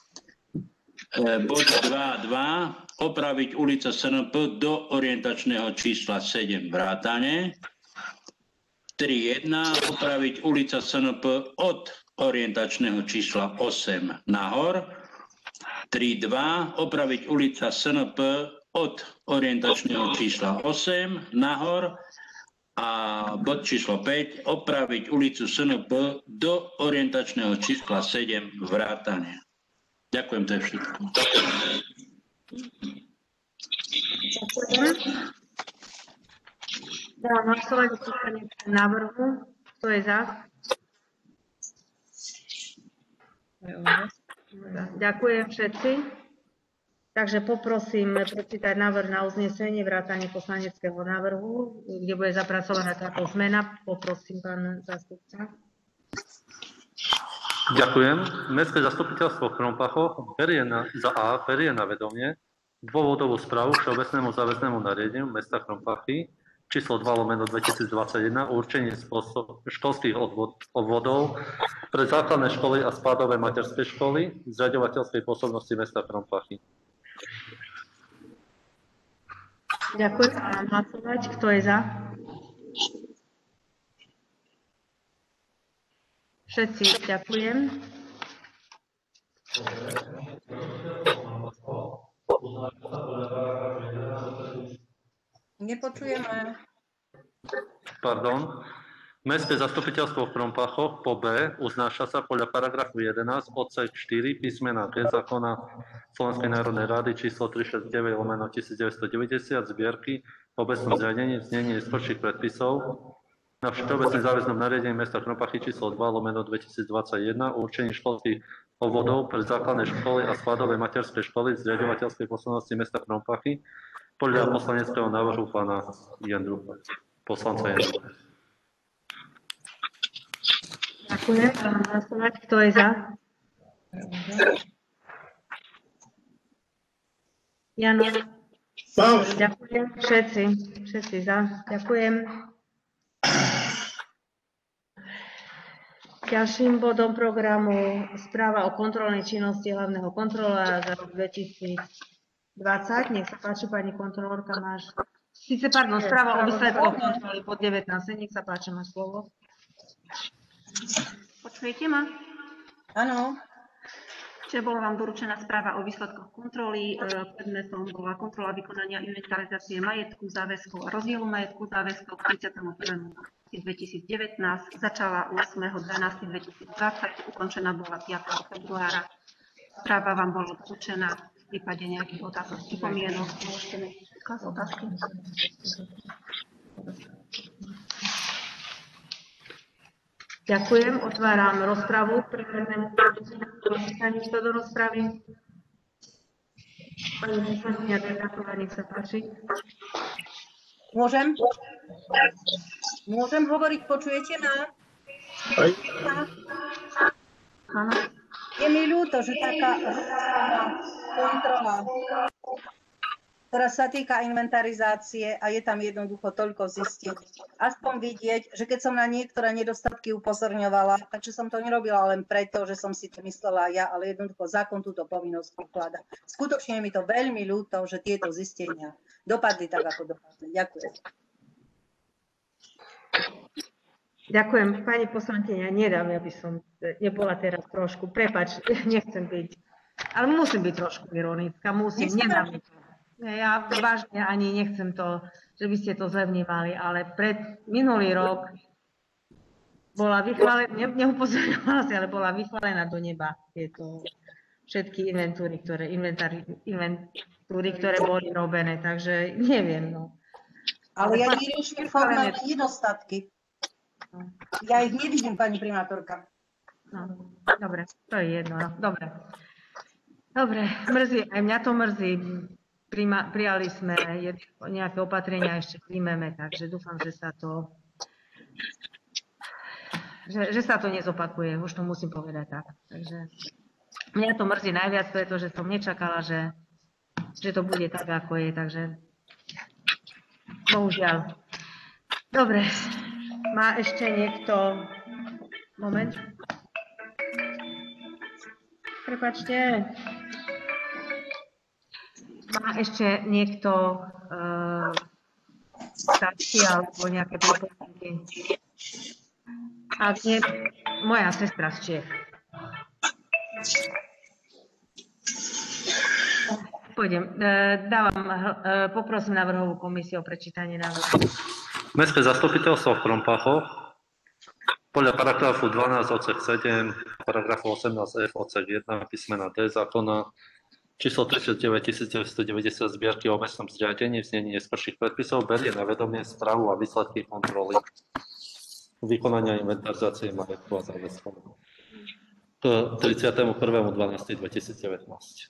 Speaker 2: Bod 2.2. Opraviť ulica SNP do orientačného čísla 7 vrátane. 3.1. Opraviť ulica SNP od orientačného čísla 8 nahor. 3.2. Opraviť ulica SNP od orientačného čísla 8 nahor. A bod číslo 5, opraviť ulicu SNP do orientačného čísla 7 vrátane. Ďakujem, to je všetko.
Speaker 1: Ďakujem. Dávam hlasovať o poslaneckom návrhu. Kto je za? Ďakujem všetci. Takže poprosím prečítať návrh na uznesenie vrátane poslaneckého návrhu, kde bude zapracovaná táto zmena. Poprosím pán zástupca.
Speaker 4: Ďakujem. Mestské zastupiteľstvo v Krompachoch berie na vedomie dôvodovú správu Všeobecnému záväznému nariadeniu mesta Krompachy číslo 2/2021 o určení školských obvodov pre základné školy a spádové materské školy zriaďovateľskej pôsobnosti mesta Krompachy.
Speaker 1: Ďakujem. Mám hlasovať. Kto je za? Všetci. Ďakujem.
Speaker 5: Nepočujeme.
Speaker 4: Pardon. Mestské zastupiteľstvo v Krompáchoch po B uznáša sa podľa paragrafu 11 odsek 4 písmena G zákona Slovenskej národnej rady číslo 369/1990 zbierky v obecnom zriadení v znení neskorších predpisov na všeobecne záväznom nariadení mesta Krompáchy číslo 2/2021 o určení školských obvodov pre základné školy a skladové materskej školy zriaďovateľskej poslovnosti mesta Krompáchy podľa poslaneckého návrhu pána poslanca Jendrucha.
Speaker 1: Ďakujem. Dám hlasovať. Kto je za? Jano. Ďakujem. Všetci za. Ďakujem. Ďalším bodom programu správa o kontrolnej činnosti hlavného kontrolóra za rok 2020. Nech sa páči, pani kontrolórka, máš... správa o výsledkoch kontroly pod 19. Nech sa páči, máš slovo.
Speaker 10: Počujete ma?
Speaker 5: Áno.
Speaker 10: Čiže bola vám doručená správa o výsledkoch kontroly. Predmetom bola kontrola vykonania inventarizácie majetku, záväzkov a rozdielu majetku, záväzkov k 31.1.2019. Začala 8.12.2020, ukončená bola 5. februára. Správa vám bola doručená. V prípade nejakých otázok, pripomienok, môžete mi klásť otázky.
Speaker 1: Ďakujem. Otváram rozpravu. Prvému sa niekto do rozpravy. Pani poslankyňa Derdáková, nech sa páči.
Speaker 5: Môžem? Môžem hovoriť? Počujete ma?
Speaker 10: Áno.
Speaker 5: Je mi ľúto, že taká kontrola, ktorá sa týka inventarizácie a je tam jednoducho toľko zistiť. Aspoň vidieť, že keď som na niektoré nedostatky upozorňovala, takže som to nerobila len preto, že som si to myslela ja, ale jednoducho zákon túto povinnosť pokladá. Skutočne je mi to veľmi ľúto, že tieto zistenia dopadli tak, ako dopadli. Ďakujem.
Speaker 1: Ďakujem. Pani poslankyňa, nedám, aby som nebola teraz trošku, prepáč, nechcem byť, ale musím byť trošku ironická, nedám mi to. Ja vážne ani nechcem to, že by ste to zle vnímali, ale minulý rok bola vychválená, neupozorňovala si, ale bola vychválená do neba tieto všetky inventúry, ktoré boli robené, takže neviem. No.
Speaker 5: Ale ja neriešim formálne nedostatky. Ja ich nevidím, pani primátorka.
Speaker 1: No, dobre, to je jedno. No. Dobre, mrzí, aj mňa to mrzí. Prijali sme nejaké opatrenia, ešte príjmeme, takže dúfam, že sa to nezopakuje, už to musím povedať tak. Takže mňa to mrzí najviac, pretože som nečakala, že to bude tak, ako je, takže bohužiaľ. Dobre, má ešte niekto... Moment. Prepáčte. Má ešte niekto starší alebo nejaké pripomienky? Ak nie, moja sestra z Čiech. Pôjdem. Poprosím návrhovú komisiu o prečítanie návrhu.
Speaker 4: Mestské zastupiteľstvo v Krompáchoch podľa paragrafu 12 odsek 7, paragrafu 18f odsek 1 písmena D zákona číslo 39.990 zbierky o mestnom zriadení v znení neskorších predpisov berie na vedomie správu a výsledky kontroly vykonania inventarizácie majetku a záväzkov k 31.12.2019.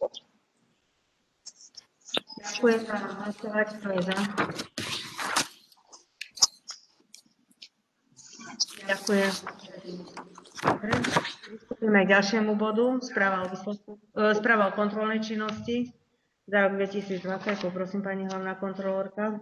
Speaker 1: Ďakujem za hlasovať, kto je za. Ďakujem. Dobre, pristúpime k ďalšiemu bodu. Správa o kontrolnej činnosti za rok 2020. Poprosím pani hlavná kontrolórka.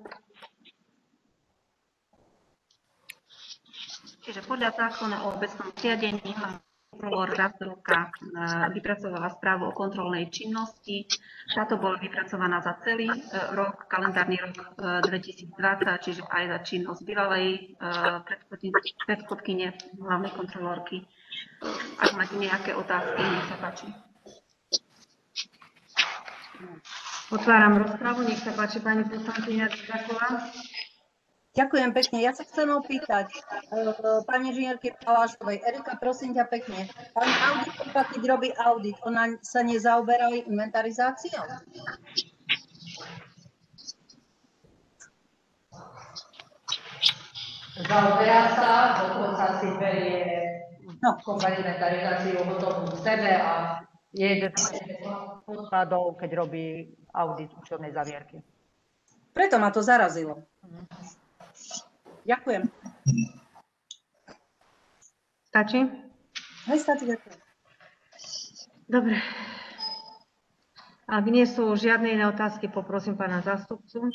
Speaker 10: Čiže podľa zákona o obecnom zriadení kontrolór raz do roka vypracovala správu o kontrolnej činnosti. Táto bola vypracovaná za celý rok, kalendárny rok 2020, čiže aj za činnosť bývalej predchodkyne hlavnej kontrolórky. Ak máte nejaké otázky, nech sa páči.
Speaker 1: Otváram rozpravu, nech sa páči pani poslankyňa Ďaková.
Speaker 5: Ďakujem pekne. Ja sa chcem opýtať pani inžinierky Palášovej. Erika, prosím ťa pekne. Pani auditorka, keď robí audit, ona sa nezaoberá inventarizáciou?
Speaker 3: Zaoberá sa, dokonca si berie inventarizáciu hotovú v sebe a je jeden z podkladov, keď robí audit účtovnej zavierky.
Speaker 5: Preto ma to zarazilo. Ďakujem.
Speaker 1: Stačí?
Speaker 5: Hej, stačí, ďakujem.
Speaker 1: Dobre. Ak nie sú žiadne iné otázky, poprosím pána zástupcu.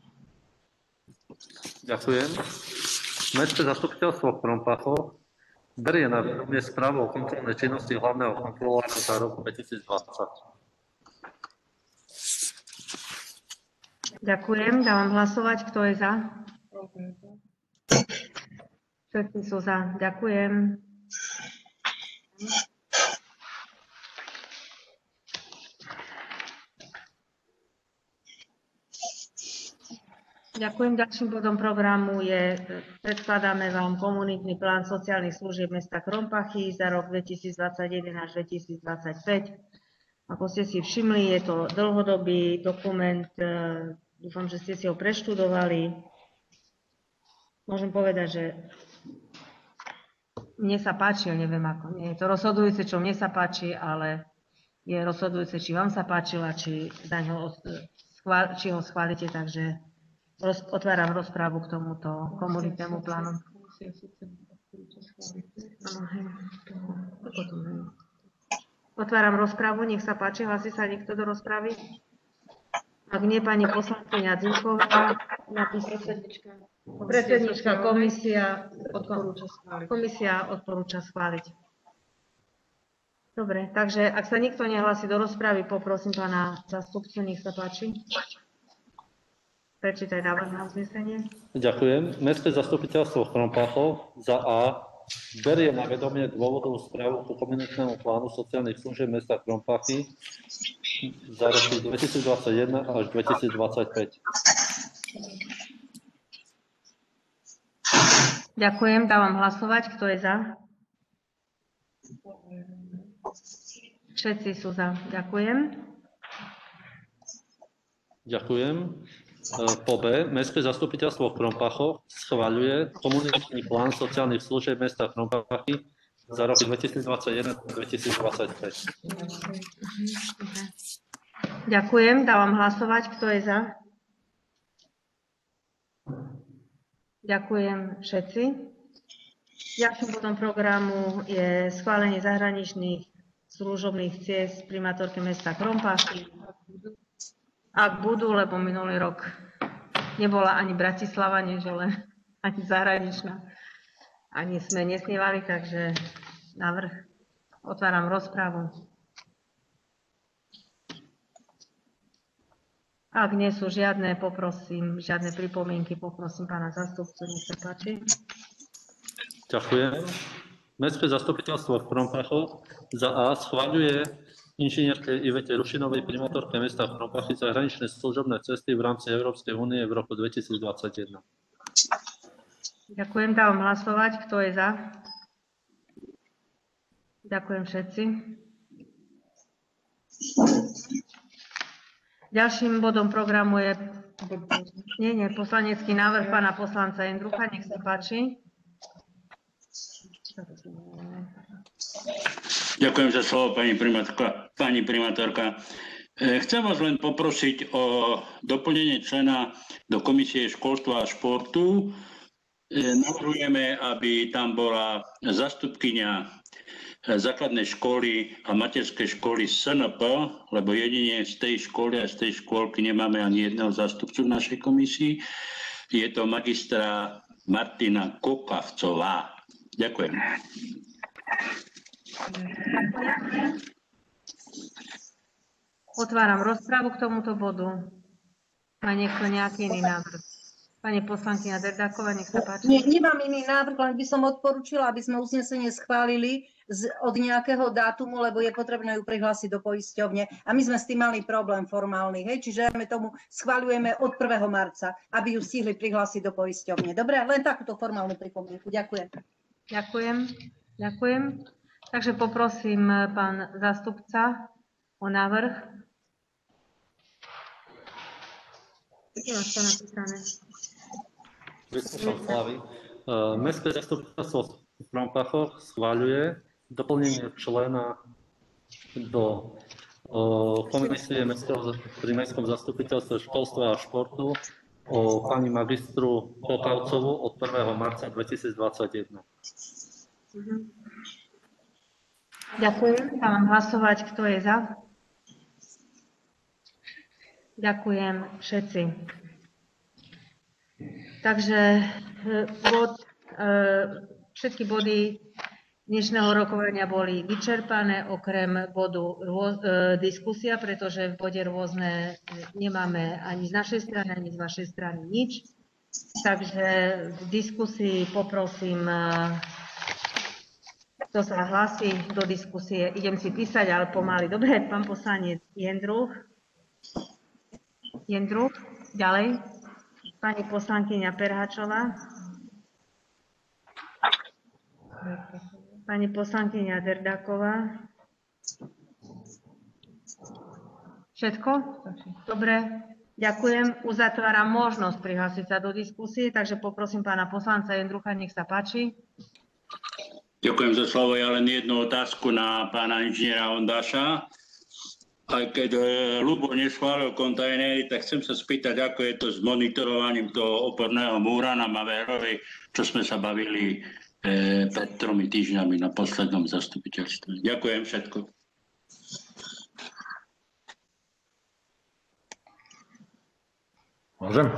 Speaker 4: Ďakujem. Mestské zastupiteľstvo v Krompachoch berie na vedomie správu o kontrolnej činnosti hlavného kontrolóra za rok 2020.
Speaker 1: Ďakujem. Dávam hlasovať. Kto je za? Všetci sú za. Ďakujem. Ďakujem. Ďalším bodom programu je, predkladáme vám komunitný plán sociálnych služieb mesta Krompachy za rok 2021 až 2025. Ako ste si všimli, je to dlhodobý dokument, dúfam, že ste si ho preštudovali. Môžem povedať, že mne sa páči, ja neviem ako, nie je to rozhodujúce, čo mne sa páči, ale je rozhodujúce, či vám sa páčila, či ho schválite, takže otváram rozprávu k tomuto komunitnému plánu. Otváram rozprávu, nech sa páči, hlasí sa niekto do rozpravy? Ak nie, pani poslankyňa Dzimková, predsednička komisia odporúča schváliť. Dobre, takže ak sa nikto nehlási do rozpravy, poprosím pána zástupcu, nech sa páči. Prečítaj návrh na uznesenie.
Speaker 4: Ďakujem. Mestské zastupiteľstvo v Krompachoch za A berie na vedomie dôvodovú správu ku komunitnému plánu sociálnych služieb mesta Krompachy za roky 2021 až 2025.
Speaker 1: Ďakujem, dávam hlasovať. Kto je za? Všetci sú za. Ďakujem.
Speaker 4: Ďakujem. Po B, Mestské zastupiteľstvo v Krompachoch schvaľuje komunitný plán sociálnych služieb mesta Krompachy za roky 2021-2025.
Speaker 1: Ďakujem, dávam hlasovať. Kto je za? Ďakujem všetci. Ďalším bodom programu je schválenie zahraničných služobných ciest primátorky mesta Krompachy. Ak budú, lebo minulý rok nebola ani Bratislava, nežele, ani zahraničná. Ani sme nesnívali, takže návrh. Otváram rozprávu. Ak nie sú žiadne, žiadne pripomienky, poprosím pána zástupcu, nech sa páči.
Speaker 4: Ďakujem. Mestské zastupiteľstvo v Krompachoch za A schvaľuje inžinierke Ivete Rušinovej, primátorke mesta Krompachy, zahraničné služobné cesty v rámci Európskej únie v roku 2021.
Speaker 1: Ďakujem, dávam hlasovať. Kto je za? Ďakujem všetci. Ďalším bodom programu je poslanecký návrh pána poslanca Jendrucha. Nech sa páči.
Speaker 2: Ďakujem za slovo, pani primátorka. Chcem vás len poprosiť o doplnenie člena do Komisie školstva a športu. Navrhujeme, aby tam bola zastupkyňa základnej školy a materskej školy SNP, lebo jedine z tej školy a z tej škôlky nemáme ani jedného zástupcu v našej komisii. Je to magistra Martina Kokavcová. Ďakujem.
Speaker 1: Otváram rozprávu k tomuto bodu. Má niekto nejaký iný návrh? Pani poslankyňa Derdáková, nech sa páči.
Speaker 5: Nemám iný návrh, len by som odporúčila, aby sme uznesenie schválili od nejakého dátumu, lebo je potrebné ju prihlásiť do poisťovne. A my sme s tým mali problém formálny, hej? Čiže my tomu schvaľujeme od 1. marca, aby ju stihli prihlásiť do poisťovne. Dobre, len takúto formálnu pripomienku. Ďakujem.
Speaker 1: Ďakujem. Takže poprosím pán zástupca o návrh. Kde máš to napísané?
Speaker 4: Mestské zastupiteľstvo v Krompachoch schvaľuje doplnenie člena do komisie pri Mestskom zastupiteľstve školstva a športu o pani magistru Popavcovú od 1. marca 2021.
Speaker 1: Ďakujem. Dávam hlasovať, kto je za. Ďakujem všetci. Takže všetky body dnešného rokovania boli vyčerpané, okrem bodu diskusia, pretože v bode rôzne nemáme ani z našej strany, ani z vašej strany nič. Takže v diskusii poprosím, kto sa hlási do diskusie. Idem si písať, ale pomaly. Dobre, pán poslanec Jendruch, ďalej. Pani poslankyňa Perhačová. Pani poslankyňa Derdáková. Všetko? Dobre, ďakujem. Uzatváram možnosť prihlásiť sa do diskusie, takže poprosím pána poslanca Jendrucha, nech sa páči.
Speaker 2: Ďakujem za slovo. Ja len jednu otázku na pána inžiniera Ondáša. Aj keď Ľubo neschválil kontajnery, tak chcem sa spýtať, ako je to s monitorovaním toho oporného múra na Mavérovi, čo sme sa bavili pred 3 týždňami na poslednom zastupiteľstve. Ďakujem všetko.
Speaker 12: Môžem?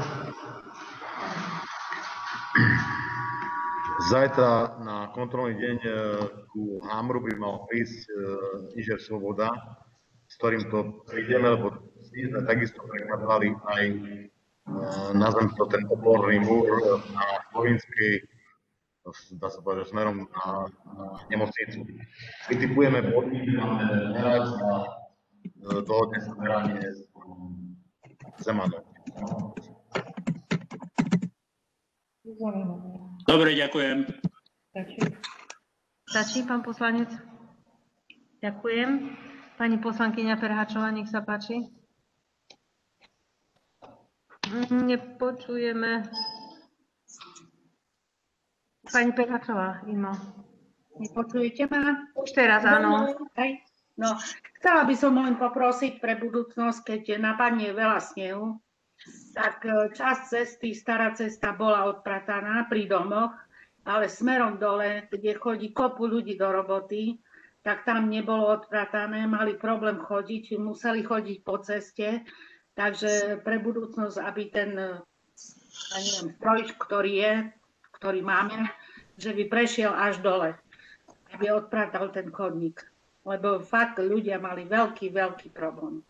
Speaker 12: Zajtra na kontrolný deň ku Hamru by mal prísť inžinier Svoboda, s ktorým to prídeme, lebo sme takisto prekladali aj nazvem to ten oporný múr na Slovinskej, dá sa povedať, smerom na nemocnicu. Vytipujeme body, máme merať na dohodne sa meranie s Zemanom.
Speaker 2: Dobre, ďakujem.
Speaker 1: Stačí, pán poslanec? Ďakujem. Pani poslankyňa Perhačová, nech sa páči. Nepočujeme. Pani Perhačová, Imo.
Speaker 13: Nepočujete ma?
Speaker 1: Už teraz, áno.
Speaker 13: No, chcela by som len poprosiť pre budúcnosť, keď napadne veľa snehu, tak časť cesty, stará cesta bola odprataná pri domoch, ale smerom dole, kde chodí kopu ľudí do roboty, tak tam nebolo odpratané, mali problém chodiť, museli chodiť po ceste, takže pre budúcnosť, aby ten stroj, ktorý máme, že by prešiel až dole, aby odpratal ten chodník, lebo fakt ľudia mali veľký problém.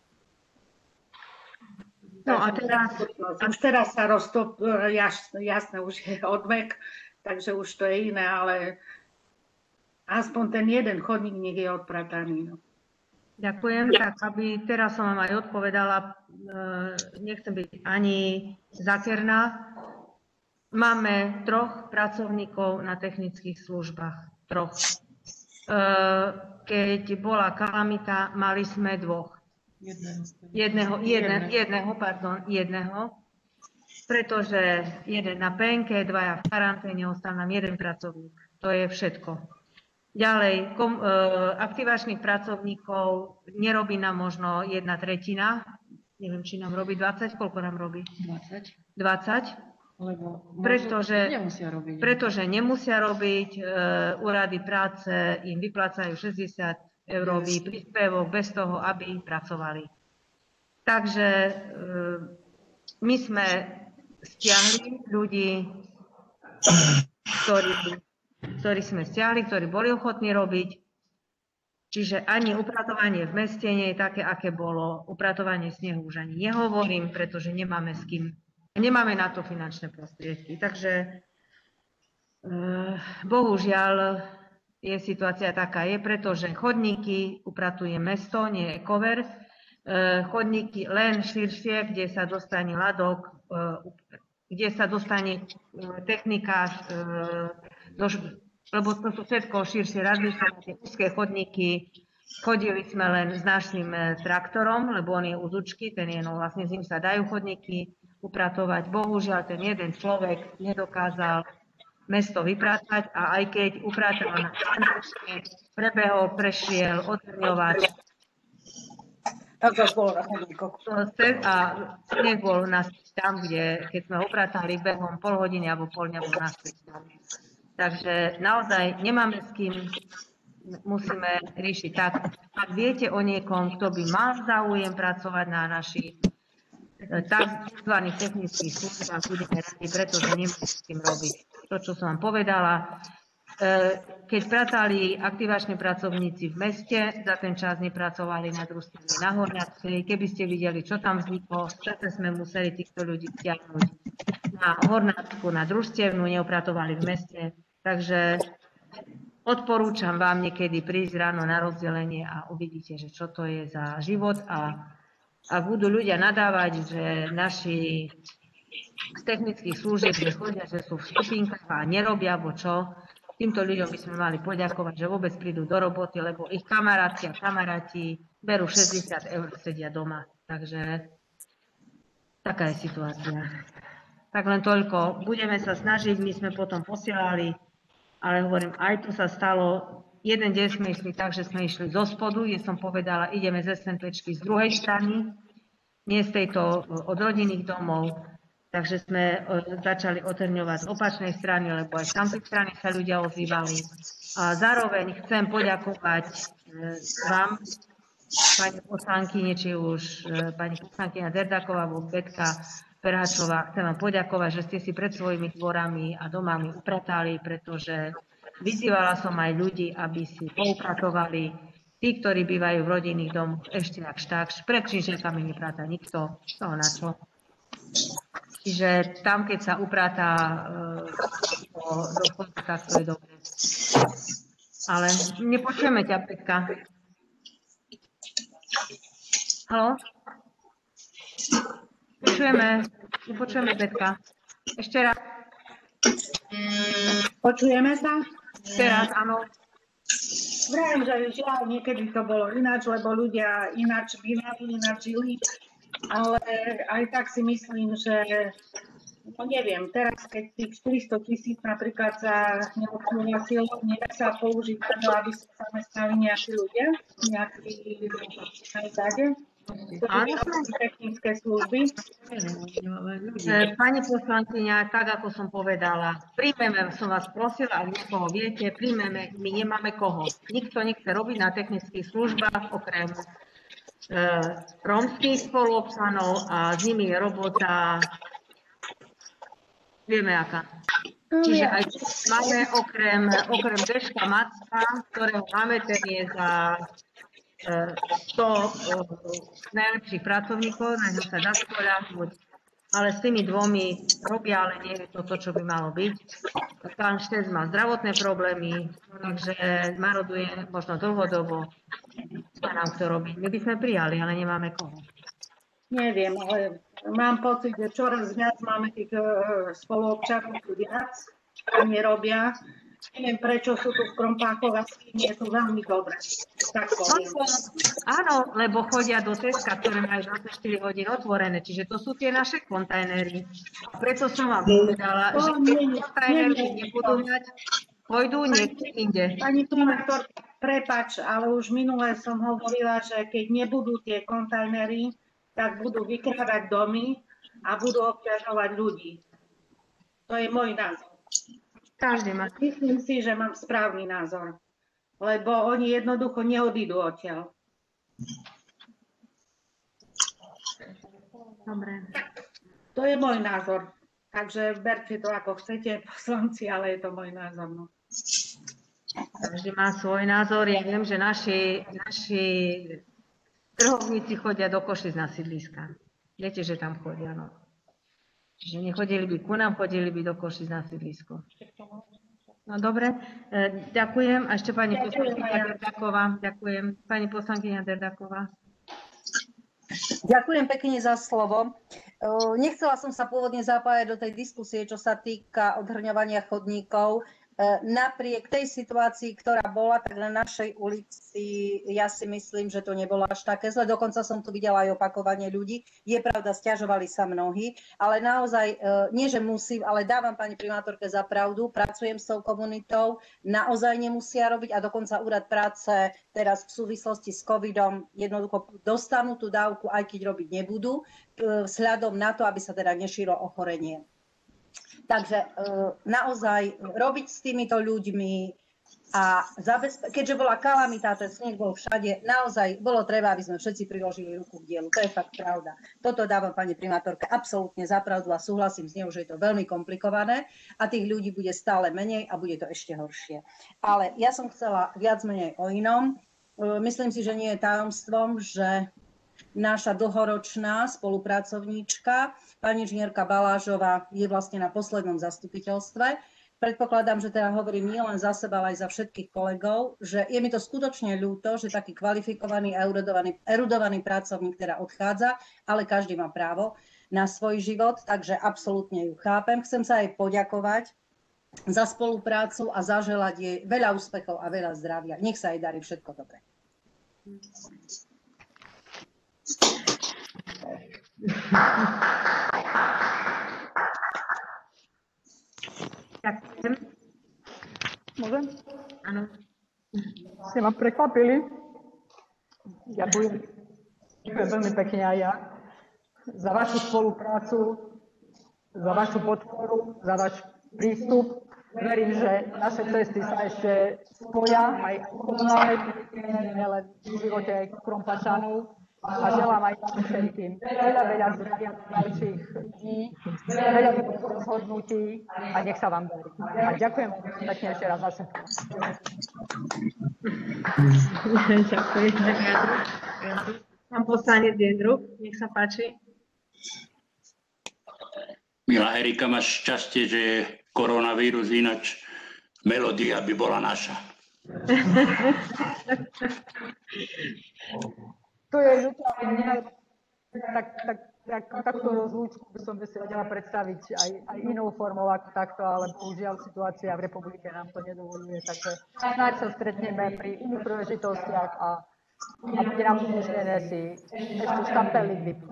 Speaker 1: No a teraz...
Speaker 13: Už teraz sa jasné, už je odvek, takže už to je iné, ale aspoň ten jeden chodník nech je odprataný. No.
Speaker 1: Ďakujem. Tak, aby teraz som vám aj odpovedala, nechcem byť ani zakerná. Máme 3 pracovníkov na technických službách. 3. Keď bola kalamita, mali sme 2. Jedného, pretože jeden na penke, 2 v karanténe, ostal nám 1 pracovník. To je všetko. Ďalej, aktivačných pracovníkov nerobí nám možno 1/3. Neviem, či nám robí 20, koľko nám robí? 20. Pretože nemusia robiť, úrady práce im vyplácajú 60-eurový príspevok bez toho, aby pracovali. Takže my sme stiahli ľudí, ktorí sme stiahli, ktorí boli ochotní robiť. Čiže ani upratovanie v meste nie je také, aké bolo. Upratovanie snehu už ani nehovorím, pretože nemáme s kým Nemáme na to finančné prostriedky, takže bohužiaľ je situácia taká, pretože chodníky upratuje mesto, nie Ekover, chodníky len širšie, kde sa dostane ľadok, kde sa dostane technika, lebo to sú všetko širšie različné, tie úzké chodníky. Chodili sme len s našim traktorom, lebo on je uzučky, vlastne z ním sa dajú chodníky upratovať. Bohužiaľ, ten jeden človek nedokázal mesto vypratať a aj keď upratal na prebehol, prešiel odrňovač a nebol naspäť tam, kde keď sme upratali behom pol hodiny alebo pol dňa bol naspäť tam. Takže naozaj nemáme s kým, musíme riešiť tak. Ak viete o niekom, kto by mal záujem pracovať na našich tzv. Technických službách, budeme radi, pretože nemáme s tým robiť. To, čo som vám povedala, keď pracovali aktivační pracovníci v meste, za ten čas nepracovali na družstevnej na Hornáckej. Keby ste videli, čo tam vzniklo, zase sme museli týchto ľudí stiahnuť na Hornácku, na družstevnú, neupratovali v meste. Takže odporúčam vám niekedy prísť ráno na rozdelenie a uvidíte, že čo to je za život a ak budú ľudia nadávať, že naši z technických služieb, že chodia, že sú v skupinkách a nerobia, alebo čo, týmto ľuďom by sme mali poďakovať, že vôbec prídu do roboty, lebo ich kamarátky a kamaráti berú 60 eur, sedia doma. Takže taká je situácia. Tak len toľko. Budeme sa snažiť, my sme potom posielali, ale hovorím, aj tu sa stalo, jeden deň sme išli tak, že sme išli zo spodu, kde som povedala, ideme z SNPčky z druhej strany, nie z tejto od rodinných domov. Takže sme začali otrňovať z opačnej strany, lebo aj z tamtej strany sa ľudia ozývali. A zároveň chcem poďakovať vám, pani poslankyne, či už pani poslankyňa Derdáková alebo Betka Perhačová, chcem vám poďakovať, že ste si pred svojimi dvorami a domami upratali, pretože vyzývala som aj ľudí, aby si poupratovali. Tí, ktorí bývajú v rodinných domoch, ešte tak, pred krížekami nepráta nikto, to na čo. Čiže tam, keď sa upratá do konca, tak to je dobre. Ale nepočujeme ťa, Petka. Haló? Nepočujeme, Petka. Ešte raz.
Speaker 13: Počujeme sa?
Speaker 1: Ešte raz, áno.
Speaker 13: Vravím, že žiaľ, niekedy to bolo ináč, lebo ľudia ináč bývali, ináč žili. Ale aj tak si myslím, že no neviem, teraz keď tých 400 000 napríklad za neobsluhovacie nedá sa použiť na to, aby sa zamestnali nejakí ľudia, nejakí záde, technické služby.
Speaker 1: Pani poslankyňa, tak ako som povedala, príjmeme, som vás prosila, ak niekoho viete, príjmeme, my nemáme koho. Nikto nechce robiť na technických službách, okrem rómskych spoluobčanov a s nimi je robota, vieme aká. Čiže aj máme okrem Deška Macka, ktorého máme, ten je za 100 najlepších pracovníkov, na ňom sa dá spoľahnúť, ale s tými dvomi robia, ale nie je to to, čo by malo byť. Pán Štec má zdravotné problémy, takže maroduje možno dlhodobo. A nám to robiť. My by sme prijali, ale nemáme koho.
Speaker 13: Neviem, ale mám pocit, že čoraz viac máme tých spoluobčanov viac a nerobia. Neviem, prečo sú tu v Krompákoch a s tým je to veľmi dobre. Tak poviem.
Speaker 1: Áno, lebo chodia do Teska, ktoré majú 24 hodín otvorené, čiže to sú tie naše kontajnery. A preto som vám povedala, že keď kontajnery nebudú mať, pôjdu niekde inde.
Speaker 13: Pani primátor, prepáč, ale už minule som hovorila, že keď nebudú tie kontajnery, tak budú vykrádať domy a budú obťažovať ľudí. To je môj názor.
Speaker 1: Každý má.
Speaker 13: Myslím si, že mám správny názor, lebo oni jednoducho neodídu odtiaľ.
Speaker 1: Dobre.
Speaker 13: To je môj názor. Takže berte to ako chcete, poslanci, ale je to môj názor. No.
Speaker 1: Každý má svoj názor. Ja viem, že naši trhovníci chodia do Košic na sídliska. Viete, že tam chodia, no. Že nechodili by ku nám, chodili by do Košic na sídlisko. No dobre, ďakujem. A ešte pani poslankyňa Derdáková. Ďakujem. Pani poslankyňa Derdáková.
Speaker 5: Ďakujem pekne za slovo. Nechcela som sa pôvodne zapájať do tej diskusie, čo sa týka odhrňovania chodníkov. Napriek tej situácii, ktorá bola, tak na našej ulici ja si myslím, že to nebolo až také zle. Dokonca som tu videla aj opakovanie ľudí. Je pravda, sťažovali sa mnohí, ale naozaj, nie že musím, ale dávam pani primátorke za pravdu, pracujem s tou komunitou, naozaj nemusia robiť a dokonca úrad práce teraz v súvislosti s covidom jednoducho dostanú tú dávku, aj keď robiť nebudú, vzhľadom na to, aby sa teda nešírilo ochorenie. Takže naozaj robiť s týmito ľuďmi a keďže bola kalamita, ten sneh bol všade, naozaj bolo treba, aby sme všetci priložili ruku k dielu. To je fakt pravda. Toto dávam pani primátorke absolútne za pravdu a súhlasím s ňou, že je to veľmi komplikované a tých ľudí bude stále menej a bude to ešte horšie. Ale ja som chcela viac menej o inom. Myslím si, že nie je tajomstvom, že naša dlhoročná spolupracovníčka, pani inžinierka Balážová, je vlastne na poslednom zastupiteľstve. Predpokladám, že teda hovorím nielen za seba, ale aj za všetkých kolegov, že je mi to skutočne ľúto, že taký kvalifikovaný a erudovaný pracovník teda odchádza, ale každý má právo na svoj život, takže absolútne ju chápem. Chcem sa jej poďakovať za spoluprácu a zaželať jej veľa úspechov a veľa zdravia. Nech sa jej darí všetko dobre.
Speaker 1: Ďakujem.
Speaker 3: Môžem?
Speaker 1: Áno.
Speaker 3: Ste ma prekvapili. Ďakujem. Ďakujem veľmi pekne aj ja za vašu spoluprácu, za vašu podporu, za váš prístup. Verím, že naše cesty sa ešte spoja aj v komunálnej politike, nielen v živote aj Krompačanov. A želám aj vám všetkým veľa zdravia v ďalších dní, veľa rozhodnutí a nech sa vám darí. A ďakujem pekne ešte raz za všetko.
Speaker 1: Ďakujem. Pán poslanec Jendruk, nech sa páči.
Speaker 2: Milá Erika, máš šťastie, že je koronavírus, ináč melódia by bola naša.
Speaker 3: To je ľúto, ale mňa takto rozlúčku by som si vedela predstaviť aj inou formou ako takto, ale bohužiaľ situácia v republike nám to nedovoluje, takže snáď sa stretneme pri iných príležitostiach a bude nám umožnené si ešte štampelík vypiť.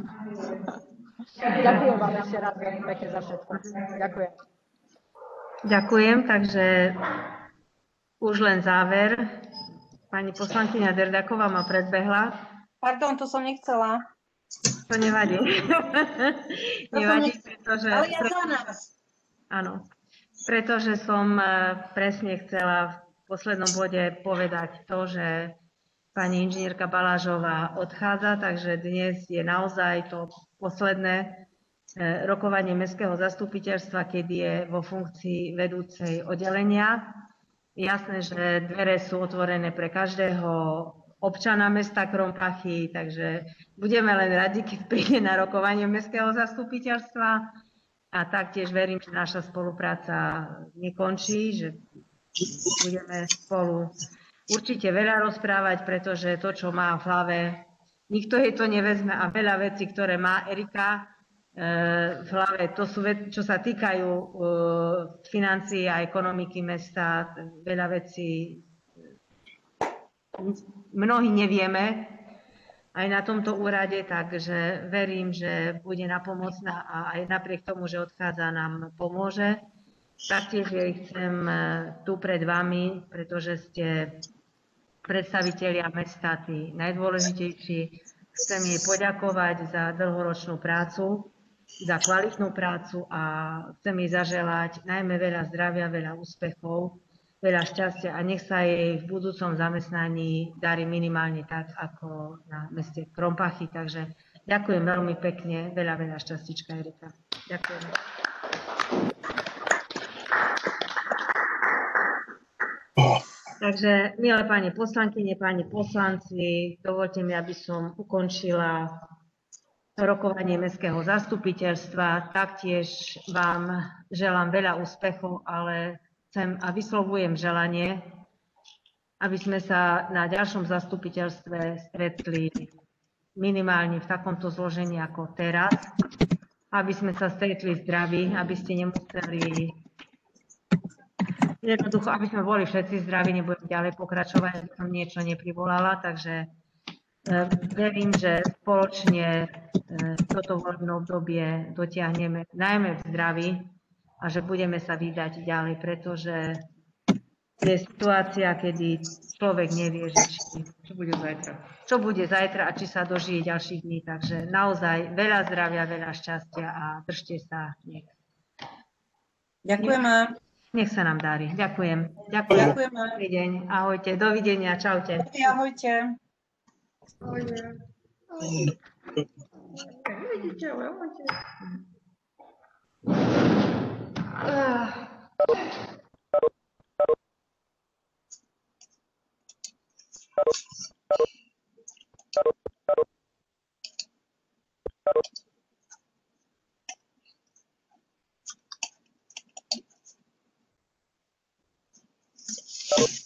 Speaker 3: Ďakujem vám ešte raz veľmi pekne za všetko. Ďakujem.
Speaker 1: Ďakujem, takže už len záver. Pani poslankyňa Derdáková ma predbehla.
Speaker 5: Pardon, to som nechcela.
Speaker 1: To nevadí. Nevadí, pretože...
Speaker 5: Ale ja za nás.
Speaker 1: Áno, pretože som presne chcela v poslednom bode povedať to, že pani inžinierka Balážová odchádza, takže dnes je naozaj to posledné rokovanie mestského zastupiteľstva, kedy je vo funkcii vedúcej oddelenia. Jasné, že dvere sú otvorené pre každého občana mesta Krompachy, takže budeme len radi, keď príde na rokovanie mestského zastupiteľstva a taktiež verím, že naša spolupráca nekončí, že budeme spolu určite veľa rozprávať, pretože to, čo má v hlave, nikto jej to nevezme a veľa vecí, ktoré má Erika v hlave, to sú veci, čo sa týkajú financií a ekonomiky mesta, veľa vecí mnohí nevieme aj na tomto úrade, takže verím, že bude napomocná a aj napriek tomu, že odchádza, nám pomôže. Taktiež jej chcem tu pred vami, pretože ste predstavitelia mesta, tí najdôležitejší, chcem jej poďakovať za dlhoročnú prácu, za kvalitnú prácu a chcem jej zaželať najmä veľa zdravia, veľa úspechov, veľa šťastia a nech sa jej v budúcom zamestnaní darí minimálne tak, ako na meste Krompachy. Takže ďakujem veľmi pekne, veľa šťastíčka, Erika. Ďakujem. Takže, milé pani poslankyne, páni poslanci, dovolte mi, aby som ukončila rokovanie mestského zastupiteľstva. Taktiež vám želám veľa úspechov, ale chcem a vyslovujem želanie, aby sme sa na ďalšom zastupiteľstve stretli minimálne v takomto zložení ako teraz, aby sme sa stretli zdraví, aby ste nemuseli, jednoducho, aby sme boli všetci zdraví, nebudem ďalej pokračovať, aby som niečo neprivolala, takže verím, že spoločne toto voľbné obdobie dotiahneme najmä v zdraví a že budeme sa vydať ďalej, pretože je situácia, kedy človek nevie, že čo bude zajtra a či sa dožije ďalších dní. Takže naozaj veľa zdravia, veľa šťastia a držte sa.
Speaker 5: Ďakujeme.
Speaker 1: Nech sa nám darí. Ďakujem. Ďakujem. Dobrý deň. Ahojte. Dovidenia. Čaute.
Speaker 5: Ahojte.
Speaker 14: Ahojte.